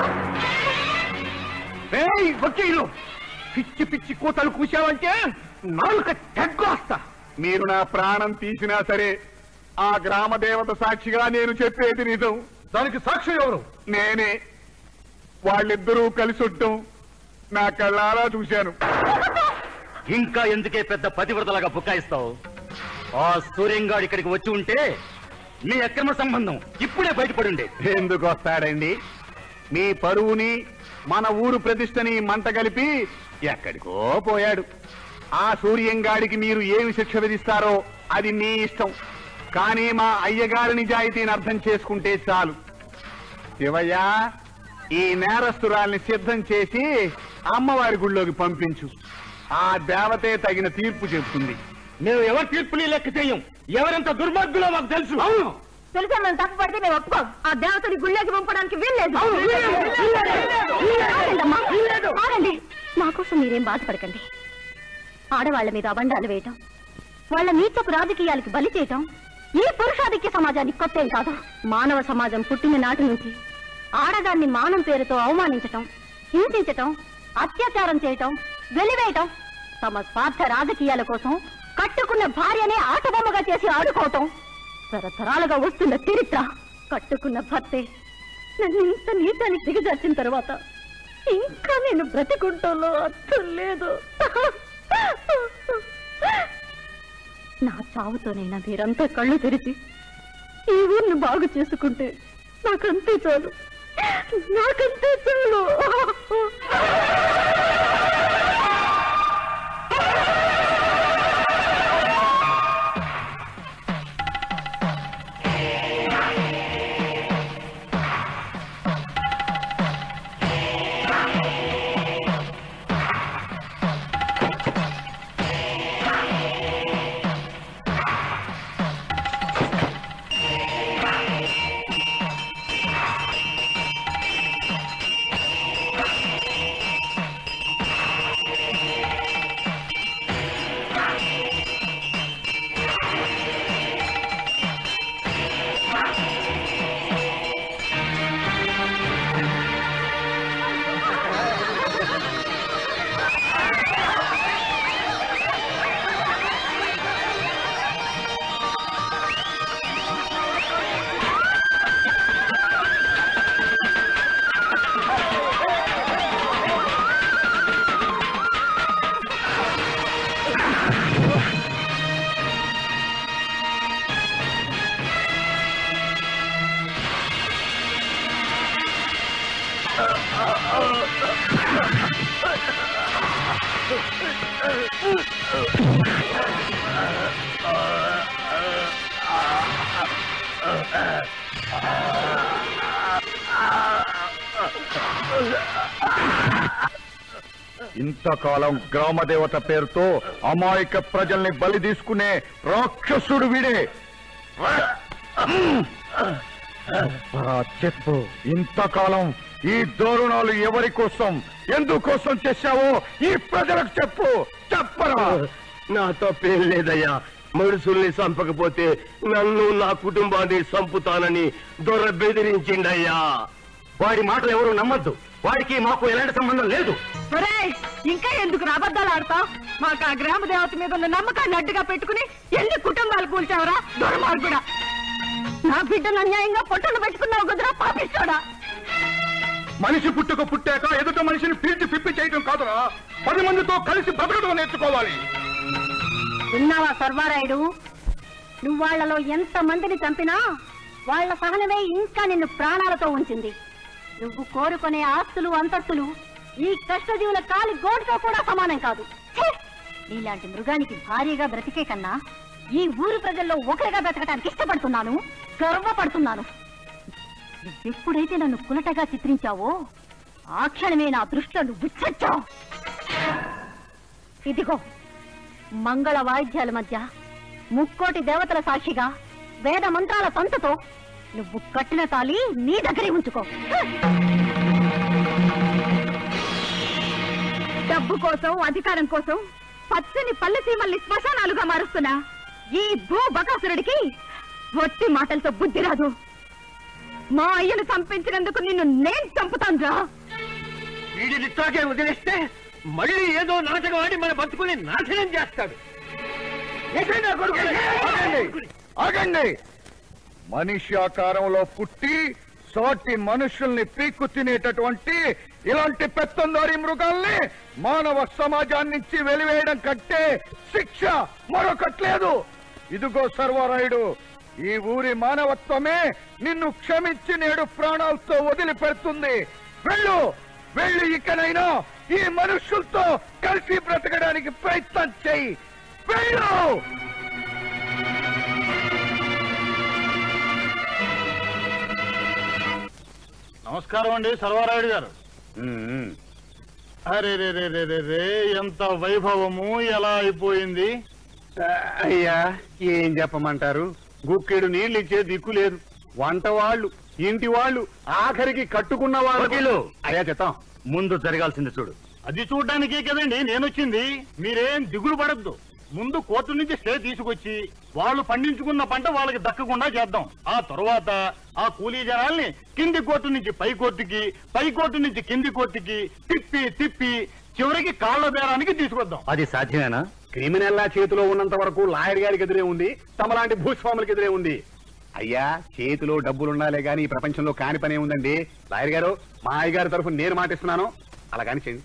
వకీలు పిచ్చి పిచ్చి కూతలు కూసావంటే నాలుక తెగ్గొస్తా. మీరు నా ప్రాణం తీసినా సరే ఆ గ్రామ దేవత సాక్షిగా నేను చెప్పేది నిజం. దానికి సాక్షి ఎవరు? నేనే. వాళ్ళిద్దరూ కలిసి ఉండటం నా కళ్ళారా చూశాను. ఇంకా ఎందుకే పెద్ద పతివ్రతలాగా బుకాయిస్తావు? ఆ సూర్యంగాడు ఇక్కడికి వచ్చి ఉంటే మీ అక్రమ సంబంధం ఇప్పుడే బయటపడుండే. ఎందుకు వస్తాడండి? మీ పరువుని మన ఊరు ప్రతిష్టని మంట కలిపి ఎక్కడికో పోయాడు. ఆ సూర్యంగాడికి మీరు ఏమి శిక్ష విధిస్తారో అది మీ ఇష్టం. కానీ మా అయ్యగారి నిజాయితీని అర్థం చేసుకుంటే చాలు. శివయ్య, ఈ నేరస్తురాల్ని సిద్ధం చేసి అమ్మవారి గుళ్ళోకి పంపించు. ఆ దేవతే తగిన తీర్పు చెప్తుంది. మేము ఎవరి తీర్పుని లెక్క చేయం. ఎవరెంత దుర్మార్గులో మాకు తెలుసు. అవును, తెలుసా? మేము తప్పు పడితే మేము ఒప్పుకోం. ఆ దేవతని గుళ్ళకి పంపడానికి వీల్లేదు. ఆగండి, మా కోసం మీరేం బాధపడకండి. ఆడవాళ్ల మీద అబండాలు వేయటం, వాళ్ళ నీచపు రాజకీయాలకు బలి చేయటం ఈ పురుషాధిక్య సమాజానికి కొత్త ఏం కాదు. మానవ సమాజం పుట్టిన నాటి నుంచి ఆడదాన్ని మానం పేరుతో అవమానించటం, హింసించటం, అత్యాచారం చేయటం, వెలివేయటం, తమ స్వార్థ రాజకీయాల కోసం కట్టుకున్న భార్యనే ఆటబొమ్మగా చేసి ఆడుకోవటం తరతరాలుగా వస్తున్న చరిత్ర. కట్టుకున్న భర్తే నన్ను ఇంత నీతానికి దిగజార్చిన తర్వాత ఇంకా నేను బ్రతికుంటంలో అర్థం లేదు. నా చావుతోనైనా మీరంతా కళ్ళు తెరిచి ఈ ఊరిని బాగు చేసుకుంటే నాకంతే చాలు, నాకంతే చాలు. ఇంతకాలం గ్రామదేవత పేరుతో అమాయక ప్రజల్ని బలి తీసుకునే రాక్షసుడు వీడే. చెప్పు, ఇంతకాలం ఈ దారుణాలు ఎవరి కోసం, ఎందుకోసం చేశావో ఈ ప్రజలకు చెప్పు. చెప్పరా? నా తప్పేం లేదయ్యా. మనుషుల్ని చంపకపోతే నన్ను నా కుటుంబాన్ని చంపుతానని దొర బెదిరించిండయ్యా. వాడి మాటలు ఎవరు నమ్మద్దు. వాడికి మాకు ఎలాంటి సంబంధం లేదు. ఇంకా ఎందుకు అబద్ధాలు ఆడతావు? మాకు ఆ గ్రామ దేవత మీద ఉన్న నమ్మకాన్ని అడ్డుగా పెట్టుకుని ఎన్ని కుటుంబాలు కూల్చావరా దుర్మార్గుడా! నా బిడ్డను అన్యాయంగా పొట్టను పెట్టుకున్నావు కుదరా పాపిస్తాడా? మనిషి పుట్టాక ఎదుట మనిషిని పీల్చి పిప్పి చేయటం కాదురా, 10 మందితో కలిసి బతకడం నేర్చుకోవాలి. విన్నావా సర్వారాయుడు? నువ్వు వాళ్లలో ఎంత మందిని చంపినా వాళ్ల సహనమే ఇంకా నిన్ను ప్రాణాలతో ఉంచింది. నువ్వు కోరుకునే ఆస్తులు అంతస్తులు ఈ కష్టజీవుల కాలి గోటుతో కూడా సమానం కాదు. నీలాంటి మృగానికి భారీగా బ్రతికే కన్నా ఈ ఊరు ప్రజల్లో ఒకరిగా బ్రతకటానికి ఇష్టపడుతున్నాను, గర్వపడుతున్నాను. ఎప్పుడైతే నన్ను కులటగా చిత్రించావో ఆ క్షణమే నా దృష్టిలో నువ్వు చచ్చావు. ఇదిగో మంగళ వాయిద్యాల మధ్య ముక్కోటి దేవతల సాక్షిగా వేద మంత్రాల తంతుతో నువ్వు కట్టిన తాళి నీ దగ్గరే ఉంచుకో. డబ్బు కోసం అధికారం కోసం పచ్చని పల్లె సీమల్ని శ్మశానాలుగా మారుస్తున్నా ఈ భూ బకాసురుడికి ఒట్టి మాటలతో బుద్ధి రాదు. మా అయ్యను చంపించినందుకు నిన్ను నేను చంపుతాను. వీడిని తాకే వదిలేస్తే మళ్ళీ ఏదో నాటకం ఆడి మన బతుకుని నాశనం చేస్తాడు. ఆగండి. మనిషి ఆకారంలో పుట్టి సాటి మనుషుల్ని పీక్కు తినేటటువంటి ఇలాంటి పెత్తందారి మృగాల్ని మానవ సమాజాన్ని నుంచి వెలివేయడం కంటే శిక్ష మరొకట్లేదు. ఇదిగో సర్వరాయుడు, ఈ ఊరి మానవత్వమే నిన్ను క్షమించి నేడు ప్రాణాలతో వదిలిపెడుతుంది. వెళ్ళు, వెళ్ళి ఇకనైనా ఈ మనుషులతో కలిసి బ్రతకడానికి ప్రయత్నం చెయ్యి. వెళ్ళు. నమస్కారం అండి సర్వారాయుడు గారు. అరే రే రే రే రే రే, ఎంత వైభవము ఎలా అయిపోయింది. అయ్యా ఏం చెప్పమంటారు, గుక్కెడు నీళ్ళు ఇచ్చే దిక్కు లేదు. వంట వాళ్ళు, ఇంటి వాళ్ళు, ఆఖరికి కట్టుకున్న వాళ్ళు. అయ్యా చెప్తాం, ముందు జరగాల్సింది చూడు. అది చూడ్డానికే కదండి నేనొచ్చింది. మీరేం దిగులు పడద్దు. ముందు కోర్టు నుంచి స్టే తీసుకొచ్చి వాళ్ళు పండించుకున్న పంట వాళ్ళకి దక్కకుండా చేద్దాం. ఆ తర్వాత ఆ కూలీ జనాల్ని కింది కోర్టు నుంచి పై కోర్టుకి, పై కోర్టు నుంచి కింది కోర్టుకి తిప్పి తిప్పి చివరికి కాళ్ల బేరానికి తీసుకొద్దాం. అది సాధ్యమేనా? క్రిమినల్ చేతిలో ఉన్నంత వరకు లాయర్ గారికి ఎదురే ఉంది, తమలాంటి భూస్వాములకు ఎదురే ఉంది. అయ్యా చేతిలో డబ్బులుండాలే గాని ఈ ప్రపంచంలో కాని పనే ఉందండి. లాయర్ గారు, మా అయ్యగారి తరఫున నేను మాటిస్తున్నాను, అలాగని చేయండి.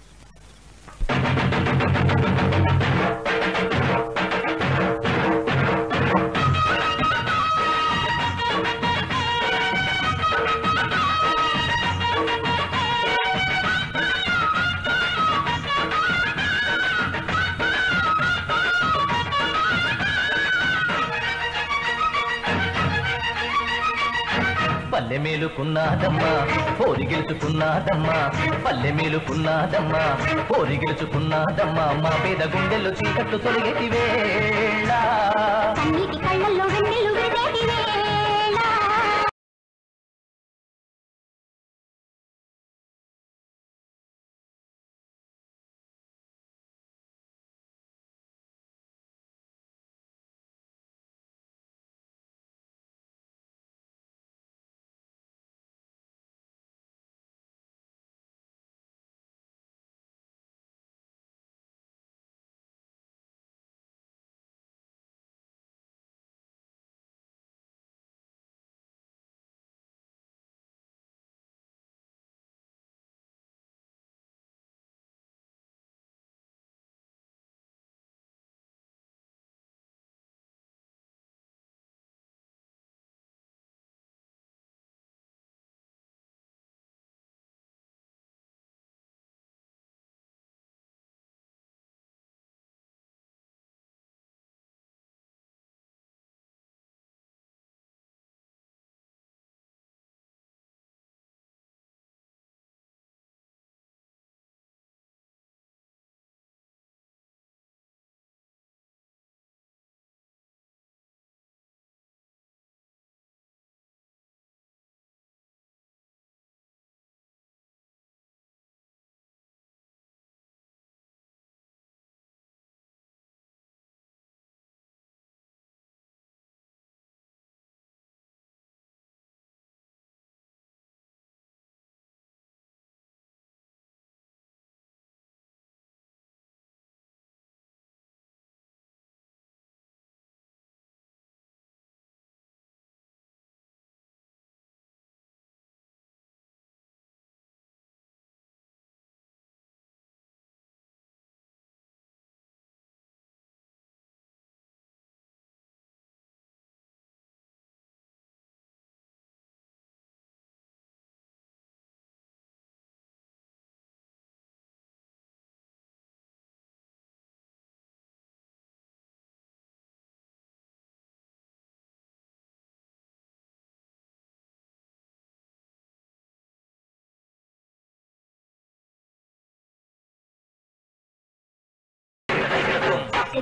పల్లె మేలుకున్నాదమ్మా, పోరి గెలుచుకున్నాదమ్మా, పల్లె మేలుకున్నాదమ్మా, పోరి గెలుచుకున్నాదమ్మా, మా పేద గుండెల్లో చీకట్లు తొలగేటి వేళ. కళ్ళల్లో వెన్నెలు విరిగేటి వేళ.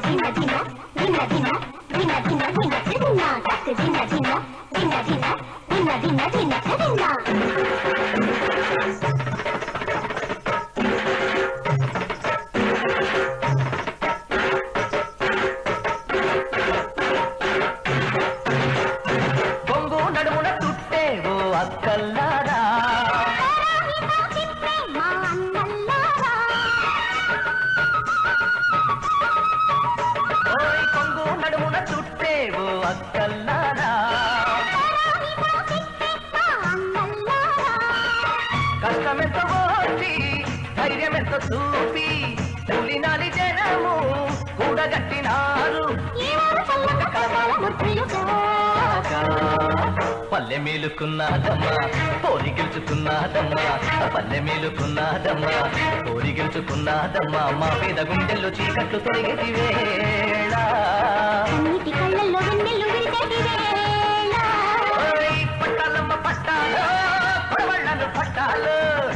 పల్లె మేలుకున్నాదమ్మా పోరి గెలుచుకున్నాదమ్మా పల్లె మేలుకున్నాదమ్మా పోరి గెలుచుకున్నాదమ్మా మా పేద గుండెల్లో చీకట్లు తొలగేటి వేళ కళ్ళల్లో వెన్నెలు విరిసేటి వేళ పట్టాలమ్మ పట్టాలు పడవళ్ళను పట్టాలు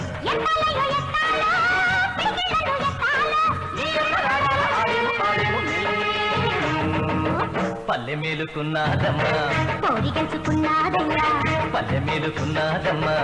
పల్లె మేలుకున్నాదమ్మా పోరి గెలుచుకున్నాదమ్మా పల్లె మేలుకున్నాదమ్మా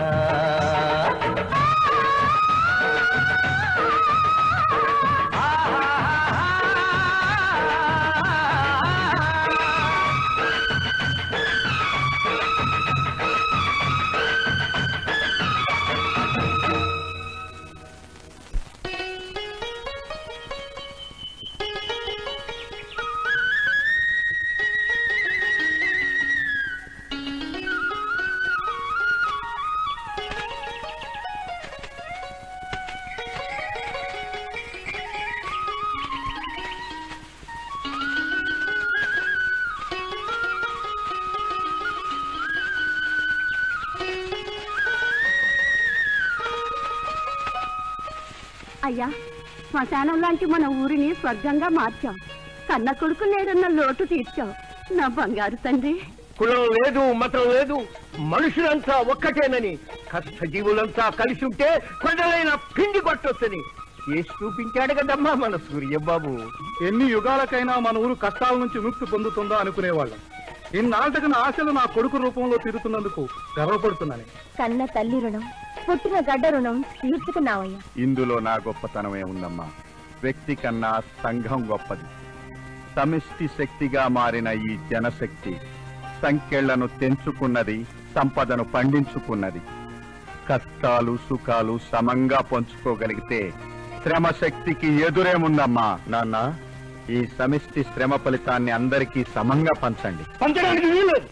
అయ్యా శ్మశానం లాంటి మన ఊరిని స్వర్గంగా మార్చాం. కన్న కొడుకు లేదన్న లోటు తీర్చాం. నా బంగారు తండ్రి. కులం లేదు, మతం లేదు, మనుషులంతా ఒక్కటేనని, కష్టజీవులంతా కలిసి ఉంటే కొండలైన పిండి కొట్టొచ్చని చేసి చూపించాడు కదమ్మా మన సూర్యబాబు. ఎన్ని యుగాలకైనా మన ఊరు కష్టాల నుంచి ముక్తి పొందుతుందా అనుకునేవాళ్ళం. ఇన్నాళ్ళకి నా ఆశలు నా కొడుకు రూపంలో తీరుతున్నందుకు గర్వపడుతున్నాను. కన్న తల్లి రుణం, పుట్టిన గడ్డ రుణం తీర్చుకున్నావయ్యా. ఇందులో నా గొప్పతనమే ఉందమ్మా. వ్యక్తి కన్నా సంఘం గొప్పది. సమిష్టి శక్తిగా మారిన ఈ జనశక్తి సంఖ్యలను తెంచుకున్నది, సంపదను పండించుకున్నది. కష్టాలు సుఖాలు సమంగా పంచుకోగలిగితే శ్రమ శక్తికి ఎదురేముందమ్మా. నాన్న, ఈ సమిష్టి శ్రమ ఫలితాన్ని అందరికీ సమంగా పంచండి. పంచడానికి వీల్లేదు.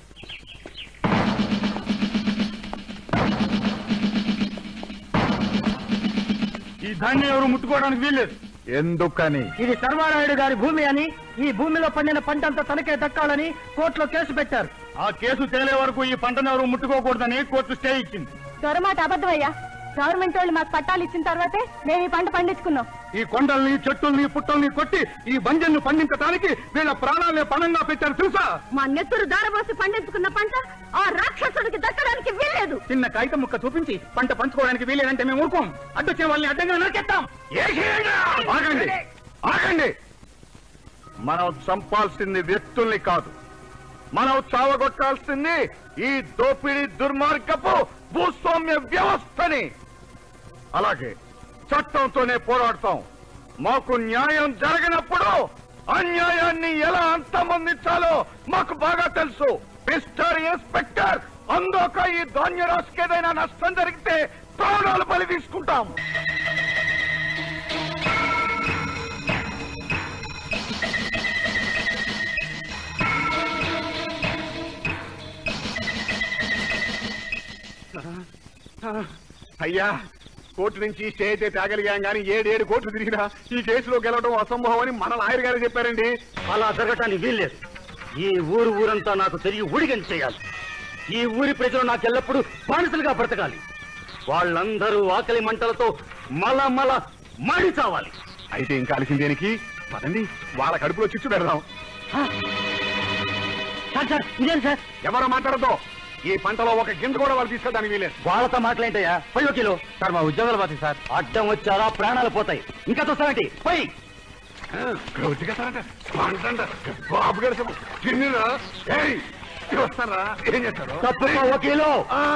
ఈ ధాన్యం ఎవరు ముట్టుకోవడానికి వీల్లేదు. ఎందుకని? ఇది సర్వారాయుడు గారి భూమి అని, ఈ భూమిలో పండిన పంట అంతా తనకే దక్కాలని కోర్టులో కేసు పెట్టారు. ఆ కేసు తేలే వరకు ఈ పంటను ఎవరు ముట్టుకోకూడదని కోర్టు స్టే ఇచ్చింది. దొరమాట అబద్ధమయ్యా. గవర్నమెంట్ వాళ్ళు మాకు పట్టాలు ఇచ్చిన తర్వాతే మేము ఈ పంట పండించుకున్నాం. ఈ కొండల్ని చెట్టుల్ని పుట్టల్ని కొట్టి ఈ బంజన్ను పండించడానికి వీళ్ళ ప్రాణాలే పణంగా పెట్టారు తెలుసా? మా నెత్తురు దారబోసి పండించుకున్న పంట ఆ రాక్షసుడికి దక్కడానికి వీల్లేదు. చిన్న కాగితం ముక్క చూపించి పంట పంచుకోవడానికి వీలేదంటే మేము ఊరుకోం. అడ్డొచ్చే వాళ్ళని అడ్డంగా నరికేస్తాం. ఆగండి, ఆగండి. మనం చంపాల్సింది వ్యక్తుల్ని కాదు, మనం చావగొట్టాల్సింది ఈ దోపిడీ దుర్మార్గపు భూస్వామ్య వ్యవస్థని. అలాగే చట్టంతోనే పోరాడతాం. మాకు న్యాయం జరగనప్పుడు అన్యాయాన్ని ఎలా అంతమొందించాలో మాకు బాగా తెలుసు. మిస్టర్ ఇన్స్పెక్టర్, అందోక ఈ ధాన్య రాశికి ఏదైనా నష్టం జరిగితే ప్రాణాలు బలి తీసుకుంటాం. అయ్యా, కోర్టు నుంచి స్టే అయితే తేగలిగాం కానీ 7 కోట్లు తిరిగినా ఈ కేసులో గెలవడం అసంభవం అని మన లాయర్ గారు చెప్పారండి. అలా జరగటానికి వీల్లేదు. ఈ ఊరంతా నాకు తిరిగి ఊడిగని చేయాలి. ఈ ఊరి ప్రజలు నాకు ఎల్లప్పుడూ బానిసలుగా బ్రతకాలి. వాళ్ళందరూ ఆకలి మంటలతో మల మాడి చావాలి. అయితే ఇంకా కలిసింది దేనికి? పదండి, వాళ్ళ కడుపులో చిచ్చు పెడదాం. ఇదేం సార్? ఎవరో మాట్లాడదో. ఈ పంటలో ఒక గింజ కూడా వాళ్ళు తీసుకెళ్ళడానికి వీలేదు. వాళ్ళతో మాట్లాడేంటయ్యా? పోయి వకీలు. సార్, మా ఉద్యోగాలు పోతాయి సార్. అడ్డం వచ్చారా ప్రాణాలు పోతాయి. ఇంకా చూస్తామంటే పోయి. బాబు గారు చిన్నరా వస్తారా ఏం చేస్తారు తప్పుకో వకీలు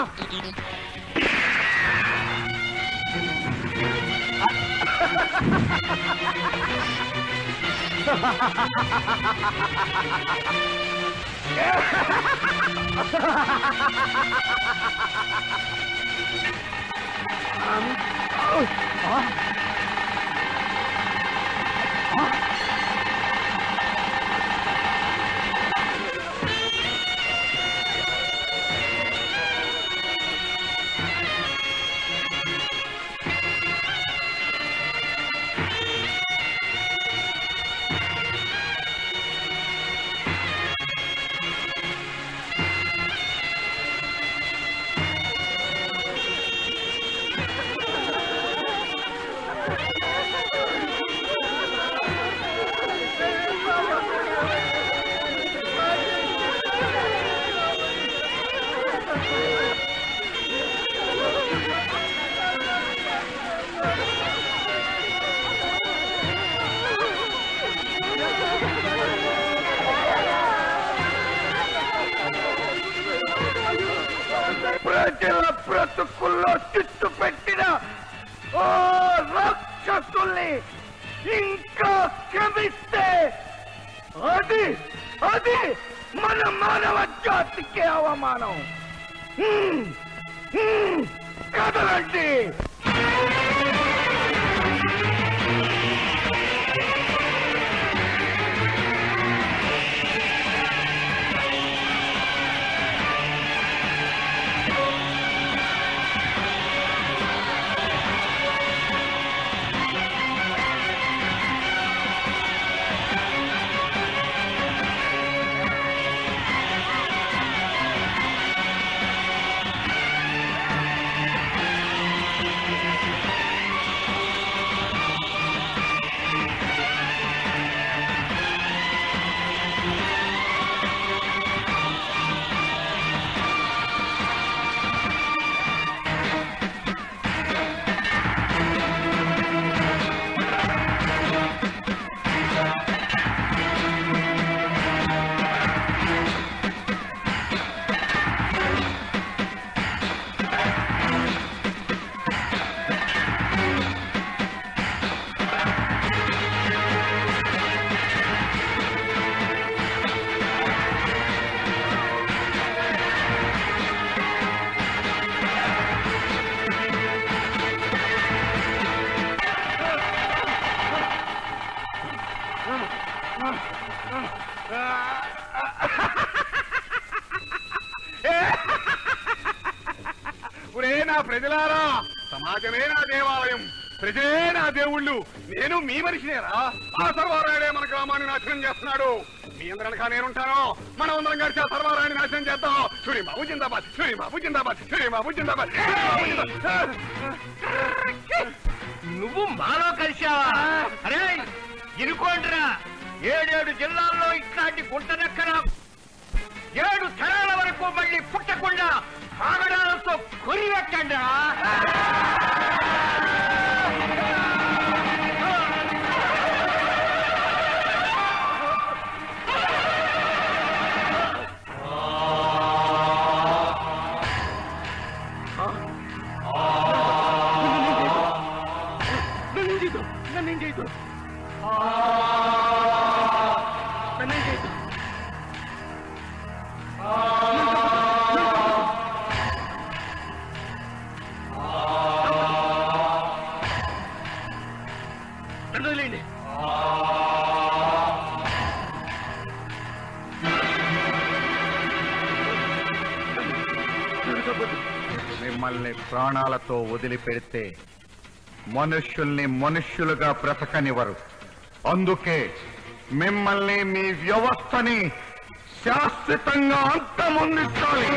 ప్రజల బ్రతుకుల్లో చిట్టు పెట్టిన ఓ రాక్షసుల్ని ఇంకా క్షమిస్తే అది అది మన మానవ జాతికి అవమానం. కదలండి. నా ప్రజలారా, సమాజమే నా దేవాలయం, ప్రజలే నా దేవుళ్ళు, నేను మీ మనిషినేరా. ఆ సర్వారాయుడే మన గ్రామాన్ని నాశనం చేస్తున్నాడు. మీ అందరనకా నేనుంటాను. మనం అందరం కలిసి ఆ సర్వారాయుని నాశనం చేద్దాం. సూరి బాబు జిందాబాద్, సూరి బాబు జిందాబాద్, సూరి బాబు జిందాబాద్. నువ్వు మాలో కలిశావా? అరే ఇరుకోండిరా. 7 జిల్లాల్లో ఇట్లాంటి గుంటనక్కర 7 తరాల వరకు మళ్ళీ పుట్టకుండా ఆగడాలతో కొరివెట్టండి. మిమ్మల్ని ప్రాణాలతో వదిలిపెడితే మనుష్యుల్ని మనుష్యులుగా బ్రతకనివ్వరు. అందుకే మిమ్మల్ని మీ వ్యవస్థని శాశ్వతంగా అంతమొందించాలి.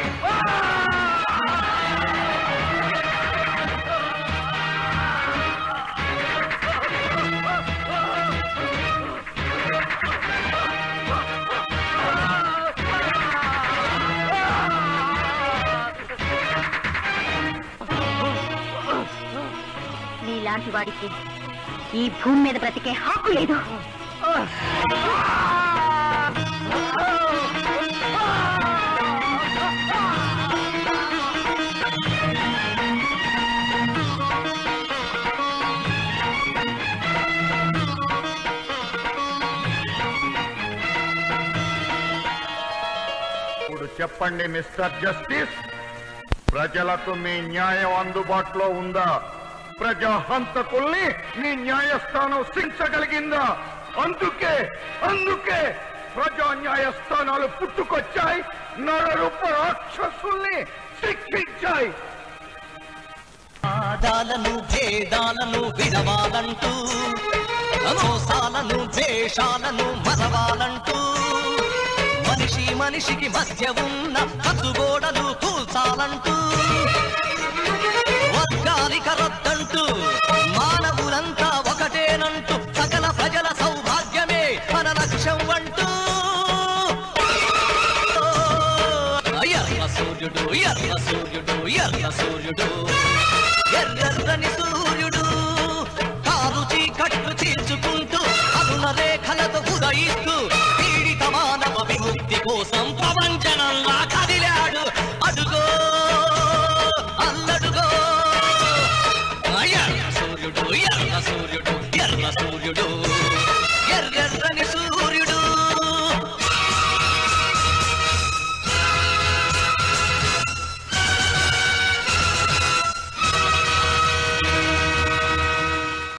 నీలాంటి వాడికి ఈ భూమి మీద బ్రతికే హక్కు లేదు. ఇప్పుడు చెప్పండి మిస్టర్ జస్టిస్, ప్రజలకు మీ న్యాయం అందుబాటులో ఉందా? ప్రజా హంతకుల్ని మీ న్యాయస్థానం శిక్షగలిగిందా? అందుకే ప్రజా న్యాయస్థానాలు పుట్టుకొచ్చాయి, నరరూప రాక్షసుల్ని శిక్షించాయి. ఆదాలను భేదాలను విడవాలంటూ, మోసాలను ద్వేషాలను మరవాలంటూ, మనిషి మనిషికి మధ్య ఉన్న కట్టుగోడలు కూల్చాలంటూ, వర్గాలిక రద్దంటూ, మానవులంతా ఒకటేనంటూ, సకల ప్రజల సౌభాగ్యమే మన లక్ష్యం అంటూ, ఎర్ర సూర్యుడు ఎర్ర సూర్యుడు ఎర్ర సూర్యుడు ఎర్రని సూర్యుడు కారు చీకట్లు చీల్చుకుంటూ అరుణ రేఖలతో ఉదయిస్తూ పీడిత మానవ విముక్తి కోసం ప్రపంచనంలా కదిలాడు. అడుగో అల్లడుగో ఎర్ర సూర్యుడు ఎర్ర సూర్యుడు ఎర్ర సూర్యుడు